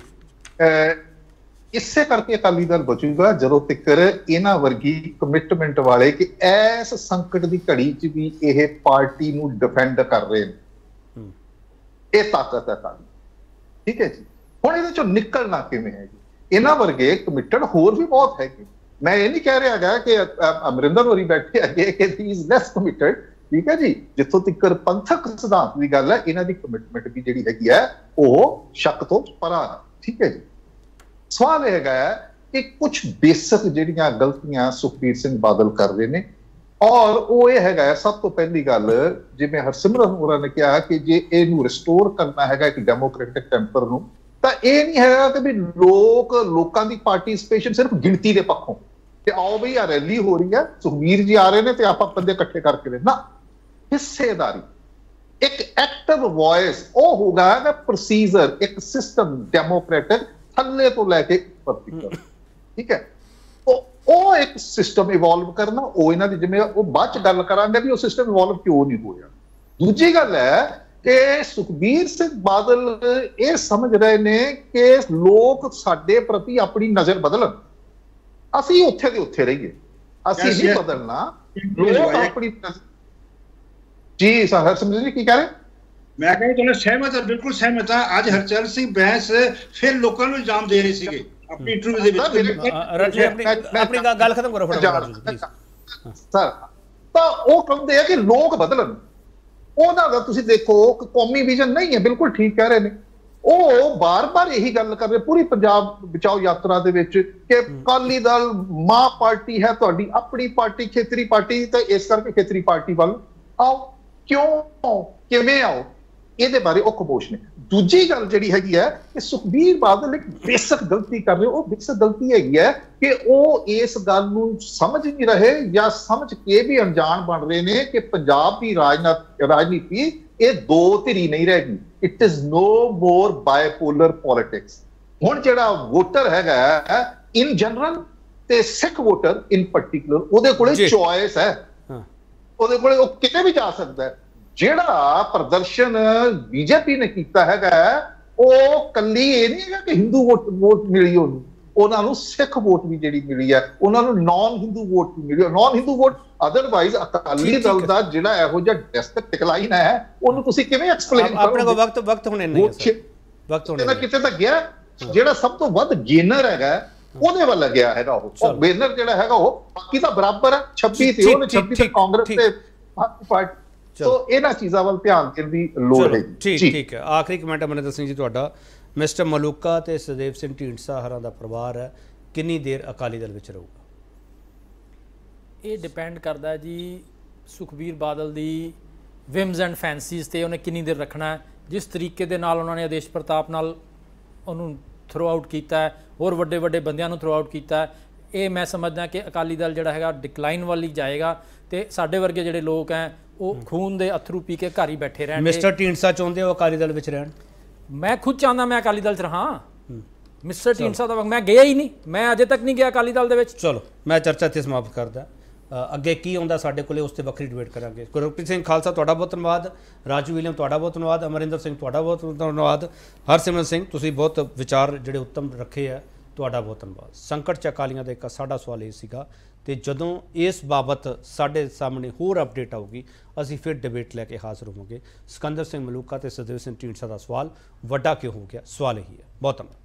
Speaker 7: ਇਸੇ ਕਰਕੇ ਅਕਾਲੀ ਦਲ ਬਚੂਗਾ ਜਦੋਂ ਤੱਕ ਇਹਨਾਂ ਵਰਗੀ ਕਮਿਟਮੈਂਟ ਵਾਲੇ ਕਿ ਇਸ ਸੰਕਟ ਦੀ ਘੜੀ 'ਚ ਵੀ ਇਹ ਪਾਰਟੀ ਨੂੰ ਡਿਫੈਂਡ ਕਰ ਰਹੇ ਨੇ। ਇਹ ਤਾਕਤ ਹੈ ਸਾਡੀ, ਠੀਕ ਹੈ ਜੀ। ਹੁਣ ਇਹਦੇ ਚੋਂ ਨਿਕਲਣਾ ਕਿਵੇਂ ਹੈ ਜੀ? ਇਹਨਾਂ ਵਰਗੇ ਕਮਿਟਡ ਹੋਰ ਵੀ ਬਹੁਤ ਹੈਗੇ। ਮੈਂ ਇਹ ਨਹੀਂ ਕਹਿ ਰਿਹਾ ਹੈਗਾ ਕਿ ਅਮਰਿੰਦਰ ਹੋਰੀ ਬੈਠੇ ਹੈਗੇ ਕਿ ਹੀ ਇਜ਼ ਲੈਸ ਕਮਿਟਡ, ਠੀਕ ਹੈ ਜੀ। ਜਿੱਥੋਂ ਤੱਕ ਪੰਥਕ ਸਿਧਾਂਤ ਦੀ ਗੱਲ ਹੈ, ਇਹਨਾਂ ਦੀ ਕਮਿਟਮੈਂਟ ਵੀ ਜਿਹੜੀ ਹੈਗੀ ਹੈ ਉਹ ਸ਼ੱਕ ਤੋਂ ਪਰਾਂ, ਠੀਕ ਹੈ ਜੀ। ਸਵਾਲ ਇਹ ਹੈਗਾ ਕਿ ਕੁਝ ਬੇਸਿਕ ਜਿਹੜੀਆਂ ਗਲਤੀਆਂ ਸੁਖਬੀਰ ਸਿੰਘ ਬਾਦਲ ਕਰ ਰਹੇ ਨੇ, ਔਰ ਉਹ ਇਹ ਹੈਗਾ ਸਭ ਤੋਂ ਪਹਿਲੀ ਗੱਲ, ਜਿਵੇਂ ਹਰਸਿਮਰਨ ਹੋਰਾਂ ਨੇ ਕਿਹਾ ਕਿ ਜੇ ਇਹਨੂੰ ਰਿਸਟੋਰ ਕਰਨਾ ਹੈਗਾ ਇੱਕ ਡੈਮੋਕ੍ਰੈਟਿਕ ਟੈਂਪਰ ਨੂੰ, ਤਾਂ ਇਹ ਨਹੀਂ ਹੈਗਾ ਕਿ ਵੀ ਲੋਕਾਂ ਦੀ ਪਾਰਟੀਸਪੇਸ਼ਨ ਸਿਰਫ ਗਿਣਤੀ ਦੇ ਪੱਖੋਂ ਤੇ ਆਓ ਬਈ ਆ ਰੈਲੀ ਹੋ ਰਹੀ ਹੈ, ਸੁਖਬੀਰ ਜੀ ਆ ਰਹੇ ਨੇ ਤੇ ਆਪਾਂ ਬੰਦੇ ਇਕੱਠੇ ਕਰਕੇ ਲੈ ਨਾ। ਹਿੱਸੇਦਾਰੀ, ਇੱਕ ਐਕਟਿਵ ਵੌਇਸ, ਉਹ ਹੋਗਾ ਨਾ ਪ੍ਰੋਸੀਜਰ, ਇੱਕ ਸਿਸਟਮ ਡੈਮੋਕ੍ਰੈਟਿਕ ਥੱਲੇ ਤੋਂ ਲੈ ਕੇ ਉੱਪਰ ਤੱਕ, ਠੀਕ ਹੈ। ਉਹ ਇੱਕ ਸਿਸਟਮ ਇਵੋਲਵ ਕਰਨਾ, ਉਹ ਇਹਨਾਂ ਦੀ ਜਿਵੇਂ ਉਹ ਬਾਅਦ ਚ ਗੱਲ ਕਰਾਂਗੇ ਵੀ ਉਹ ਸਿਸਟਮ ਇਵੋਲਵ ਕਿਉਂ ਨਹੀਂ ਹੋਇਆ। ਦੂਜੀ ਗੱਲ ਹੈ ਕਿ ਸੁਖਬੀਰ ਸਿੰਘ ਬਾਦਲ ਇਹ ਸਮਝ ਰਹੇ ਨੇ ਕਿ ਲੋਕ ਸਾਡੇ ਪ੍ਰਤੀ ਆਪਣੀ ਨਜ਼ਰ ਬਦਲਣ, ਅਸੀਂ ਉੱਥੇ ਦੇ ਉੱਥੇ ਰਹੀਏ, ਅਸੀਂ ਨਹੀਂ ਬਦਲਣਾ। ਲੋਕ ਆਪਣੀ ਜੀ ਸਰ ਹਰਸਿਮਰਤ ਜੀ ਕੀ ਕਹਿ ਰਹੇ?
Speaker 8: ਮੈਂ ਕਹਿੰਦਾ ਤੁਹਾਨੂੰ ਸਹਿਮਤ ਹਾਂ, ਬਿਲਕੁਲ ਸਹਿਮਤ ਹਾਂ। ਅੱਜ ਹਰਚਰਨ ਸਿੰਘ ਬੈਂਸ ਫਿਰ ਲੋਕਾਂ ਨੂੰ ਇਲਜ਼ਾਮ ਦੇ ਰਹੇ ਸੀਗੇ ਆਪਣੀ ਇੰਟਰਵਿਊ ਦੇ ਵਿੱਚ।
Speaker 1: ਆਪਣੀ ਗੱਲ ਖਤਮ ਕਰੋ ਫਟਾਫਟ
Speaker 7: ਸਰ। ਤਾਂ ਉਹ ਕਹਿੰਦੇ ਆ ਕਿ ਲੋਕ ਬਦਲਣ, ਉਹਨਾਂ ਦਾ ਤੁਸੀਂ ਦੇਖੋ ਕਿ ਕੌਮੀ ਵਿਜ਼ਨ ਨਹੀਂ ਹੈ। ਬਿਲਕੁਲ ਠੀਕ ਕਹਿ ਰਹੇ ਨੇ। ਉਹ ਬਾਰ-ਬਾਰ ਇਹੀ ਗੱਲ ਕਰ ਰਹੇ ਪੂਰੀ ਪੰਜਾਬ ਬਚਾਓ ਯਾਤਰਾ ਦੇ ਵਿੱਚ ਕਿ ਅਕਾਲੀ ਦਲ ਮਾਂ ਪਾਰਟੀ ਹੈ, ਤੁਹਾਡੀ ਆਪਣੀ ਪਾਰਟੀ ਖੇਤਰੀ ਪਾਰਟੀ, ਤਾਂ ਇਸ ਕਰਕੇ ਖੇਤਰੀ ਪਾਰਟੀ ਵੱਲ ਆਓ। ਕਿਉਂ, ਕਿਵੇਂ ਆਓ, ਇਹਦੇ ਬਾਰੇ ਉਹ ਖਮੋਸ਼ ਨੇ। ਦੂਜੀ ਗੱਲ ਜਿਹੜੀ ਹੈਗੀ ਹੈ ਕਿ ਸੁਖਬੀਰ ਬਾਦਲ ਇੱਕ ਬੇਸਿਕ ਗਲਤੀ ਕਰ ਰਹੇ। ਉਹ ਬੇਸਿਕ ਗਲਤੀ ਹੈਗੀ ਹੈ ਕਿ ਉਹ ਇਸ ਗੱਲ ਨੂੰ ਸਮਝ ਨਹੀਂ ਰਹੇ ਜਾਂ ਸਮਝ ਕੇ ਵੀ ਅਣਜਾਣ ਬਣ ਰਹੇ ਨੇ ਕਿ ਪੰਜਾਬ ਦੀ ਰਾਜਨੀਤੀ ਇਹ ਦੋ ਧਿਰੀ ਨਹੀਂ ਰਹਿ ਗਈ। It is no more bipolar politics. ਹੁਣ ਜਿਹੜਾ ਵੋਟਰ ਹੈਗਾ ਇਨ ਜਨਰਲ ਤੇ ਸਿੱਖ ਵੋਟਰ ਇਨ ਪਾਰਟਿਕੂਲਰ, ਉਹਦੇ ਕੋਲੇ ਚੋਇਸ ਹੈ, ਉਹਦੇ ਕੋਲੇ ਉਹ ਕਿਤੇ ਵੀ ਜਾ ਸਕਦਾ ਹੈ। ਜਿਹੜਾ ਪ੍ਰਦਰਸ਼ਨ ਬੀਜੇਪੀ ਨੇ ਕੀਤਾ ਹੈਗਾ ਉਹ ਕੱਲੀ ਇਹ ਨਹੀਂ ਹੈਗਾ ਕਿ ਹਿੰਦੂ ਵੋਟ ਮਿਲੀ ਉਹਨੂੰ, ਉਹਨਾਂ ਨੂੰ ਸਿੱਖ ਵੋਟ ਵੀ ਜਿਹੜੀ ਮਿਲੀ ਹੈ, ਉਹਨਾਂ ਨੂੰ ਨਾਨ ਹਿੰਦੂ ਵੋਟ ਵੀ ਮਿਲੀ। Non Hindu vote otherwise Akali Dal ਦਾ ਜਿਹੜਾ ਇਹੋ ਜਿਹਾ ਡਿਸਟ੍ਰਿਕਟ ਡਿਕਲਾਈਨ ਹੈ ਉਹਨੂੰ ਤੁਸੀਂ ਕਿਵੇਂ ਐਕਸਪਲੇਨ ਕਰੋਗੇ?
Speaker 1: ਆਪਣੇ ਕੋਲ ਵਕਤ ਹੋਣੇ ਨਹੀਂ ਹੈ, ਵਕਤ ਹੋਣੇ ਨਹੀਂ।
Speaker 7: ਕਿਤੇ ਤਾਂ ਗਿਆ ਜਿਹੜਾ ਸਭ ਤੋਂ ਵੱਧ ਗੇਨਰ ਹੈਗਾ ਉਹਦੇ ਵੱਲ ਗਿਆ ਹੈਗਾ ਉਹ ਗੇਨਰ ਜਿਹੜਾ ਹੈਗਾ ਉਹ, ਬਾਕੀ ਤਾਂ ਬਰਾਬਰ ਹੈ। 26 ਤੇ ਉਹਨੇ 26 ਤੇ ਕਾਂਗਰਸ ਤੇ ਪਾਰਟੀ। ਸੋ ਇਹਨਾਂ ਚੀਜ਼ਾਂ ਵੱਲ ਧਿਆਨ ਦੇਣ ਦੀ ਲੋੜ ਹੈ।
Speaker 1: ਠੀਕ ਹੈ। ਆਖਰੀ ਕਮੈਂਟ ਅਮਰਿੰਦਰ ਸਿੰਘ ਜੀ ਤੁਹਾਡਾ, ਮਿਸਟਰ ਮਲੂਕਾ ਤੇ ਸੁਖਦੇਵ ਸਿੰਘ ਢੀਂਡਸਾ ਹਰਾਂ ਦਾ ਪਰਿਵਾਰ ਹੈ, ਕਿੰਨੀ ਦੇਰ ਅਕਾਲੀ ਦਲ ਵਿੱਚ ਰਹੂਗਾ?
Speaker 6: ਇਹ ਡਿਪੈਂਡ ਕਰਦਾ ਹੈ ਜੀ ਸੁਖਬੀਰ ਬਾਦਲ ਦੀ ਵਿਮਸ ਐਂਡ ਫੈਂਸੀਜ਼ ਤੇ ਉਹਨੇ ਕਿੰਨੀ ਦੇਰ ਰੱਖਣਾ ਹੈ। ਜਿਸ ਤਰੀਕੇ ਦੇ ਨਾਲ ਉਹਨਾਂ ਨੇ ਆਦੇਸ਼ ਪ੍ਰਤਾਪ ਨਾਲ ਉਹਨੂੰ ਥਰੋ ਆਊਟ ਕੀਤਾ ਹੈ, ਹੋਰ ਵੱਡੇ ਵੱਡੇ ਬੰਦਿਆਂ ਨੂੰ ਥਰੋ ਆਊਟ ਕੀਤਾ ਹੈ, ਇਹ ਮੈਂ ਸਮਝਦਾ ਕਿ ਅਕਾਲੀ ਦਲ ਜਿਹੜਾ ਹੈਗਾ ਡਿਕਲਾਈਨ ਵੱਲ ਹੀ ਜਾਏਗਾ ਤੇ ਸਾਡੇ ਵਰਗੇ ਜਿਹੜੇ ਲੋਕ ਹੈ ਉਹ ਖੂਨ ਦੇ ਅਥਰੂ ਪੀ ਕੇ ਘਰ ਹੀ ਬੈਠੇ ਰਹਿਣਗੇ।
Speaker 1: ਮਿਸਟਰ ਢੀਂਡਸਾ ਚਾਹੁੰਦੇ ਹੋ ਅਕਾਲੀ ਦਲ ਵਿੱਚ ਰਹਿਣ?
Speaker 6: ਮੈਂ ਖੁਦ ਚਾਹੁੰਦਾ ਮੈਂ ਅਕਾਲੀ ਦਲ 'ਚ ਰਹਾਂ। ਮਿਸਟਰ ਢੀਂਡਸਾ ਦਾ ਮੈਂ ਗਿਆ ਹੀ ਨਹੀਂ, ਮੈਂ ਅਜੇ ਤੱਕ ਨਹੀਂ ਗਿਆ ਅਕਾਲੀ ਦਲ ਦੇ ਵਿੱਚ।
Speaker 1: ਚਲੋ ਮੈਂ ਚਰਚਾ ਇੱਥੇ ਸਮਾਪਤ ਕਰਦਾ। ਅੱਗੇ ਕੀ ਆਉਂਦਾ ਸਾਡੇ ਕੋਲੇ ਉਸ ਤੇ ਵੱਖਰੀ ਡਿਬੇਟ ਕਰਾਂਗੇ। ਗੁਰਪ੍ਰੀਤ ਸਿੰਘ ਖਾਲਸਾ ਤੁਹਾਡਾ ਬਹੁਤ ਧੰਨਵਾਦ, ਰਾਜੂ ਵਿਲੀਅਮ ਤੁਹਾਡਾ ਬਹੁਤ ਧੰਨਵਾਦ, ਅਮਰਿੰਦਰ ਸਿੰਘ ਤੁਹਾਡਾ ਬਹੁਤ ਧੰਨਵਾਦ, ਹਰਸਿਮਰਨ ਸਿੰਘ ਤੁਸੀਂ ਬਹੁਤ ਵਿਚਾਰ ਜਿਹੜੇ ਉੱਤਮ ਰੱਖੇ ਆ, ਤੁਹਾਡਾ ਬਹੁਤ ਧੰਨਵਾਦ। ਸੰਕਟ 'ਚ ਅਕਾਲੀਆਂ ਦਾ ਇੱਕ ਸਾਡਾ ਸਵਾਲ ਇਹ ਸੀਗਾ ਤੇ ਜਦੋਂ ਇਸ ਬਾਬਤ ਸਾਡੇ ਸਾਹਮਣੇ ਹੋਰ ਅਪਡੇਟ ਆਊਗੀ ਅਸੀਂ ਫਿਰ ਡਿਬੇਟ ਲੈ ਕੇ ਹਾਜ਼ਰ ਹੋਵਾਂਗੇ। ਸਿਕੰਦਰ ਸਿੰਘ ਮਲੂਕਾ ਤੇ ਸੁਖਦੇਵ ਸਿੰਘ ਢੀਂਡਸਾ ਦਾ ਸਵਾਲ ਵੱਡਾ ਕਿਉਂ ਹੋ ਗਿਆ, ਸਵਾਲ ਇਹੀ ਹੈ। ਬਹੁਤ ਧੰਨਵਾਦ।